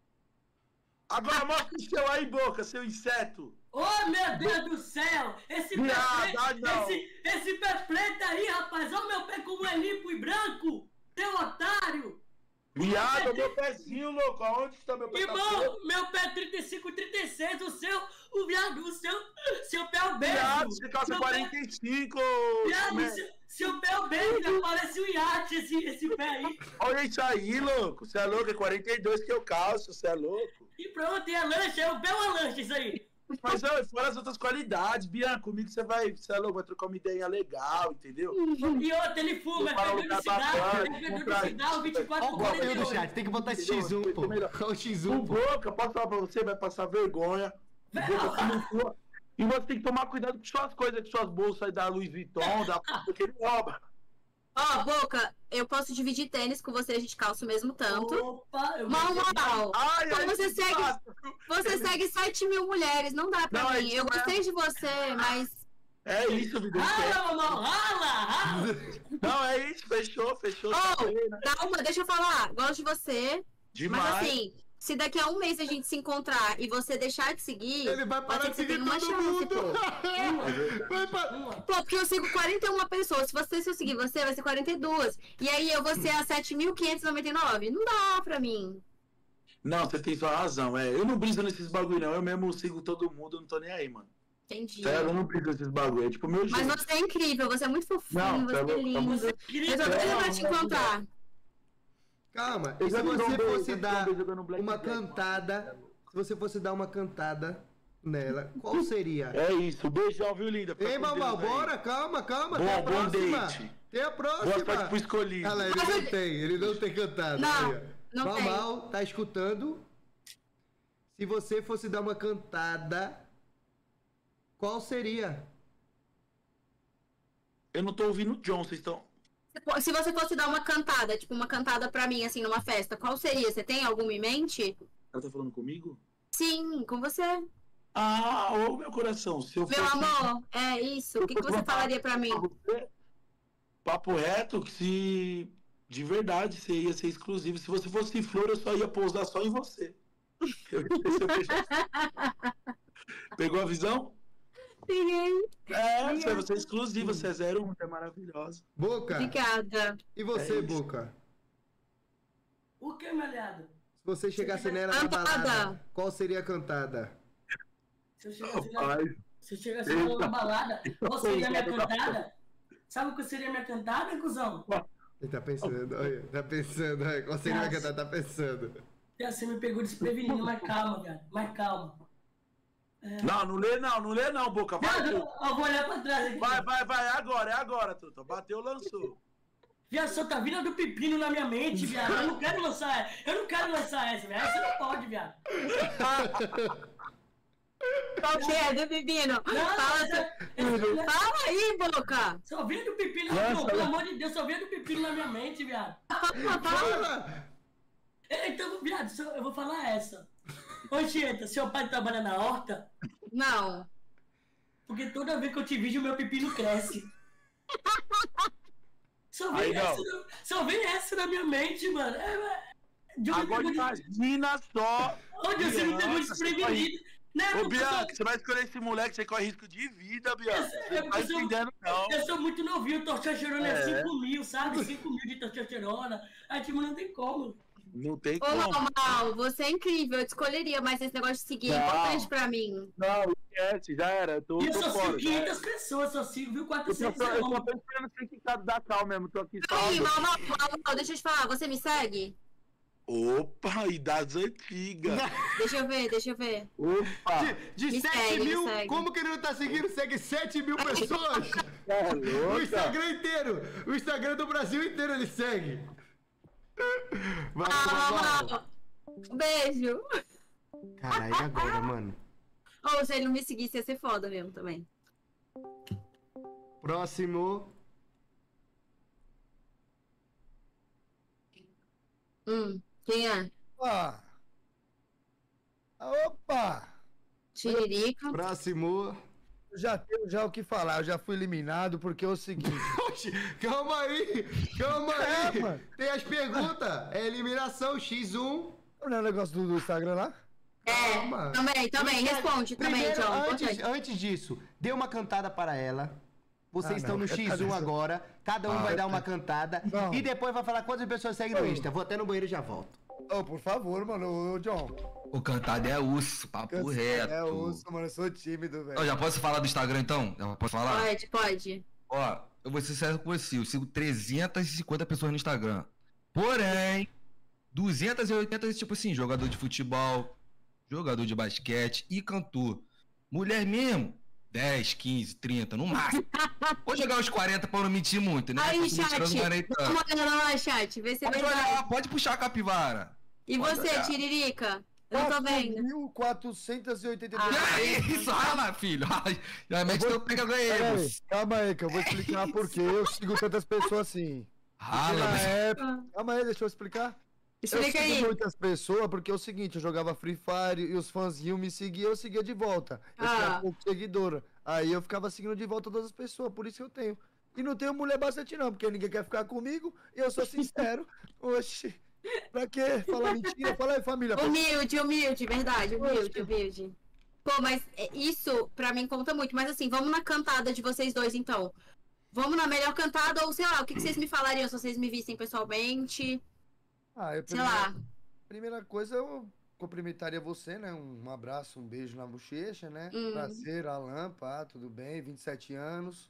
Agora mostra o seu aí, boca, seu inseto. Oh, meu Deus do céu! Esse pé Viado, ah, preto, não. esse, esse pé preto aí, rapaz! Olha o meu pé como é limpo e branco! Seu otário! Viado, meu pezinho, louco. Aonde está meu pé? Irmão, meu pé é trinta e cinco, trinta e seis, o seu, o viado, o seu, seu pé é obeso! Viado, você calça Seu quarenta e cinco. Pé, viado, né? seu, seu pé é obeso, parece um iate esse, esse pé aí! Olha isso aí, louco. Você é louco, é quarenta e dois que eu calço, você é louco. E pronto, e é lanche, é o pé ou é lanche isso aí? Mas ó, fora as outras qualidades, Bianca, comigo você vai, você é louco, vai trocar uma ideia legal, entendeu? E outra, ele fuma, é Para um pegando lugar cigarro, bacana, é pegando comprar- cigarro, vinte e quatro Olha o por quarenta conteúdo e do oito. chat, tem que botar esse X um, pô. Olha o X um, O pô. Boca, posso falar pra você, vai passar vergonha. O Boca tumultua. E você tem que tomar cuidado com suas coisas, com suas bolsas aí da Louis Vuitton, da porque ele rouba. Ó, Boca, eu posso dividir tênis com você, a gente calça o mesmo tanto. Opa, eu Mal, mal. Ai, Então ai, você que segue, fácil. você segue sete mil mulheres, não dá pra Não, é mim. isso Eu mesmo. gostei de você, mas É isso, vida. Rala, mamão, rala, rala! Não, é isso, fechou, fechou. Ô, né? dá uma, deixa eu falar. Gosto de você. Demais. Mas assim, se daqui a um mês a gente se encontrar e você deixar de seguir, Ele vai pode parar ser de que você seguir tenha uma todo chance, mundo. pô. Vai pa- Pô, porque eu sigo quarenta e uma pessoas. Se você se eu seguir você, vai ser quarenta e duas. E aí eu vou ser a sete mil quinhentos e noventa e nove. Não dá pra mim. Não, você tem sua razão. É, eu não briso nesses bagulho, não. Eu mesmo sigo todo mundo, eu não tô nem aí, mano. Entendi. Sério, eu não briso nesses bagulho. É tipo meu Mas jeito. você é incrível, você é muito fofinho, Não, você tá é louco, tá lindo. muito Eu tô doida pra te encontrar. Calma, Eu e se já vi você um beijo, fosse eu já vi dar um beijo jogando Black uma Black. cantada, se você fosse dar uma cantada nela, qual seria? É isso, beijão, viu, linda? Fica Ei, com Mamal, Deus aí. bora, calma, calma, Bom, tem a bom próxima. date. Tem a próxima. Boa sorte pro escolhido. Olha lá, ele não tem, ele não tem cantada. Não, Aí, ó. não tem. Mamal, tá escutando? Se você fosse dar uma cantada, qual seria? Eu não tô ouvindo o John, vocês estão... Se você fosse dar uma cantada, tipo uma cantada pra mim, assim, numa festa, qual seria? Você tem alguma em mente? Ela tá falando comigo? Sim, com você. Ah, ô meu coração, se eu Meu fosse... amor, é isso. O que, que você falaria pra mim? Papo reto, que se de verdade você ia ser exclusivo. Se você fosse flor, eu só ia pousar só em você. Eu ia ser seu peixe. Pegou a visão? Peguei. É, você vai ser exclusiva, você é zero um, você é maravilhosa. Boca. Obrigada. E você, É isso. Boca? O que, malhado? Se você chegasse nela na Cantada. balada, qual seria a cantada? Se eu chegasse, na, Rapaz, se eu chegasse numa Eita. balada, qual seria a minha cantada? Sabe o que seria a minha cantada, cuzão? Ele tá pensando, olha, tá pensando, olha, qual seria a Nossa. cantada? Tá pensando. Você me pegou desprevenido, mas calma, velho. Mas calma. Não, não lê não, não lê não, Boca. Vai, Não, tu. eu vou olhar pra trás aqui. vai, vai, vai, é agora, é agora, Truta. Bateu, lançou. Viado, só tá vindo a do pepino na minha mente, viado. Eu não quero lançar essa. Eu não quero lançar essa, viado. Você não pode, viado. Qual que é do pepino? Não, Fala, essa- fala aí, boca. Só vinha do pepino, Nossa, não, pelo olha. amor de Deus, só vinha do pepino na minha mente, viado. Fala. É, Então, viado, só- eu vou falar essa. Ô, Tieta, seu pai trabalha na horta? Não. Porque toda vez que eu te vejo, meu pepino cresce. Só vem, Aí não. essa, na- só vem essa na minha mente, mano. É, é, Diogo Agora pegou de- imagina só. Ô, Diogo, você me pegou Bianca, você desprevenido. corre- Não, Ô, porque eu Bianca, sou- você vai escolher esse moleque, você corre risco de vida, Bianca. É Você porque não tá eu sou- entendendo, não. Eu sou muito novinho, testosterona é É. cinco mil, sabe? cinco mil de testosterona. Aí, tipo, não tem como. Não tem Ô, como. Mal, você é incrível, eu te escolheria, mas esse negócio de seguir é Não. importante pra mim. Não, esquece, já era. Eu tô, E eu tô só fora. sigo já era. quinhentas pessoas, só sigo, viu? Eu quatrocentos só, eu só homens. tô esperando o certificado da Cal mesmo, tô aqui só. Aí, Mal, Mal, Mal, Mal, deixa eu te falar, você me segue? Opa, e das antigas. Deixa eu ver, deixa eu ver. Opa. De Me sete segue, me mil, segue. como que ele não tá seguindo? Segue sete mil pessoas. É O louca. Instagram inteiro. O Instagram do Brasil inteiro ele segue. Vai, Ah, vai, Mal, um beijo. Caralho, e agora, mano? Ou se ele não me seguisse, ia ser foda mesmo também. Próximo. Hum, quem é? Ah. Opa! Tiririca. Próximo. Eu já tenho já o que falar, eu já fui eliminado porque é o seguinte. Oxi, calma aí, calma É, aí. mano. Tem as perguntas. É eliminação xis um. Não é o negócio do, do Instagram lá? É, Calma. também, também, responde, também, Primeiro, John. antes, importante. antes disso, dê uma cantada para ela. Vocês Ah, estão não, no xis um cantada- agora. Cada um Ah, vai dar uma tá. cantada. Não. E depois vai falar quantas pessoas seguem no Insta. Vou até no banheiro e já volto. Ô, por favor, mano, ô, John. O cantado é urso, papo reto. É osso, mano, eu sou tímido, velho. Eu já posso falar do Instagram então? Já posso falar? Pode, pode. Ó, eu vou ser sincero com você, eu sigo trezentas e cinquenta pessoas no Instagram. Porém, duzentas e oitenta, tipo assim, jogador de futebol, jogador de basquete e cantor. Mulher mesmo, dez, quinze, trinta, no máximo. Vou jogar uns quarenta pra não mentir muito, né? Aí, Tô mentindo, chat. eu não ganhei Dá tanto. uma olhada lá, chat. Vê se é Pode verdade. olhar, pode puxar a capivara. E Pode você, olhar. Tiririca? Eu não tô vendo. mil quatrocentos e oitenta e Ah. três. Que é isso? Ah lá, filho. Ai, já mete teu pega Pera aí, ganhemos. calma aí, que eu vou explicar por que eu sigo tantas pessoas assim. Porque Rala, na mas- época... Calma aí, deixa eu explicar. Explica eu sigo aí. muitas pessoas porque é o seguinte, eu jogava Free Fire e os fãzinhos me seguiam, eu seguia de volta. Eu Ah. tinha pouco seguidora. Aí eu ficava seguindo de volta todas as pessoas, por isso que eu tenho. E não tenho mulher bastante não, porque ninguém quer ficar comigo e eu sou sincero. Oxi, pra quê? Falar mentira? Fala aí, família. Humilde, humilde, verdade, humilde, humilde. Pô, mas é, isso pra mim conta muito. Mas assim, vamos na cantada de vocês dois então. Vamos na melhor cantada ou sei lá, o que, que vocês me falariam se vocês me vissem pessoalmente? Ah, eu Sei primeira, lá. primeira coisa, eu cumprimentaria você, né? Um abraço, um beijo na bochecha, né? Hum. Prazer, Alan, pá, tudo bem? vinte e sete anos.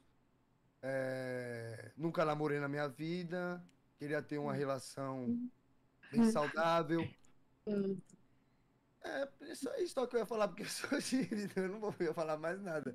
É, Nunca namorei na minha vida. Queria ter uma relação bem saudável. Hum. É, isso aí só que eu ia falar, porque eu sou tímido, eu não vou eu falar mais nada.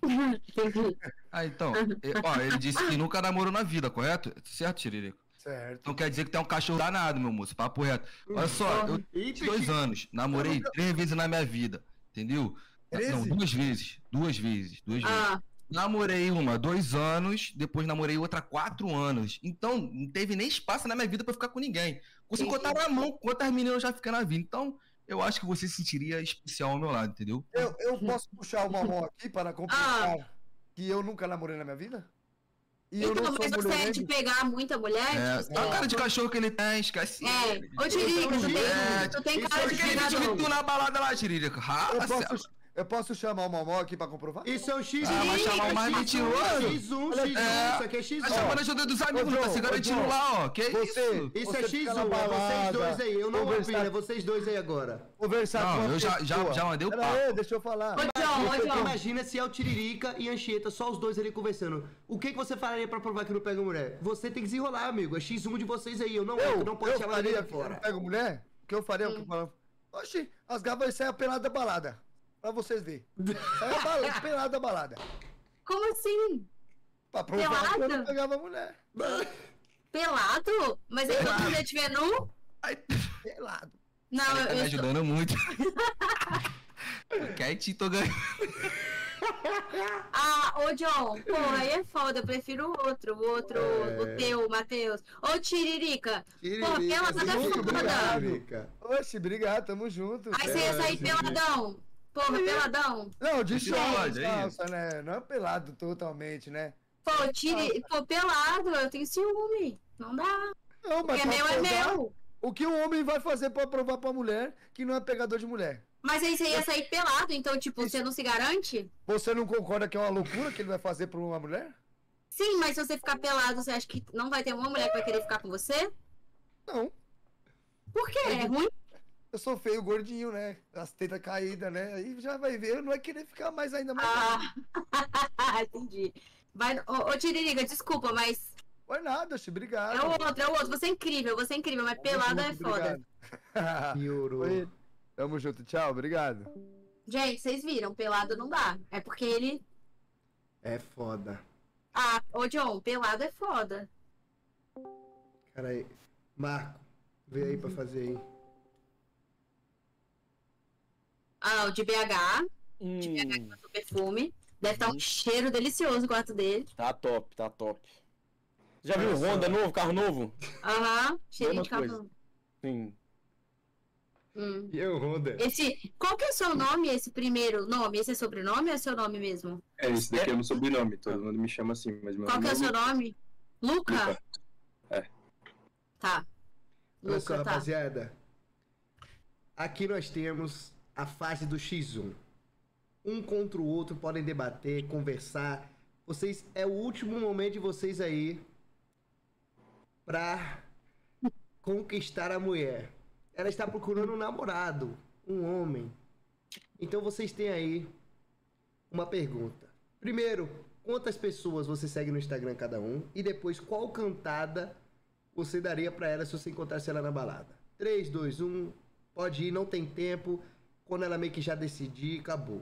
Ah, então, e- ó, ele disse que nunca namorou na vida, correto? Certo, Tiririco? Certo. Então quer dizer que tem um cachorro danado, meu moço, papo reto. Olha só, eu tenho dois anos, namorei três vezes na minha vida, entendeu? Não, Treze? duas vezes, duas vezes, duas vezes. Ah. Namorei uma dois anos, depois namorei outra quatro anos. Então, não teve nem espaço na minha vida pra ficar com ninguém. Consigo contar na mão quantas meninas eu já fiquei na vida. Então, eu acho que você se sentiria especial ao meu lado, entendeu? Eu, eu posso puxar uma mão aqui para comprovar que eu nunca namorei na minha vida? E eu Então, não sou mas você é mulherengo? de pegar muita mulher? É, Tipo, a cara de cachorro que ele tem, esquece. É. ele. Ô, Tiririca, tu tem, É, tu tem isso cara é de aquele vídeo pegador. que tu na balada lá, Tiririca. Rala, Eu céu. posso, eu posso chamar o Momó aqui pra comprovar? Isso é um X um. Ah, vai chamar o mais mentiroso. xis um, Olha xis um, É, isso aqui é xis um. Tá chamando a ajuda dos amigos, Ô, não tá João, se ô, garantindo João, lá, ó. Que você- isso? Isso Você é fica xis um, na é vocês balada, dois aí. Eu não conversar- opino, é vocês dois aí agora. Conversar Não, com uma eu já- já- pessoa. já mandei o Pera papo. aí, deixa eu falar. Ô, John, ô, Você John. imagina se é o Tiririca e Anchieta, só os dois ali conversando. O que, que você faria pra provar que não pega mulher? Você tem que desenrolar, amigo. É xis um de vocês aí. Eu não, Eu, eu não posso eu chamar faria, ninguém de eu não fora. pego mulher? O que eu faria? é O que eu falava? Oxi, as gavas saem pelada da balada. Pra vocês verem. Sai a balada, pelada da balada. Como assim? Pra provar que eu Pelada? não pegava mulher. Pelado? Mas aí quando você estiver nu? Pelado. Não, Tá eu, me eu ajudando muito. Quietinho, tô ganhando. Ah, ô John, pô, aí é foda, eu prefiro o outro, o outro, É. o teu, o Matheus. Ô Tiririca, pô, Tiririca, pelada é muito foda. obrigado. Oxe, obrigado, tamo junto. Aí você ia sair peladão. Porra, peladão. Não, de Gente. short, de calça, né? Não é pelado totalmente, né? Pô, tire... pô, pelado, eu tenho ciúme. Não dá. Não, Porque pra meu é provar- meu. O que um homem vai fazer pra provar pra mulher que não é pegador de mulher? Mas aí você ia sair pelado, então, tipo, você não se garante? Você não concorda que é uma loucura que ele vai fazer pra uma mulher? Sim, mas se você ficar pelado, você acha que não vai ter uma mulher que vai querer ficar com você? Não. Por quê? É ruim? Eu sou feio, gordinho, né? As tetas caídas, né? Aí já vai ver, não vai querer ficar mais ainda mais. Ah, entendi. Vai... Ô, ô Tiririca, desculpa, mas... Foi nada, oxe, obrigado. É o outro, é o outro. Você é incrível, você é incrível, mas pelada é foda. Oi. Tamo junto, tchau, obrigado. Gente, vocês viram, pelado não dá. É porque ele... É foda. Ah, ô John, pelado é foda. Cara aí. Marco, vê aí pra fazer aí. Ah, o de B H. De B H que passou perfume. Deve estar um cheiro delicioso o quarto dele. Tá top, tá top. Já viu o Olha Honda só. novo, carro novo? Aham, cheirinho Mesma de carro. coisa. Sim. Hum. E o Honda? Esse, qual que é o seu nome, esse primeiro nome? Esse é sobrenome ou é seu nome mesmo? É, esse daqui é meu sobrenome, todo mundo me chama assim, mas meu Qual que é o nome seu nome? Luca? Luca. É. Tá. Olha só, Luca, tá. rapaziada. Aqui nós temos a fase do xis um. Um contra o outro, podem debater, conversar. Vocês, é o último momento de vocês aí pra conquistar a mulher. Ela está procurando um namorado, um homem. Então vocês têm aí uma pergunta. Primeiro, quantas pessoas você segue no Instagram cada um? E depois, qual cantada você daria pra ela se você encontrasse ela na balada? três, dois, um, pode ir, não tem tempo. Quando ela meio que já decidir, acabou.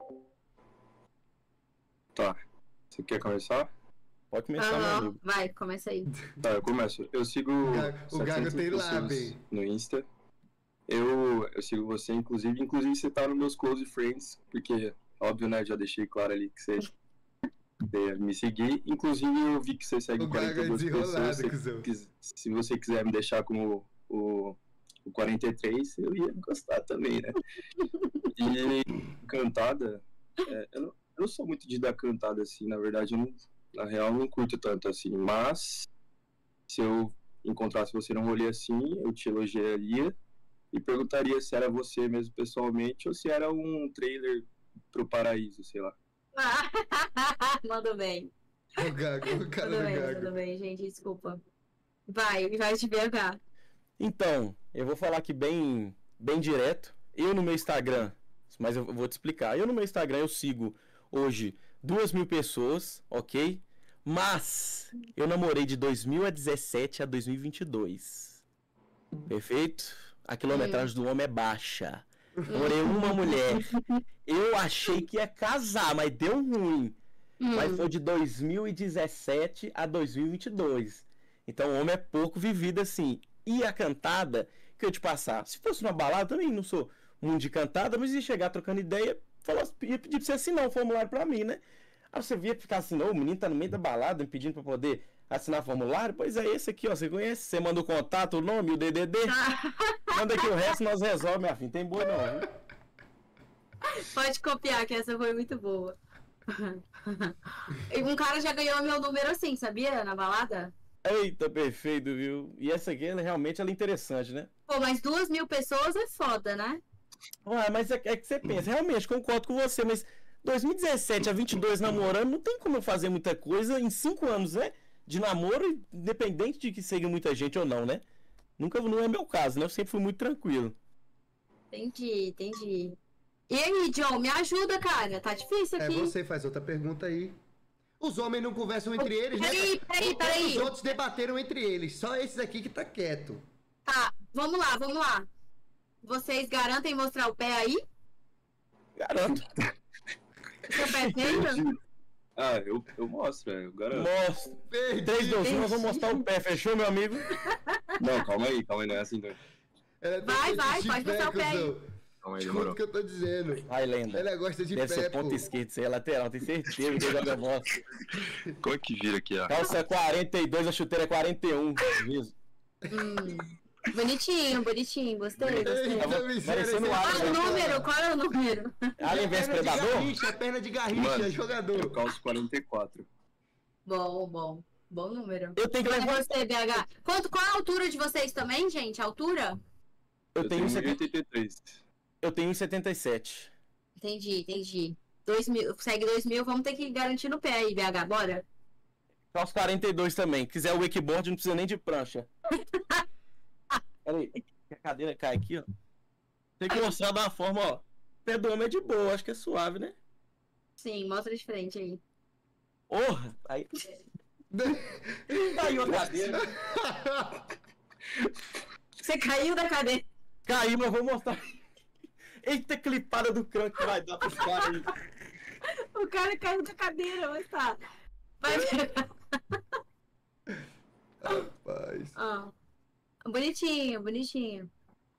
Tá. Você quer começar? Pode Aham, vai, começa aí. Tá, eu começo. Eu sigo o Gago setecentas tem lá, pessoas bem. no Insta. Eu, eu sigo você, inclusive. Inclusive, você tá nos meus close friends, porque, óbvio, né? Eu já deixei claro ali que você você me seguir. Inclusive, eu vi que você segue O Gago quarenta e duas é desenrolado, pessoas. cuzão. Se, quis- se você quiser me deixar como o, o quarenta e três, eu ia gostar também, né? E cantada, é, eu, não, eu não sou muito de dar cantada assim, na verdade, eu não, na real, eu não curto tanto assim, mas se eu encontrasse você num rolê assim, eu te elogiaria e perguntaria se era você mesmo pessoalmente ou se era um trailer pro paraíso, sei lá. Mandou bem. O Gago, o cara Tudo do bem, Gago. tudo bem, gente, desculpa. Vai, vai de B H. Então, eu vou falar aqui bem, bem direto. Eu no meu Instagram, mas eu vou te explicar. Eu no meu Instagram eu sigo hoje duas mil pessoas, ok? Mas eu namorei de dois mil e dezessete a dois mil e vinte e dois. Perfeito? A quilometragem do homem é baixa. Namorei uma mulher. Eu achei que ia casar, mas deu ruim. Mas foi de dois mil e dezessete a dois mil e vinte e dois. Então o homem é pouco vivido assim. E a cantada que eu te passar, se fosse uma balada, também não sou muito de cantada, mas ia chegar trocando ideia, falar, ia pedir pra você assinar um formulário pra mim, né? Aí você via ficar assim, não, o menino tá no meio da balada me pedindo pra poder assinar formulário, pois é esse aqui, ó, você conhece? Você manda o contato, o nome, o D D D? Manda aqui o resto, nós resolvemos, minha filha, tem boa não, viu? Pode copiar, que essa foi muito boa. E um cara já ganhou meu número assim, sabia? Na balada. Eita, perfeito, viu? E essa aqui, ela, realmente, ela é interessante, né? Pô, mas duas mil pessoas é foda, né? Ah, mas é, é que você pensa, realmente, concordo com você, mas dois mil e dezessete a vinte e dois namorando, não tem como eu fazer muita coisa em cinco anos, né? De namoro, independente de que seja muita gente ou não, né? Nunca, não é meu caso, né? Eu sempre fui muito tranquilo. Entendi, entendi. E aí, John, me ajuda, cara. Tá difícil É, aqui. você faz outra pergunta aí. Os homens não conversam entre eles, né? Peraí, peraí, Todos peraí. Os outros debateram entre eles. Só esses aqui que tá quieto. Tá, vamos lá, vamos lá. Vocês garantem mostrar o pé aí? Garanto. Seu pé feio? Ah, eu, eu mostro, é, eu garanto. Mostra. três, dois, um, nós vamos mostrar o pé, fechou, meu amigo? Não, calma aí, calma aí, não é assim, não. Vai, vai, pode mostrar o pé aí. Calma aí, Escuta demorou. o que eu tô dizendo. Vai, lenda. Ela gosta de Deve pé, ser ponta pô. esquerda, isso aí é lateral, tenho certeza que ele joga bola. Como é que vira aqui, ó? Calça é quarenta e dois, a chuteira é quarenta e um. Mesmo. Hum, bonitinho, bonitinho, gostei, gostei. Tava parecendo o Qual é Alien. o número? Qual é o número? Alien vs Perna de Predador? garrincha, perna de garrincha, Mano, jogador. Eu calço quarenta e quatro. Bom, bom. Bom número. Eu tenho que Qual levar. é você, B H? Quanto, qual é a altura de vocês também, gente? A altura? Eu tenho um e setenta. oitenta e três. Eu tenho um e setenta e sete. Entendi, entendi. dois mil, segue dois mil, vamos ter que garantir no pé aí, B H, bora? Calço quarenta e dois também. Se quiser o wakeboard, não precisa nem de prancha. Pera aí, que a cadeira cai aqui, ó. Tem que mostrar da forma, ó. Pé do homem é de boa, acho que é suave, né? Sim, mostra de frente aí. Porra! Aí. Caiu a cadeira. Você caiu da cadeira. Caiu, mas vou mostrar. Eita, clipada do crânio que vai dar pros caras aí. O cara caiu da cadeira, mas tá. Vai pegar. Rapaz. Ó. Bonitinho, bonitinho.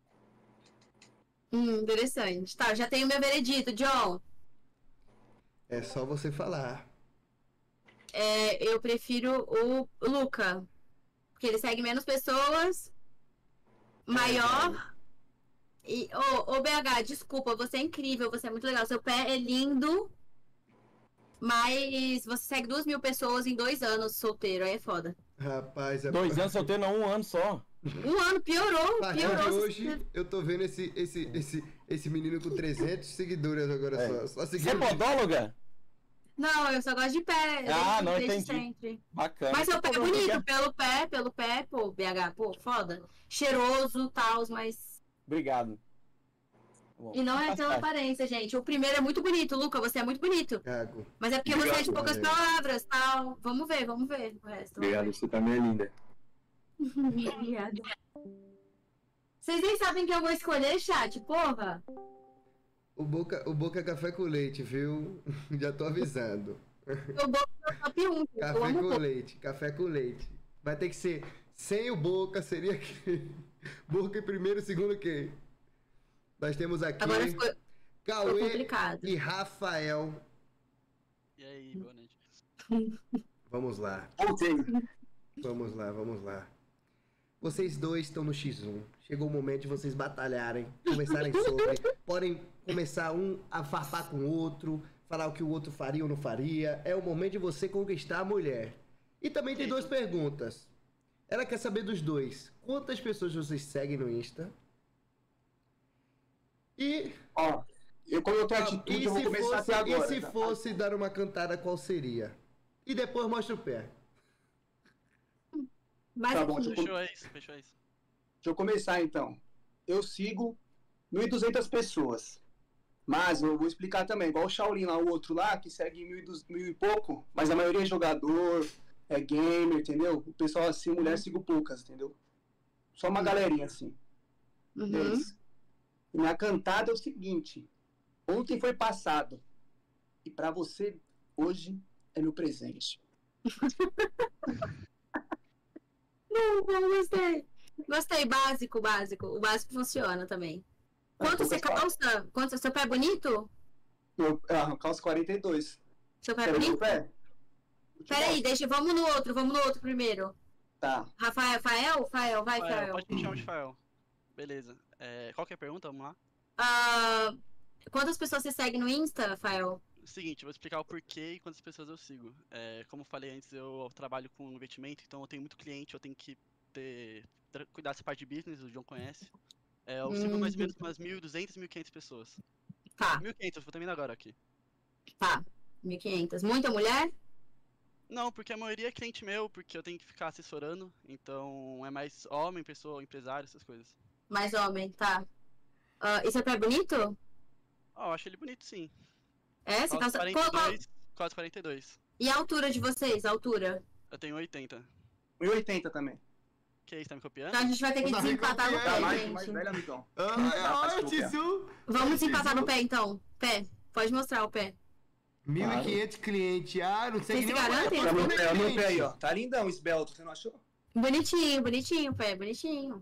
Hum, interessante. Tá, já tenho meu veredito, John. É só você falar. É, eu prefiro o Luca. Porque ele segue menos pessoas. Maior. E, ô, ô, B H, desculpa, você é incrível, você é muito legal. Seu pé é lindo. Mas você segue duas mil pessoas em dois anos solteiro, aí é foda. Rapaz, é... Dois anos solteiro, não, um ano só. Um ano, piorou, A partir piorou. de hoje, eu tô vendo esse, esse, esse, esse menino com trezentos seguidores agora É. só. só Você é seguindo. podóloga? Não, eu só gosto de pé. Ah, desde- não, desde entendi. sempre. Bacana. Mas seu pé é Podóloga, bonito, quer? pelo pé, pelo pé, pô, B H, pô, foda. Cheiroso, tal, mas... Obrigado. Bom, E não é faz pela parte. aparência, gente. O primeiro é muito bonito, Luca, você é muito bonito. Cago. Mas é porque Obrigado, você é de poucas valeu. palavras, tal. Vamos ver, vamos ver o resto. Obrigado, você também é linda. Obrigada. Vocês nem sabem quem eu vou escolher, chat, porra. O Boca, o Boca é café com leite, viu? Já tô avisando. Eu vou pro top um, eu Café amo com Boca. leite, café com leite. Vai ter que ser sem o Boca, seria quem? Boca em primeiro, segundo quem? Nós temos aqui Agora ficou, ficou Cauê complicado. e Rafael. E aí, boa noite. Vamos lá. Voltei. Vamos lá, vamos lá. Vocês dois estão no xis um. Chegou o momento de vocês batalharem, conversarem sobre. Podem começar um a farpar com o outro, falar o que o outro faria ou não faria. É o momento de você conquistar a mulher. E também tem duas perguntas. Ela quer saber dos dois. Quantas pessoas vocês seguem no Insta? E... Ó, eu como eu tenho atitude, e eu vou se começar fosse, até agora. E se tá? fosse dar uma cantada, qual seria? E depois mostra o pé. Mas Tá bom, deixa eu, Fechou isso, fechou isso. deixa eu começar então. Eu sigo mil e duzentas pessoas. Mas eu vou explicar também, igual o Shaolin lá, o outro lá, que segue mil e, du- mil e pouco, mas a maioria é jogador, é gamer, entendeu? O pessoal assim, mulher, sigo poucas, entendeu? Só uma galerinha assim. Uhum. Beleza. E minha cantada é o seguinte: ontem foi passado. E pra você, hoje é meu presente. Não, não, gostei. Gostei, básico, básico. O básico funciona também. Quanto você calça? Quanto, seu pé é bonito? Eu, eu calço quarenta e dois. Seu pé é Quero ver bonito? o pé? Peraí, deixa, vamos no outro, vamos no outro primeiro. Tá. Rafael, Fael? Fael, vai, Fael, Fael. pode me chamar de Fael. Beleza. É, qual que é a pergunta? Vamos lá. Ah, quantas pessoas você segue no Insta, Fael? Seguinte, eu vou explicar o porquê e quantas pessoas eu sigo. É, como eu falei antes, eu trabalho com investimento, então eu tenho muito cliente, eu tenho que ter, tra- cuidar dessa parte de business, o João conhece. É, eu sigo mais ou menos umas mil e duzentas, mil e quinhentas pessoas. Tá. mil e quinhentas, vou terminar agora aqui. Tá, mil e quinhentas. Muita mulher? Não, porque a maioria é cliente meu, porque eu tenho que ficar assessorando, então é mais homem, pessoa, empresário, essas coisas. Mais homem, tá. Ah, e seu pé é bonito? Ah, eu acho ele bonito sim. É? Você Calça calça... Qual, qual... quarenta e dois, quase quarenta e dois. E a altura de vocês? A altura? Eu tenho oitenta. um e oitenta também. Que isso, tá me copiando? Então a gente vai ter que Tá desempatar no Tá pé, mais, gente. mais velho, amigão. Ah, Tá, é tá, Tizu. Vamos desempatar no pé, então. Pé. Pode mostrar o pé. mil e quinhentos clientes. Ah, não sei Vocês nem se garantem? Olha o meu é pé, olha o meu pé aí, cliente. ó. Tá lindão, esbelto, você não achou? Bonitinho, bonitinho, pé, bonitinho.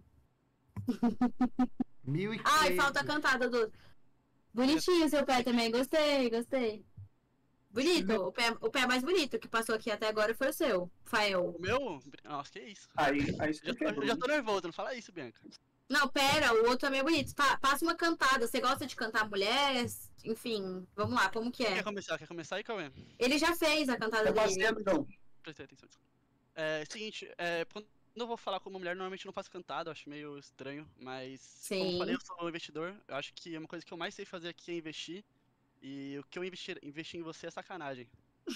mil e Ai, quinhentos. falta a cantada do... Bonitinho seu pé também, gostei, gostei. Bonito, o pé, o pé mais bonito que passou aqui até agora foi o seu, Fael. O meu? Nossa, que isso. Aí, aí já, tô, eu já tô nervoso, não fala isso, Bianca. Não, pera, o outro também é bonito. Pa- passa uma cantada, você gosta de cantar mulher? Enfim, vamos lá, como que é? Quer começar? Quer começar aí, Cauê? Ele já fez a cantada dele. Prestei atenção. É, seguinte, é, quando eu vou falar com uma mulher, normalmente eu não faço cantada, eu acho meio estranho, mas como eu Sim. falei, eu sou um investidor, eu acho que uma coisa que eu mais sei fazer aqui é investir, e o que eu investir, investir em você é sacanagem.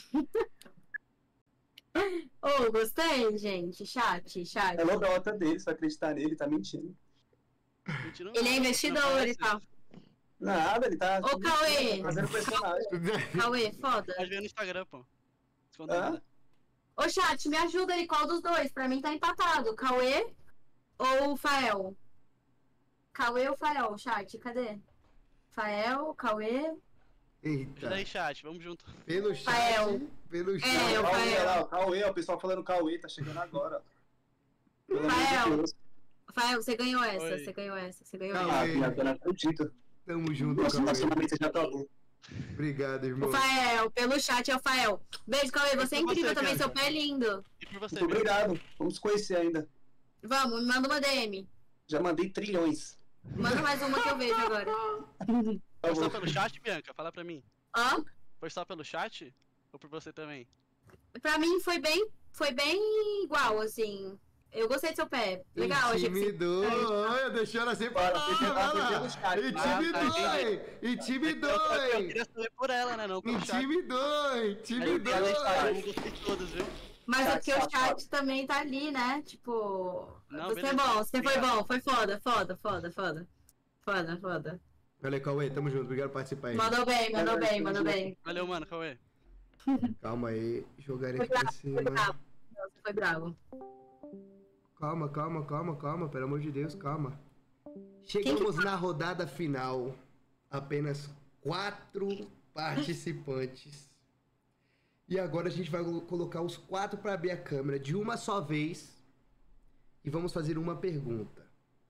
Ô, gostei, gente. Chat, chat. É logo a nota dele, se acreditar nele, tá mentindo. Mentindo Ele é investidor e tal. Nada, ele tá Ô, Cauê. fazendo personagem. Cauê, foda. Pode ver no Instagram, pô. Esconda Hã? nada. Ô, chat, me ajuda aí, qual dos dois? Pra mim tá empatado. Cauê ou Fael? Cauê ou Fael, chat? Cadê? Fael, Cauê. Eita. Ajuda aí, chat, vamos junto. Pelo chat, Fael. pelo chat. É, o Cauê, Fael. lá, o Cauê, ó, o pessoal falando Cauê, tá chegando agora. Pelo amor de Fael. Deus. Fael, você ganhou essa, Oi. você ganhou essa, você ganhou Cauê. Ah, essa. minha dona acredita. Tamo junto, Nossa, Cauê. nacionalmente já tá bom. Obrigado, irmão. O Fael, pelo chat é o Fael. Beijo, Cauê, você é E por incrível você, também, Bianca? seu pé é lindo. E por você, Muito Bianca? obrigado. Vamos se conhecer ainda. Vamos, me manda uma D M. Já mandei trilhões. Manda mais uma que eu vejo agora. Foi só pelo chat, Bianca? Fala pra mim. Hã? Foi só pelo chat? Ou por você também? Pra mim foi bem, foi bem igual, assim. Eu gostei do seu pé. Legal, achei que você... Intimidou, olha, deixou ela sem Bora, palavras, deixa ela vai lá. pelo chat. Intimidou, Ah, hein? Intimidou, Eu, eu hein? queria saber por ela, né? Não pelo chat. Intimidou, hein? Aí Intimidou, ela está, eu hein? não gostei de todos, viu? Mas é Chat porque o safado. chat também tá ali, né? Tipo... Não, você é beleza. bom, você foi Obrigado. bom, foi foda, foda, foda, foda. Foda, foda. Valeu, Cauê, tamo junto, obrigado por participar aí. Mandou bem, mandou bem, mandou bem. Valeu, mano, Cauê. Calma aí, jogarei Foi aqui pra bravo, foi cima. bravo. Você foi bravo. Calma, calma, calma, calma, pelo amor de Deus, calma. Chegamos na rodada final. Apenas quatro participantes. E agora a gente vai colocar os quatro para abrir a câmera de uma só vez. E vamos fazer uma pergunta.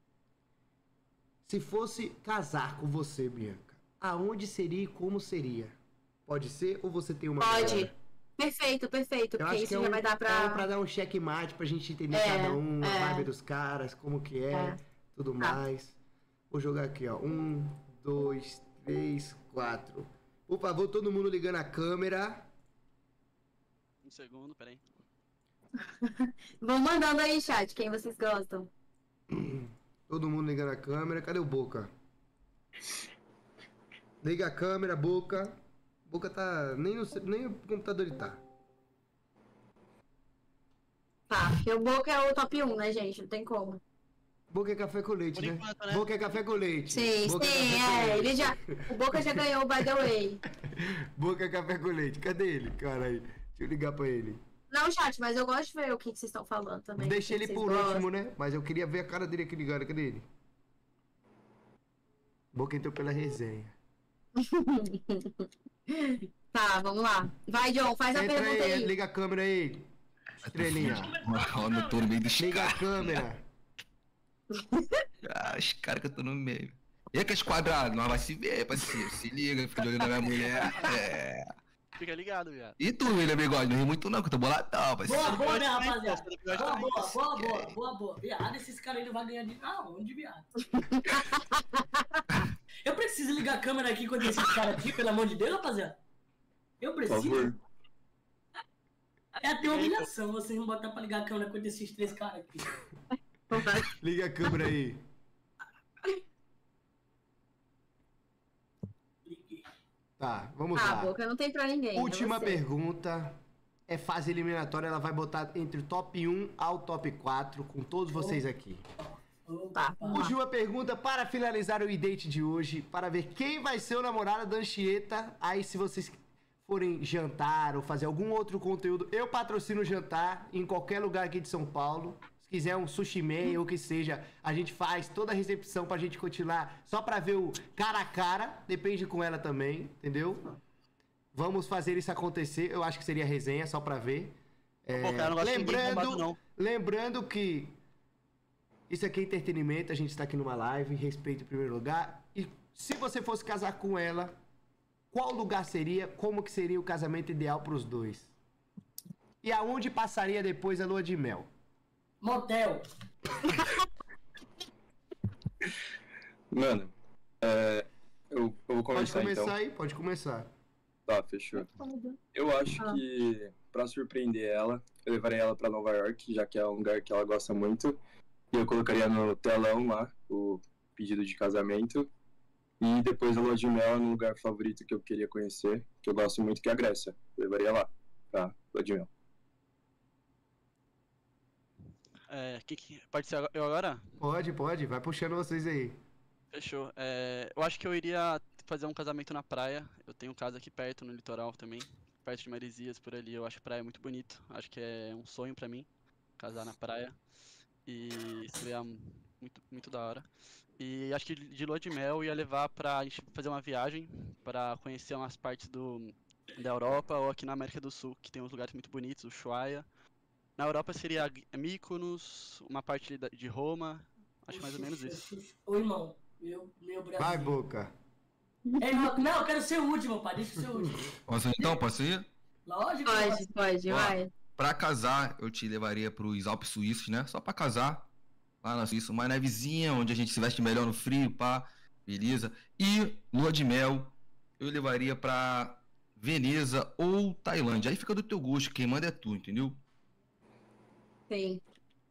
Se fosse casar com você, Bianca, aonde seria e como seria? Pode ser ou você tem uma... Pode. melhor? Perfeito, perfeito. Eu Porque acho isso que é já um, vai dar pra... é pra dar um checkmate pra gente entender É, cada um, a é. vibe dos caras, como que é, É. tudo Tá. mais. Vou jogar aqui, ó. Um, dois, três, quatro. Por favor, todo mundo ligando a câmera. Um segundo, peraí. Vão mandando aí, chat, quem vocês gostam. Todo mundo ligando a câmera. Cadê o Boca? Liga a câmera, Boca. Boca tá... Nem no, nem o computador ele tá. Tá, porque o Boca é o top um, né, gente? Não tem como. Boca é café com leite, Por né? enquanto, né? Boca é café com leite. Sim, Boca sim, café com é. leite. Ele já... O Boca já ganhou o By The Way. Boca é café com leite. Cadê ele, cara? Aí, deixa eu ligar pra ele. Não, chat, mas eu gosto de ver o que, que vocês estão falando também. Deixei o que ele que por vocês último, né? Mas eu queria ver a cara dele aqui ligado. Cadê ele? Boca entrou pela resenha. Tá, vamos lá. Vai, John, faz a Entra pergunta aí, aí. liga a câmera aí. Estrelinha. Ó, eu tô no meio dos Liga a caras. câmera. Ah, os caras que eu tô no meio. E que quadrado, nós vai se ver, parceiro. Se liga, fica de olho na minha mulher. É. Fica ligado, viado. E tu, William Bigode, não ri muito não, que eu tô boladão, parceiro. Boa, boa, minha Bigode rapaziada. também, bigode Boa, também. boa, boa, boa, boa, boa. Viado, esses caras aí não vão ganhar de... Ah, onde, viado? Eu preciso ligar a câmera aqui quando esses caras aqui, pelo amor de Deus, rapaziada. Eu Por preciso. favor. É até uma humilhação vocês não botar pra ligar a câmera quando esses três caras aqui. Liga a câmera aí. Tá, vamos Ah, lá. Boca não tem pra ninguém. é Última você. pergunta. É fase eliminatória, ela vai botar entre o top um ao top quatro com todos vocês aqui. Tá, vamos lá. Última pergunta para finalizar o e-date de hoje, para ver quem vai ser o namorado da Anchieta. Aí, se vocês forem jantar ou fazer algum outro conteúdo, eu patrocino o jantar em qualquer lugar aqui de São Paulo. Se quiser um sushi man ou o que seja, a gente faz toda a recepção pra gente continuar, só pra ver o cara a cara, depende com ela também, entendeu? Vamos fazer isso acontecer. Eu acho que seria resenha, só pra ver. É, Pô, cara, eu não gosto de ninguém lembrando, bombado, não. lembrando que isso aqui é entretenimento, a gente tá aqui numa live, respeito em primeiro lugar. E se você fosse casar com ela, qual lugar seria, como que seria o casamento ideal pros dois? E aonde passaria depois a lua de mel? Motel. Mano, é, eu, eu vou Pode começar começar então. aí, pode começar. Tá, fechou. Eu acho Ah. que, pra surpreender ela, eu levaria ela pra Nova York, já que é um lugar que ela gosta muito. E eu colocaria no telão lá o pedido de casamento. E depois a lua de mel no lugar favorito que eu queria conhecer, que eu gosto muito, que é a Grécia. Eu levaria lá, pra lua de mel. É, que, que, pode ser eu agora? Pode, pode, vai puxando vocês aí. Fechou. É, eu acho que eu iria fazer um casamento na praia. Eu tenho casa aqui perto, no litoral também. Perto de Maresias, por ali. Eu acho a praia muito bonito. Acho que é um sonho pra mim, casar na praia. E seria muito, muito da hora. E acho que de lua de mel eu ia levar pra gente fazer uma viagem pra conhecer umas partes do, da Europa ou aqui na América do Sul, que tem uns lugares muito bonitos, o Ushuaia. Na Europa seria Mykonos, uma parte da- de Roma. Acho mais ou menos isso. Ô, irmão, meu, meu Brasil. Vai, Boca. É, não, não, eu quero ser o último, pai. Deixa eu ser o último. Posso ir então? Posso ir? Lógico. Pode, pode, Ó, vai. Pra casar, eu te levaria pros Alpes Suíços, né? Só pra casar. Lá na Suíça, uma nevezinha, onde a gente se veste melhor no frio, pá. Beleza. E lua de mel, eu levaria pra Veneza ou Tailândia. Aí fica do teu gosto, quem manda é tu, entendeu? Sim.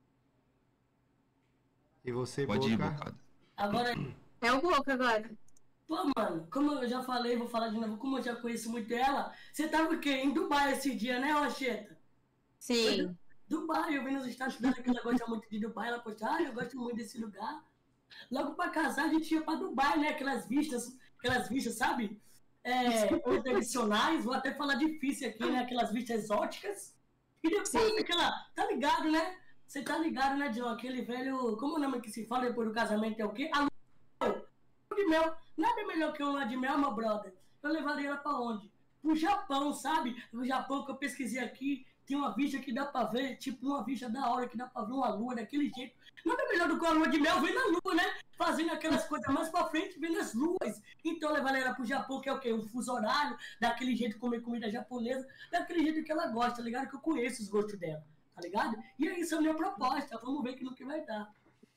E você, Pode ir, Boca? Bocada. Agora. É o Boca agora. Pô, mano, como eu já falei, vou falar de novo, como eu já conheço muito ela, você tava o quê? Em Dubai esse dia, né, Rocheta? Sim. Dubai, eu vi nos status dela que ela gosta muito de Dubai, ela postou, ah, eu gosto muito desse lugar. Logo pra casar, a gente ia pra Dubai, né, aquelas vistas, aquelas vistas, sabe? É, tradicionais, vou até falar difícil aqui, né, aquelas vistas exóticas. E depois aquela, tá ligado, né? Você tá ligado, né, John? Aquele velho, como é o nome que se fala depois do casamento é o quê? A lua de mel. Nada melhor que uma lua de mel, meu brother. Eu levaria ela pra onde? Pro Japão, sabe? O Japão que eu pesquisei aqui, tem uma vista que dá pra ver, tipo uma vista da hora que dá pra ver uma lua daquele jeito. Nada melhor do que uma lua de mel vendo a lua, né? Fazendo aquelas coisas mais pra frente, vendo as luas. Então eu levaria ela pro Japão, que é o quê? Um fuso horário, daquele jeito de comer comida japonesa, daquele jeito que ela gosta, tá ligado? Que eu conheço os gostos dela, tá ligado? E é isso a minha proposta, vamos ver que no que vai dar.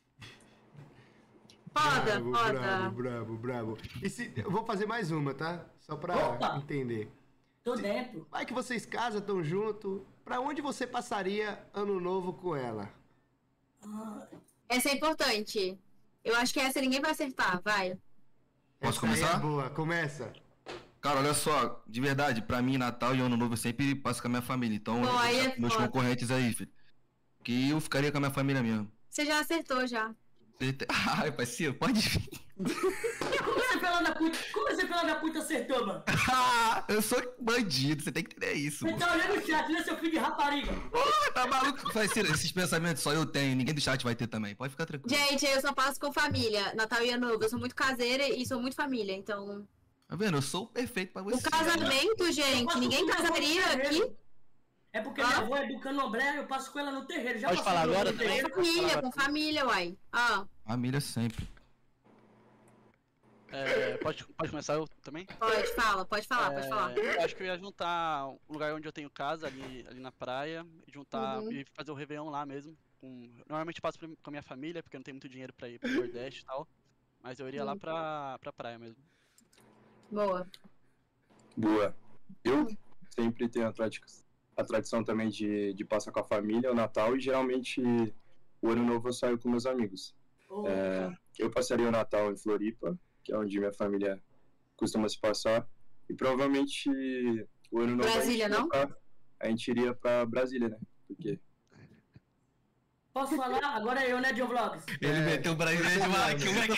Foda, bravo, foda. Bravo, bravo, bravo. E se, eu vou fazer mais uma, tá? Só pra Opa! entender. Tô dentro. Vai que vocês casam, tão junto. Pra onde você passaria ano novo com ela? Essa é importante. Eu acho que essa ninguém vai acertar, vai. Posso Essa aí começar? é boa, começa. Cara, olha só, de verdade, pra mim, Natal e Ano Novo eu sempre passo com a minha família. Então, Pô, eu vou aí deixar é pros meus foda. concorrentes aí, filho. Que eu ficaria com a minha família mesmo. Você já acertou, já. Ai, parceiro, pode vir. Como esse filho da puta, como esse filho da puta acertou, mano? Eu sou bandido, você tem que entender isso. Você tá olhando o chat, né, seu filho de rapariga? Pô, tá maluco? Parceiro, esses pensamentos só eu tenho, ninguém do chat vai ter também. Pode ficar tranquilo. Gente, eu só passo com família. Natal e Ano Novo. Eu sou muito caseira e sou muito família, então. Tá vendo? Eu sou o perfeito pra você. O casamento, gente, ninguém casaria aqui. É porque minha avó é do Candomblé, eu passo com ela no terreiro. Já Pode passou falar com ela agora no também? terreiro? Família, com família, uai. Ó, Família sempre. É, pode, pode começar eu também? pode, fala, pode falar, pode É, falar. eu acho que eu ia juntar um lugar onde eu tenho casa, ali, ali na praia, e juntar Uhum. e fazer o Réveillon lá mesmo. Com, normalmente eu passo pra- com a minha família, porque eu não tenho muito dinheiro pra ir pro Nordeste e tal. Mas eu iria lá Hum. pra, pra praia mesmo. Boa. Boa. Eu sempre tenho a, tradi- a tradição também de, de passar com a família, o Natal, e geralmente o Ano Novo eu saio com meus amigos. É, eu passaria o Natal em Floripa, que é onde minha família costuma se passar, e provavelmente o Ano Novo Brasília, a gente, não? iria pra, a gente iria pra Brasília, né? Porque Posso falar? Agora é eu, né, John Vlogs? Ele meteu o brasileiro de uma que o moleque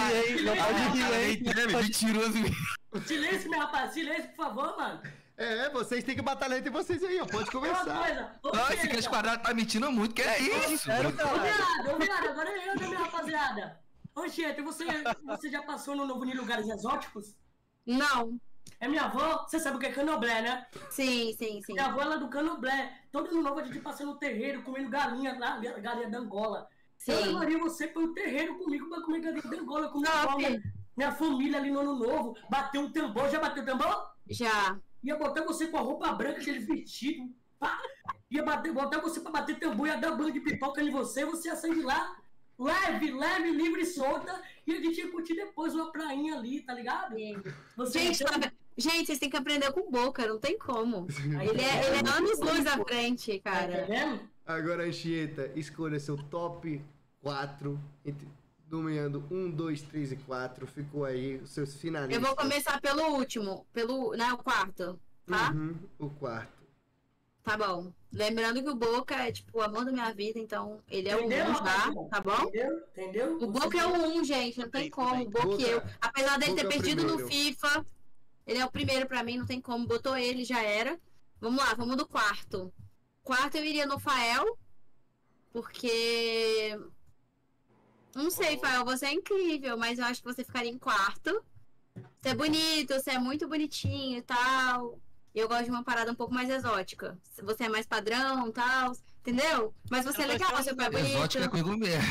mentiroso. Silêncio, meu rapaz, silêncio, por favor, mano. É, vocês têm que batalhar entre vocês aí, ó. Pode Uma começar. coisa, ô, Nossa, esse Pedro, Cris Quadrado tá mentindo muito, que é isso? Ô, viado, ô, viado, agora é eu, né, minha rapaziada? Ô, Xeta, você, você já passou no Novo em lugares exóticos? Não. É minha avó, você sabe o que é candomblé, né? Sim, sim, sim. Minha avó ela é do candomblé. Todo ano novo a gente passa no terreiro comendo galinha lá, galinha da Angola. Sim. Eu levaria você pro terreiro comigo pra comer galinha da Angola com minha avó, Top. minha, minha família ali no ano novo. Bateu um tambor, já bateu tambor? Já. Ia botar você com a roupa branca, aquele vestido. Pá. Ia bater, botar você pra bater tambor, ia dar banho de pipoca em você, você ia sair de lá. Leve, leve, livre e solta. E a gente ia curtir depois uma prainha ali, tá ligado? Você Gente, então- tá- gente, vocês têm que aprender com Boca, não tem como. Ele é, ele é anos luz à frente, cara. Agora, Anchieta, escolha seu top quatro, entre, nomeando um, dois, três e quatro. Ficou aí os seus finalistas. Eu vou começar pelo último, pelo, né, o quarto, tá? Uhum, o quarto. Tá bom. Lembrando que o Boca é, tipo, o amor da minha vida, então ele é Entendeu, o um já, Rafael? tá bom? Entendeu? Entendeu? O Boca é o um, gente, não tem como. O Boca e eu. Apesar dele Boca ter é o perdido no primeiro. FIFA, ele é o primeiro pra mim, não tem como. Botou ele, já era. Vamos lá, vamos do quarto. Quarto eu iria no Fael, porque... Não sei, Fael, você é incrível, mas eu acho que você ficaria em quarto. Você é bonito, você é muito bonitinho e tal. Eu gosto de uma parada um pouco mais exótica. Você é mais padrão e tal, entendeu? Mas você é legal, você é bonito. Exótico é comigo mesmo.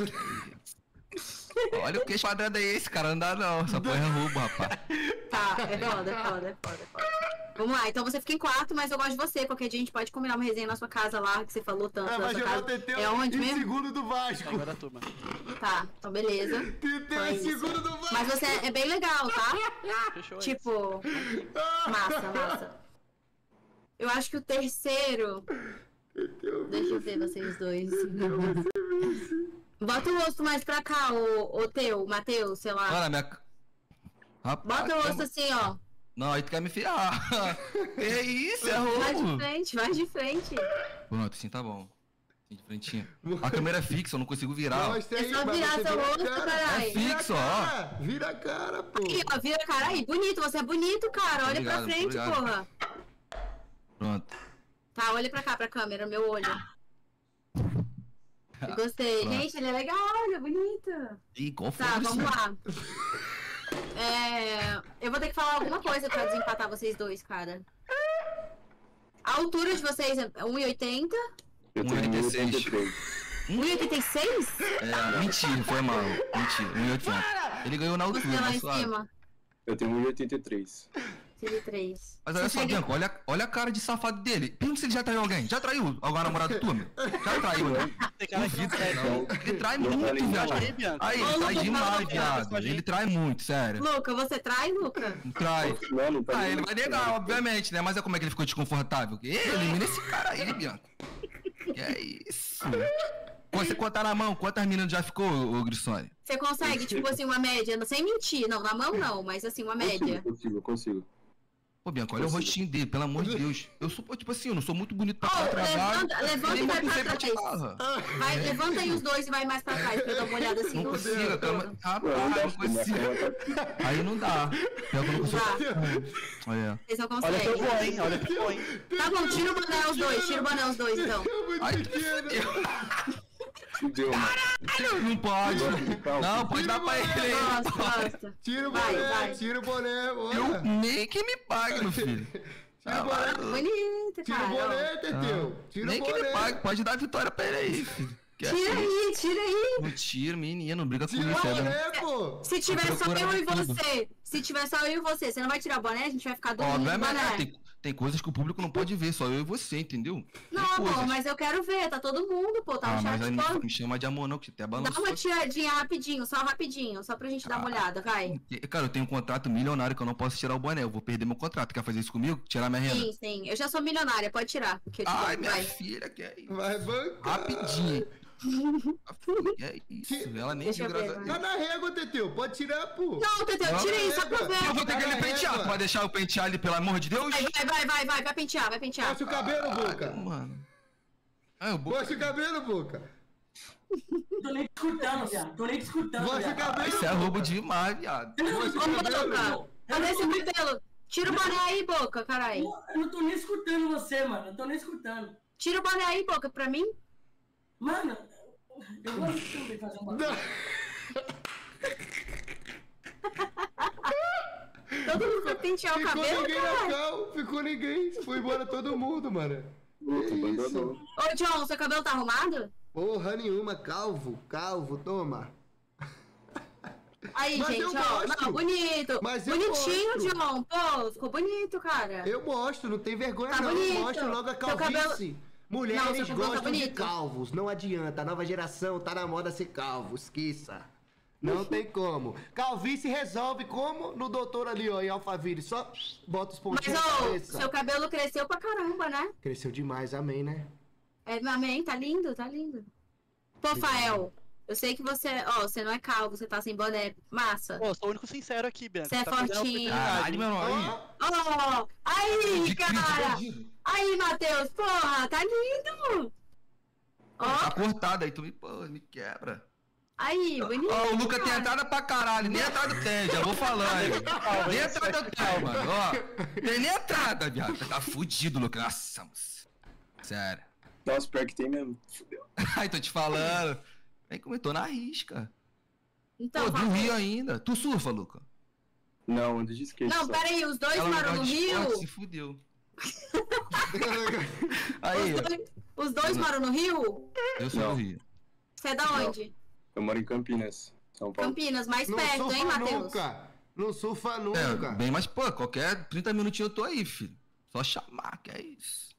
Olha o que quadrado é esse, cara. Não dá não. Essa porra é roubo, rapaz. Tá, é foda, é foda, é foda, é foda. Vamos lá, então você fica em quarto, mas eu gosto de você. Qualquer dia a gente pode combinar uma resenha na sua casa lá, que você falou tanto. Ah, da vai sua jogar casa. o Teteu É onde em mesmo? segundo do Vasco. Agora turma. Tá, então beleza. Teteu Foi em isso. segundo do Vasco. Mas você é bem legal, tá? Fechou Tipo, massa, massa. Eu acho que o terceiro... Deixa eu ver vocês dois. Bota o rosto mais pra cá, o, o teu, Matheus, sei lá. Olha, minha... Rapaz, Bota o rosto assim, ó. Não, aí tu quer me enfiar. Que isso, é Vai de roubo. frente, vai de frente. Pronto, assim tá bom. Assim de frentinho. A câmera é fixa, eu não consigo virar. ó. Mostra É aí, só mas virar você seu vira a rosto, cara. caralho. É fixo, ó. Vira a cara, pô. Aí, ó, vira cara aí. Bonito, você é bonito, cara. Olha Obrigado, pra frente, obrigado. porra. Pronto. Tá, olha pra cá, pra câmera, meu olho. Eu gostei. Pronto. Gente, ele é legal, ele é bonito. Ih, qual foi Tá, isso? vamos lá. É, eu vou ter que falar alguma coisa pra desempatar vocês dois, cara. A altura de vocês é um e oitenta? Eu um tenho e oitenta e seis. um e oitenta e seis? É, mentira, foi mal. Mentira, um e oitenta. Ele ganhou na altura, Você lá mas em suave. cima. Eu tenho um e oitenta e três. trinta e três. Mas olha Você só, segue- Bianco, olha, olha a cara de safado dele. Pergunta se ele já traiu alguém. Já traiu alguma namorada tua, meu? Já traiu, né? Duvido que não. Ele trai Não muito, falei viado. nada. Aí, Bianca. Aí, Ô, ele trai Lucas, demais, fala, viado. Ele trai muito, sério. Luca, você traz, Luca? Trai. Não, não tá Ah, ele vai negar, obviamente, né? Mas é como é que ele ficou desconfortável? Ih, elimina esse cara aí, Bianca. Que é isso? Você contar na mão, quantas meninas já ficou, ô Grissone? Você consegue, tipo assim, uma média, sem mentir, não, na mão não, mas assim, uma média. Consigo, consigo. Pô, Bianca, olha o rostinho dele, pelo amor de Deus. Eu sou, tipo assim, eu não sou muito bonito pra Ó, fazer trabalho. levanta, levanta nem e vou vai dizer pra te trás. falar. Vai, levanta aí os dois e vai mais pra trás, pra eu dar uma olhada assim Não no consigo, no a cama... todo. Rapaz, não consigo. Aí não dá. Pior que eu não consigo. Olha. Vocês não Olha que eu vou, conseguem. hein? Olha que eu vou, hein? Tá bom, tira o boné os dois, tira o boné os dois, então. Ai, tu me fudeu. Fudeu, Caralho, não pode. Não, pode dar pra ele aí. Gosto, gosto. Tira o Vai, boné, vai. tira o boné, bora. Eu nem que me pague, meu filho. Tira o boné. Bonito, Tira o cara. boné, Teteu. Tira Nem o que me boné. pague, pode dar a vitória pra ele aí, filho. Que é Tira assim? aí, tira aí. Não tira, menino, não briga Tira comigo. o é, né? boné, pô. Se tiver só procura eu e tudo. você, se tiver só eu e você, você não vai tirar o boné? A gente vai ficar dormindo no Obviamente, boné. tem, tem coisas que o público não pode ver, só eu e você, entendeu? Não, Tem amor, coisas. mas eu quero ver, tá todo mundo, pô, tá Ah, no mas chat aí todo. não me chama de amor não, que até Dá balançou. uma tiradinha rapidinho, só rapidinho, só pra gente dar uma olhada, vai. Cara, eu tenho um contrato milionário que eu não posso tirar o boné, eu vou perder meu contrato. Quer fazer isso comigo? Tirar minha renda? Sim, sim, eu já sou milionária, pode tirar. Que eu te Ai, dou, minha vai. filha, que é isso? Vai bancar. Rapidinho. A filha, que é isso? Ela nem Deixa viu, eu ver, graças a Tá Deus. na régua, Teteu. Pode tirar, pô. Não, Teteu, tira aí, só pra Eu ver. vou ter que ele pentear. Pode deixar eu pentear ele, pelo amor de Deus? Vai, vai, vai, vai, vai, vai pentear, vai pentear. Mostra o cabelo, Boca. Caralho, mano. Ah, eu vou... Mostra o cabelo, Boca. Tô nem te escutando, viado. Tô nem te escutando, Mostra o viado. cabelo. Isso é roubo demais, viado. Mostra Ô, o cabelo. Boca, cadê esse cabelo? Tira o boné aí, Boca, caralho. Eu não tô nem escutando você, mano. Eu tô nem escutando. Tira o boné aí, Boca, pra mim. Mano, eu vou também fazer um bagulho. Todo mundo tá pentear o Ficou cabelo, ninguém na cara? cal, ficou ninguém. Foi embora todo mundo, mano. Que isso? Ô, John, seu cabelo tá arrumado? Porra nenhuma, calvo, calvo, toma. Aí, Mas gente, eu ó. gosto. Não, bonito. Mas eu Bonitinho, gosto. John. Pô, ficou bonito, cara. Eu mostro, não tem vergonha Tá não. bonito. Mostro logo a Seu calvície. cabelo- Não, seu Mulheres cabelo tá gostam de bonito. calvos, não adianta. A nova geração tá na moda ser calvo, esqueça. Não tem como. Calvície resolve como no doutor ali, ó, em Alphaville. Só bota os Mas, pontinhos na ô, cabeça. seu cabelo cresceu pra caramba, né? Cresceu demais, amém, né? É, amém, tá lindo, tá lindo. Pô, Fael, eu sei que você, ó, você não é calvo, você tá sem boné, massa. Pô, sou o único sincero aqui, Bianca. Você é tá perdendo a fortinho. oportunidade. Caralho, meu nome. Ó, aí, De crise, cara. bandido. Aí, Matheus, porra, tá lindo. Tá cortado aí, tu me, pô, me quebra. Aí, bonito. Ó, o Luca tem cara. entrada pra caralho, nem entrada tem, já vou falando. Nem entrada tem, mano, ó. Tem nem entrada, viado. Tá fudido, Luca. Nossa, moço. Sério. Nossa, pior que tem mesmo. Fudeu. Ai, tô te falando. Vem como eu tô na risca. Então, Pô, do Matheus. Rio ainda. Tu surfa, Luca? Não, ando de skate. Não, só. peraí, os dois Ela não moram no gosta de Rio? esporte, se fudeu. Aí, Os dois, os dois Não. moram no Rio? eu sou Não. do Rio. Você é da onde? Eu moro em Campinas, São Paulo. Campinas, mais Não perto, surfa hein, Matheus? nunca. Não surfa É, nunca. bem, mas, pô, qualquer trinta minutinhos eu tô aí, filho. Só chamar, que é isso.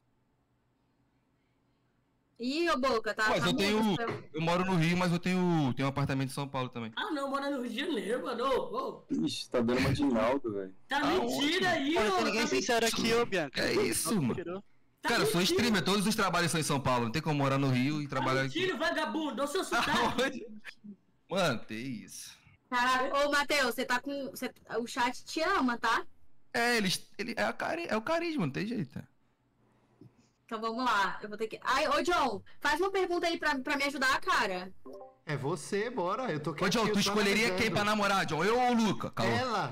Ih, ô Boca, tá? Mas tá eu tenho. muito seu- Eu moro no Rio, mas eu tenho, tenho um apartamento em São Paulo também. Ah, não, mora no Rio de Janeiro, mano. Ô, ô. Ixi, tá dando uma de Naldo, velho. Tá Aonde? mentira aí, Pô, não ó. tem ninguém Tá sincero aqui, ô, Bianca. Que é isso, mano? Tirou. Tá Cara, eu sou mentindo. streamer, todos os trabalhos são em São Paulo. Não tem como morar no Rio e trabalhar aqui. Mentira, vagabundo. Olha o seu sotaque. Aonde? Mano, tem isso. Caralho, ô Matheus, você tá com. Você, o chat te ama, tá? É, eles, ele, é, a cari, é o carisma, não tem jeito. Então vamos lá. Eu vou ter que. Ai, ô John, faz uma pergunta aí pra, pra me ajudar, cara. É você, bora. Eu tô Ô, quietinho, John, tu só escolheria analisando. quem pra namorar, John? Eu ou o Luca? Calma. Ela!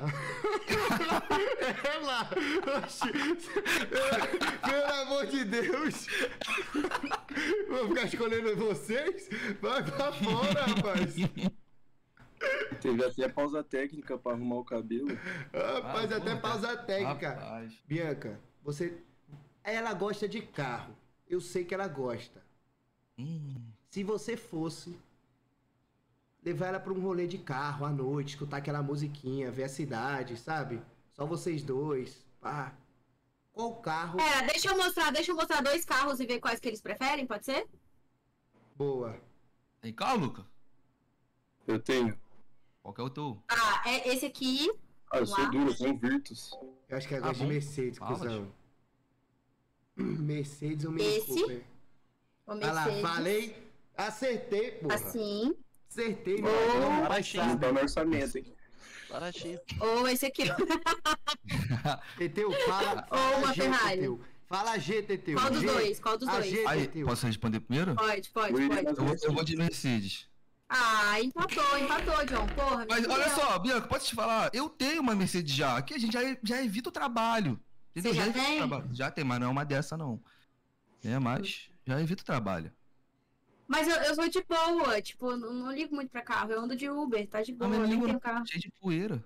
Ela! Oxi. Pelo amor de Deus! Vou ficar escolhendo vocês? Vai pra fora, rapaz! Teve até pausa técnica pra arrumar o cabelo. Rapaz, Ah, até puta. pausa técnica. Rapaz. Bianca, você. Ela gosta de carro. Eu sei que ela gosta. Hum. Se você fosse levar ela pra um rolê de carro à noite, escutar aquela musiquinha, ver a cidade, sabe? Só vocês dois. Pá. Qual carro? É, deixa eu mostrar, deixa eu mostrar dois carros e ver quais que eles preferem, pode ser? Boa. Tem carro, Luca? Eu tenho. Qual que é o teu? Ah, é esse aqui. Ah, eu Vamos sou lá. duro, eu sou um Virtus. Eu acho que ela Ah, gosta de bom. Mercedes, Fala, cuzão. Mercedes ou Mini Esse. Cooper? O Olha lá, Mercedes. falei. Acertei, porra. Assim. Acertei, Ô. mano. Baratinho. Tá no orçamento, hein? Baratinho. Ou esse aqui. Teteu, fala. Ou fala uma G, Ferrari. Teteu. Fala G, Teteu. Qual dos G. dois? Qual dos A dois? G, Aí, Teteu. posso responder primeiro? Pode, pode, Eu iria pode. Eu vou, eu vou de Mercedes. Ah, empatou, empatou, John. Porra, Mas meu olha Deus. só, Bianca, posso te falar? Eu tenho uma Mercedes já. Aqui a gente já, já evita o trabalho. Entendeu? Você já evita o tem? trabalho. Já tem, mas não é uma dessa, não. É, mas já evita o trabalho. Mas eu, eu sou de boa, tipo, não, não ligo muito pra carro. Eu ando de Uber, tá de A boa, minha nem língua tenho carro. cheia de poeira.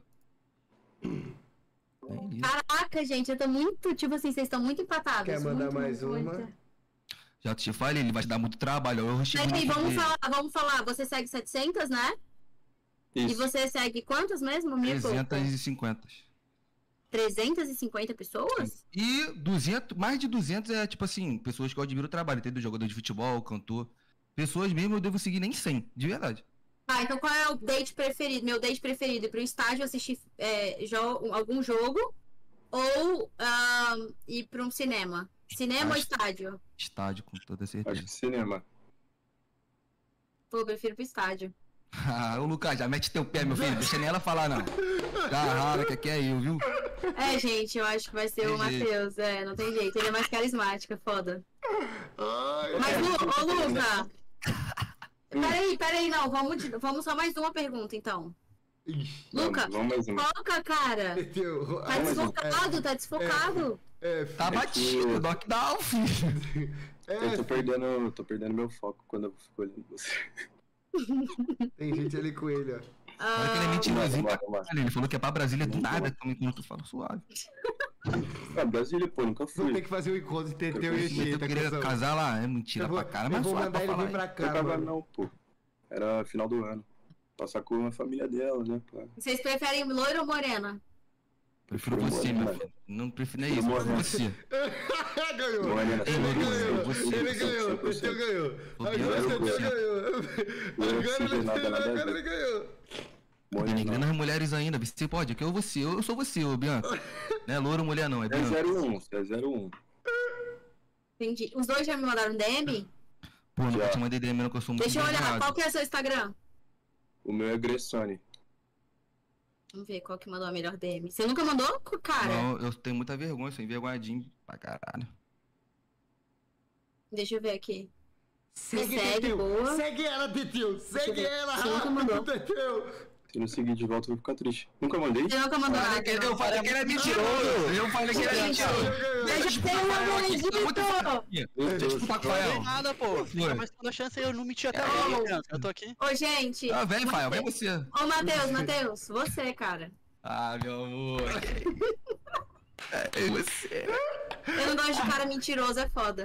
Nem liga. Caraca, gente, eu tô muito, tipo assim, vocês estão muito empatados. Quer mandar muito, mais muito, uma? muito. Já te falei, ele vai te dar muito trabalho. Eu chego Peraí, no vamos dele. falar, vamos falar. Você segue setecentos, né? E Isso. você segue quantas mesmo? Mil e pouco? trezentos e cinquenta. trezentas e cinquenta pessoas? E duzentos, mais de duzentos é tipo assim, pessoas que eu admiro o trabalho, entendeu? Jogador de futebol, cantor. Pessoas mesmo eu devo seguir nem cem, de verdade. Ah, então qual é o date preferido? Meu date preferido? Ir pro estádio assistir é, jo- algum jogo ou ahn, ir pra um cinema? Cinema ou Acho- estádio? Estádio, com toda certeza. Acho que cinema. Pô, eu prefiro pro estádio. Ah, ô Lucas, já mete teu pé, meu filho. Deixa nem ela falar, não. Carrara, que aqui é eu, viu? É, gente, eu acho que vai ser Tem o jeito. Matheus. É, não tem jeito. Ele é mais carismático, é foda. Ai, Mas, Lu, ô, Luca. Peraí, peraí, não. Vamos, de- vamos só mais uma pergunta, então. Ixi. Luca, Vamos, vamos mais uma. foca, cara. Teteu. Tá desfocado, tá desfocado. É, Tá batido, knockdown, filho. Eu tô perdendo, eu tô perdendo meu foco quando eu fico olhando você. Tem gente ali com ele, ó. Olha que ele é mentirosinho pra caralho. Ele falou que é pra Brasília do nada, também quando tu fala suave. Pra Brasília, pô, nunca fui. Vou ter que fazer um encontro, Teteu e Eu Anchieta. queria cuzão. casar lá, é mentira Eu vou- pra cara, eu mas vou suave mandar pra ele falar. vir pra cá, Não tava mano. não, pô. Era final do ano. Passar com a família dela, né, pô. Vocês preferem loira ou morena? Prefiro você, meu filho. Não prefiro nem isso, prefiro você. Ganhou. Morena, Ele você, ganhou. você, Ele você, ganhou. O você. Teteu ganhou. Agora o zero por Teteu cento. ganhou. Agora ele nada, nada a agora ver. ele ganhou. Denigrando as mulheres ainda, você pode, que eu você, eu sou você, ô Bianca. Não é louro mulher não, é É Bianca. zero um, é zero um. Entendi. Os dois já me mandaram D M? Pô, nunca te mandei D M não, que eu sou muito Deixa eu olhar, engraçado. qual que é o seu Instagram? O meu é Gressone. Vamos ver qual que mandou a melhor D M. Você nunca mandou, cara? Não, eu tenho muita vergonha, sou envergonhadinho pra caralho. Deixa eu ver aqui. Segue, Me segue, Teteu. boa. Segue ela, Teteu. Segue ela, Você nunca mandou. Teteu. Se não seguir de volta, eu vou ficar triste. Nunca mandei? Você nunca mandou nada. Eu falei que era mentiroso. Eu falei que era Gente, mentiroso. eu já tenho um acredito. Deixa eu disputar com o Não Fael. nada, pô. Fica mais segunda chance aí, eu não menti até agora. Eu tô aqui. Ô, gente. Ah, vem, Fael, vem você. Ô, Matheus, Matheus, você, cara. Ah, meu amor. É você. Eu não gosto de cara mentiroso, é foda.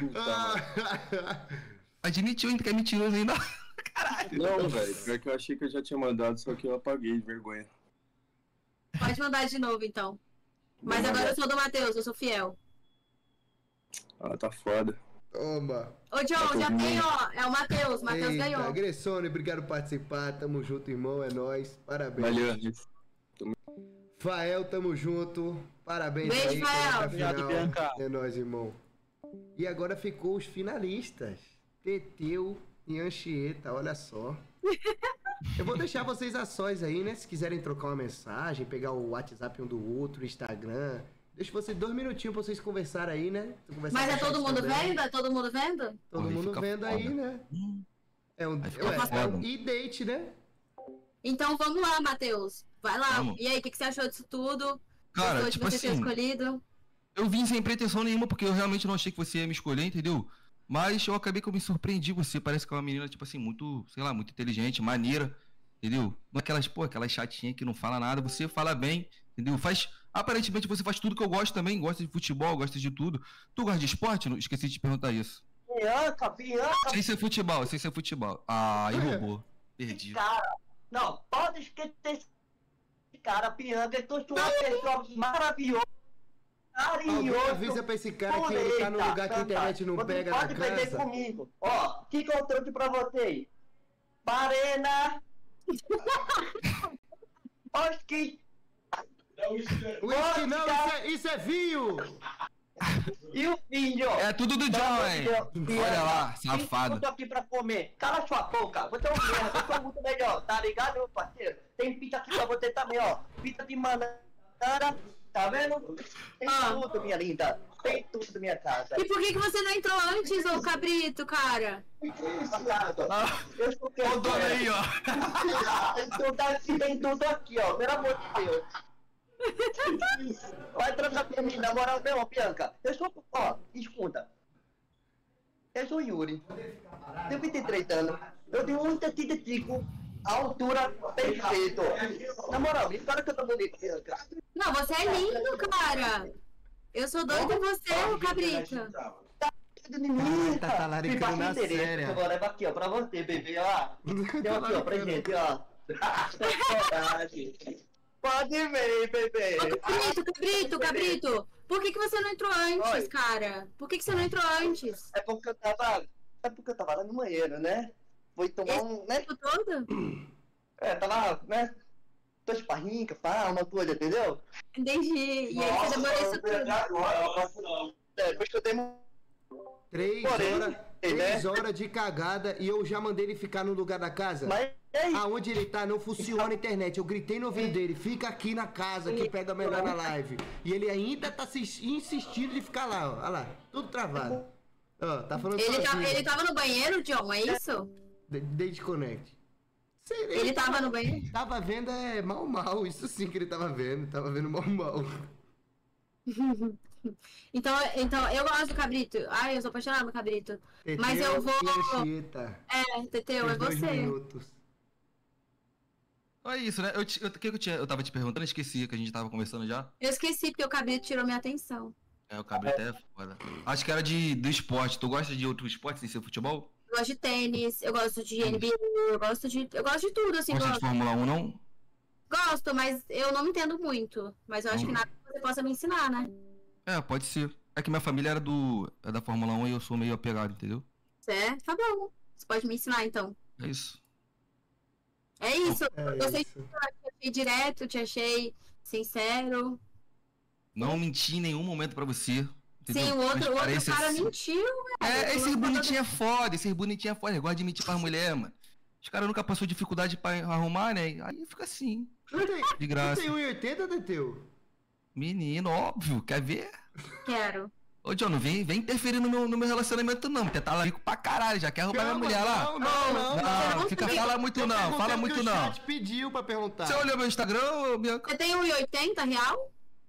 Admitiu ainda que é mentiroso ainda. Não, velho. Pior que eu achei que eu já tinha mandado, só que eu apaguei de vergonha. Pode mandar de novo, então. Mas Vou agora mandar. eu sou do Matheus, eu sou fiel. Ah, tá foda. Toma. Ô, John, já tem, ó. É o Matheus. Matheus Eita, ganhou. Agressone, obrigado por participar. Tamo junto, irmão. É nóis. Parabéns. Valeu. Fael, tamo junto. Parabéns Beijo, aí. Fael. pela Obrigado, final. Bianca. É nóis, irmão. E agora ficou os finalistas. Teteu e Anchieta, olha só. Eu vou deixar vocês a sós aí, né? Se quiserem trocar uma mensagem, pegar o WhatsApp um do outro, Instagram. Deixa vocês dois minutinhos pra vocês conversarem aí, né? Conversar Mas é bastante todo mundo também. vendo? É todo mundo vendo? Todo Aí mundo fica vendo foda. aí, né? É um, fica ué, é foda. um e-date, né? Então vamos lá, Matheus. Vai lá. Vamos. E aí, o que, que você achou disso tudo? Cara, Gostou de tipo você ter assim, escolhido? eu vim sem pretensão nenhuma, porque eu realmente não achei que você ia me escolher, entendeu? Mas eu acabei que eu me surpreendi você. Parece que é uma menina, tipo assim, muito, sei lá, muito inteligente, maneira, entendeu? Não é aquelas, pô, aquelas chatinhas que não fala nada. Você fala bem, entendeu? Faz, aparentemente você faz tudo que eu gosto também. Gosta de futebol, gosta de tudo. Tu gosta de esporte? Não, esqueci de te perguntar isso. Bianca, Bianca, Sem ser futebol, sem ser futebol. Ah, aí roubou. Perdi. cara. Não, pode esquecer esse cara, Bianca. Eu sou uma pessoa maravilhosa, Alguém carinhoso. avisa pra esse cara que ele tá num Eita, lugar que a internet não você pega na pode perder casa. comigo. Ó, o que, que eu trouxe pra vocês? Parena. Oski. Whisky não, isso é, isso é vinho! E o filho? É tudo do John, hein? Olha lá, safado. Eu tô aqui pra comer. Cala sua boca. Você é um merda. Eu sou muito melhor. Tá ligado, meu parceiro? Tem pizza aqui pra você também, ó. Pizza de banana. Tá vendo? Tem tudo, minha linda. Tem tudo, minha casa. E por que, que você não entrou antes, ô cabrito, cara? Eu sou que Ô, dona aí, ó. Tudo aqui, tem tudo aqui, ó. Pelo amor de Deus. Vai trocar pra mim, na moral mesmo, Bianca. Eu sou, ó, escuta. Eu sou Yuri. Tenho vinte e três anos. Eu tenho um tecido tico. A altura perfeito. Na moral, me fala que eu tô bonito, Bianca. Não, você é lindo, cara. Eu sou doido em você, ô cabrito. Tá talaricando na séria. Agora leva aqui, ó, pra você, bebê, ó. Tem aqui, ó, presente, ó. Pode ver, bebê. Ô, cabrito, cabrito, cabrito. Por que, que você não entrou antes, Oi. cara? Por que, que você não entrou antes? É porque eu tava. É porque eu tava lá no banheiro, né? Foi tomar um. Né? todo? É, tava, né? Tô esparrinca, pá, uma coisa, entendeu? Entendi. E aí você demorou isso tudo. É, depois que eu dei. Três Porém, horas, né? três horas de cagada e eu já mandei ele ficar no lugar da casa. Mas aonde ele tá não funciona a internet. Eu gritei no ouvido dele, fica aqui na casa que pega melhor na live. E ele ainda tá se insistindo de ficar lá, ó. Olha lá, tudo travado. Ó, tá falando Ele, tá, sozinho. ele tava no banheiro, John, é isso? De- Desconect. Ele tava no banheiro? Tava vendo é mal mal, isso sim que ele tava vendo, tava vendo mal mal. Então, então, eu gosto do cabrito. Ai, eu sou apaixonada no cabrito. Mas eu vou. E Anchieta. É, Teteu, é Os dois você. minutos. É isso, né? Eu, te- eu, o que que eu, tinha, eu tava te perguntando, eu esqueci que a gente tava conversando já. Eu esqueci porque o cabelo tirou minha atenção. É, o cabelo até é foda. Acho que era de, do esporte. Tu gosta de outro esporte sem ser futebol? Eu gosto de tênis, eu gosto de N B A, eu gosto de. Eu gosto de tudo, assim. Gosta de Gosto. Fórmula um, não? Gosto, mas eu não me entendo muito. Mas eu acho Não. que nada que você possa me ensinar, né? É, pode ser. É que minha família era do é da Fórmula um e eu sou meio apegado, entendeu? Certo? Tá bom. Você pode me ensinar, então. É isso. É isso. É Você isso. te achei direto, te achei sincero. Não menti em nenhum momento pra você. Entendeu? Sim, o outro, o outro Transparência cara assim. mentiu, velho. É, Tu esses não bonitinhos é foda, esses bonitinhos é foda. Gosta de mentir pras mulheres, mano. Os caras nunca passou dificuldade pra arrumar, né? Aí fica assim. Não tem, De graça. Não tem um e oitenta, Teteu? Menino, óbvio, quer ver? Quero. Ô, John, não vem, vem interferir no meu, no meu relacionamento, não. Porque tá lá rico pra caralho, já quer roubar minha mulher lá. Não, não, não. Não, não fica, tem. fala muito Eu não, perguntei fala porque muito o não. chat pediu pra perguntar. Você olhou meu Instagram, Bianca? Você tem um e oitenta real?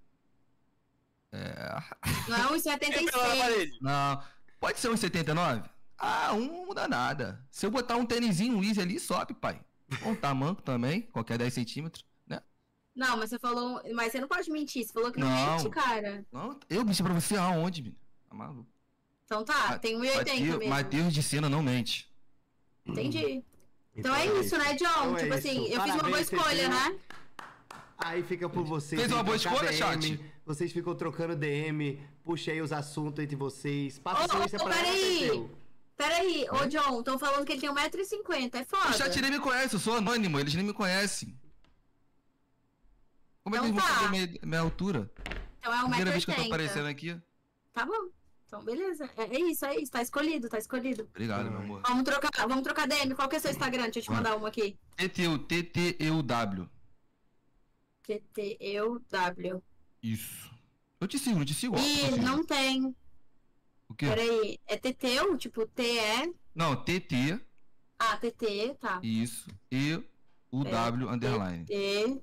É. Não é um e setenta e seis. Não. Pode ser um setenta e nove? Ah, um não muda nada. Se eu botar um tênisinho, um Easy ali, sobe, pai. Um tamanco também, qualquer dez centímetros, né? Não, mas você falou. Mas você não pode mentir. Você falou que não, Não. mente, cara. Não, eu menti pra você aonde, menino? Tá maluco? Então tá, tem um e oitenta Mateus- mesmo. Mateus de Sena não mente. Entendi. Então, Então é é isso, né, John? Então é tipo assim, isso. eu fiz uma boa Parabéns, escolha, Teteu. né? Aí fica por vocês. Fez uma aí boa trocar escolha, D M, chat? Vocês ficam trocando D M, puxa aí os assuntos entre vocês. Passa Ô, seu Insta ô, pra ela, peraí. Teteu. Peraí, ô John, estão falando que ele tem um metro e cinquenta, é foda. O chat nem me conhece, eu sou anônimo, eles nem me conhecem. Como é que Então eles vão tá. saber minha, minha altura? Então é um Primeira metro vez que eu tô e oitenta. aparecendo aqui. Tá bom. Então, beleza. É, é isso, é isso. Tá escolhido, tá escolhido. Obrigado, meu amor. Vamos trocar, vamos trocar D M. Qual que é o seu Instagram? Deixa eu te Vai. mandar uma aqui. T T U, T T E U W. T T E U W. Isso. Eu te sigo, eu te sigo. ó, eu Ih, sigo. não tem. O quê? Peraí. É Teteu? Tipo, T E. Não, T T, Ah, T T, tá. isso, E U W underline. T.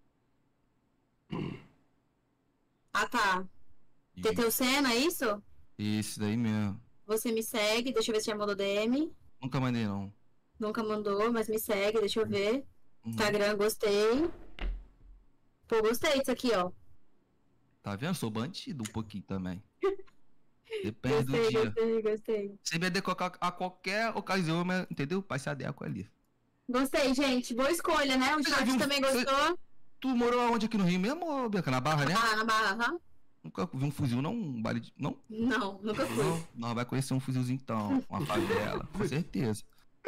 Ah, tá. Teteu Senna, é isso? Esse daí mesmo. Você me segue, deixa eu ver se já mandou D M. Nunca mandei, não. Nunca mandou, mas me segue, deixa eu ver. Uhum. Instagram, gostei. Pô, gostei disso aqui, ó. Tá vendo? Sou bandido um pouquinho também. Depende do Gostei, dia. gostei, gostei. Se me adequar a qualquer ocasião, mas, entendeu? Pai se adequa ali. Gostei, gente. Boa escolha, né? O Você já chat viu- também você- gostou. Tu morou aonde aqui no Rio mesmo, ô, Bianca? Na Barra, né? Ah, na barra, aham? Nunca vi um fuzil, não? Um baile de... Não? Não, nunca fui. Não? Nós vai conhecer um fuzilzinho então. Uma favela. Com certeza.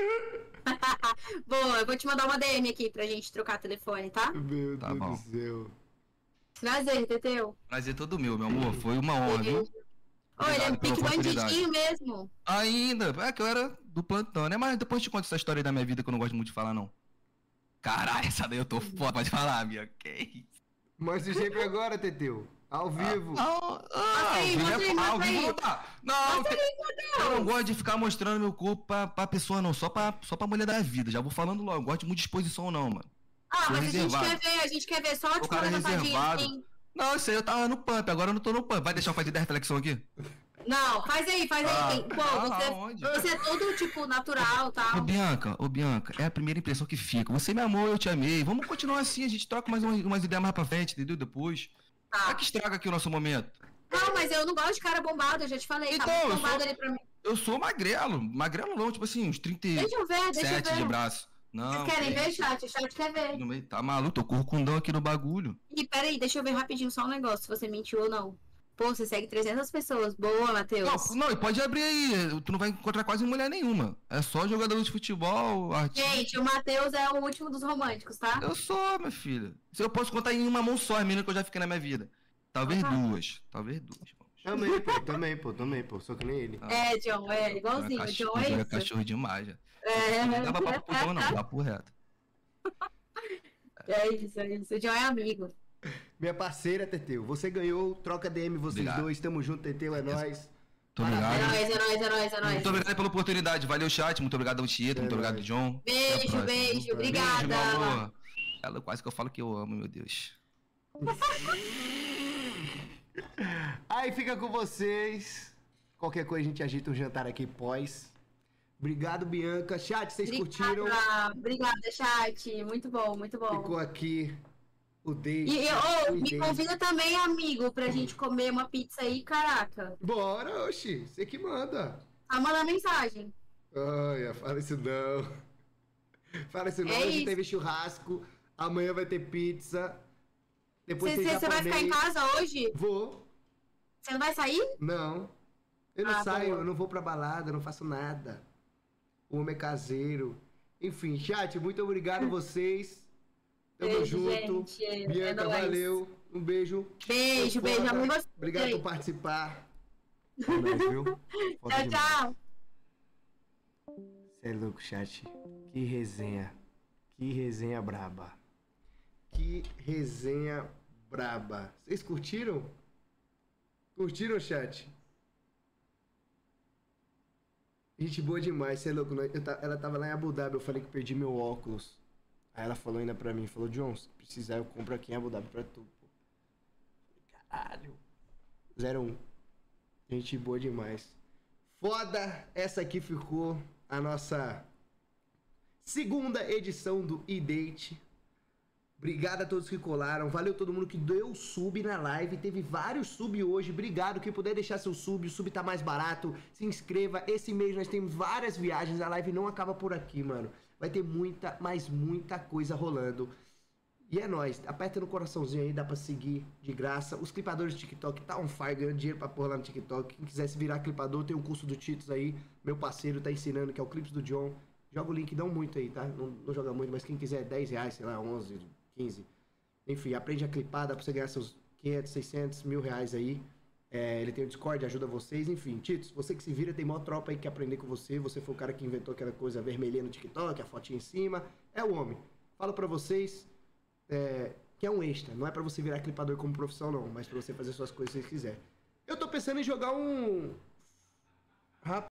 Boa, eu vou te mandar uma D M aqui pra gente trocar telefone, tá? Meu Tá bom. céu. Prazer, Teteu. Prazer todo meu, meu amor. Foi uma honra, viu? Ô, ele é Obrigado pela pique oportunidade. bandidinho mesmo. Ainda. É que eu era do plantão, né? Mas depois eu te conto essa história aí da minha vida que eu não gosto muito de falar, não. Caralho, essa daí eu tô foda. Pode falar, minha. Que isso? Mostra o shape agora, Teteu. Ao vivo. Ah, ao aí, vivo mostra é- aí, ao mostra vivo aí. não tá. Não, te- eu não gosto de ficar mostrando meu corpo pra, pra pessoa, não. Só pra, só pra mulher da vida. Já vou falando logo. Não gosto muito de exposição, não, mano. Ah, Sou mas a gente reservado. quer ver, a gente quer ver só, Sou tipo, cara uma tapadinha reservado. assim. Não, isso aí eu tava no pump, agora eu não tô no pump. Vai deixar eu fazer dez reflexão aqui? Não, faz aí, faz Ah, aí. Pô, ah, você, aonde? você é todo, tipo, natural e Ô, tal. Bianca, ô, Bianca, é a primeira impressão que fica. Você me amou, eu te amei. Vamos continuar assim, a gente troca mais umas, umas ideias mais pra frente, entendeu? Depois. Tá. É que estraga aqui o nosso momento. Não, mas eu não gosto de cara bombado, eu já te falei. Tá Então, muito eu bombado sou- ali pra mim. Eu sou magrelo. Magrelo não, tipo assim, uns trinta e Deixa eu ver, deixa eu sete ver. de braço. Não. Vocês querem que ver, isso. chat? O chat quer ver. No meio- Tá maluco, tô corcundão aqui no bagulho. Ih, peraí, deixa eu ver rapidinho só um negócio, se você mentiu ou não. Pô, você segue trezentas pessoas. Boa, Matheus. Não, não, e pode abrir aí. Tu não vai encontrar quase mulher nenhuma. É só jogador de futebol, artista. Gente, o Matheus é o último dos românticos, tá? Eu sou, minha filha. Se eu posso contar em uma mão só, as meninas que eu já fiquei na minha vida. Talvez Ah, tá. duas. Talvez duas. Também, pô, também, pô, também, pô. Sou que nem ele. É, John, é igualzinho. O John é Joga isso. cachorro demais. Já. É. Não dava papo pro John, não. Papo reto. É isso, é isso. O John é amigo. Minha parceira, Teteu. Você ganhou, troca D M vocês Obrigado. dois. Tamo junto, Teteu, é nóis. Muito É obrigado. nóis, é nóis, é nóis, é nóis. Muito obrigado pela oportunidade. Valeu, chat. Muito obrigado ao Tieto. Muito obrigado, John. Até a Beijo, próxima. beijo. Beijo, Obrigada. meu amor. Ela quase que eu falo que eu amo, meu Deus. Aí fica com vocês. Qualquer coisa a gente ajeita um jantar aqui pós. Obrigado, Bianca. Chat, vocês Obrigada, curtiram? Obrigada, chat. Muito bom, muito bom. Ficou aqui o date. E eu, o me date. convida também, amigo, pra gente comer uma pizza aí, caraca. Bora, oxi. Você que manda. Só manda mensagem. Olha, fala isso não. Fala isso não. É Hoje isso. teve churrasco. Amanhã vai ter pizza. Depois tem Você vai ficar em japonês. casa hoje? Vou. Você não vai sair? Não. Eu não Ah, saio, boa. eu não vou pra balada, eu não faço nada. O homem é caseiro. Enfim, chat, muito obrigado a vocês. Tamo Beijo, junto. gente. É Bianca, nóis. valeu. Um beijo. Beijo, Foi beijo. foda. Amo você. Obrigado por participar. É nóis, viu? Foda Tchau, demais. tchau. Cê é louco, chat. Que resenha. Que resenha braba. Que resenha braba. Vocês curtiram? Curtiram, chat? Gente boa demais, cê é louco. né? Eu ta- ela tava lá em Abu Dhabi, eu falei que perdi meu óculos. Aí ela falou ainda pra mim, falou, John, se precisar eu compro aqui em Abu Dhabi pra tu. Pô. Caralho. zero um. Gente boa demais. Foda, essa aqui ficou a nossa segunda edição do E-Date. Obrigado a todos que colaram. Valeu todo mundo que deu sub na live. Teve vários sub hoje. Obrigado. Quem puder deixar seu sub, o sub tá mais barato. Se inscreva. Esse mês nós temos várias viagens. A live não acaba por aqui, mano. Vai ter muita, mas muita coisa rolando. E é nóis. Aperta no coraçãozinho aí, dá pra seguir de graça. Os clipadores do TikTok tá on fire, ganhando dinheiro pra pôr lá no TikTok. Quem quiser se virar clipador, tem um curso do Titos aí. Meu parceiro tá ensinando, que é o Clips do John. Joga o link, não muito aí, tá? Não, não joga muito, mas quem quiser dez reais, sei lá, onze, quinze. Enfim, aprende a clipar, dá pra você ganhar seus quinhentos, seiscentos, mil reais aí. É, ele tem o Discord, ajuda vocês. Enfim, Titos, você que se vira, tem maior tropa aí que aprender com você. Você foi o cara que inventou aquela coisa vermelhinha no TikTok, a fotinha em cima. É o homem. Falo pra vocês... É, que é um extra, não é pra você virar clipador como profissão não, mas pra você fazer suas coisas se você quiser. Eu tô pensando em jogar um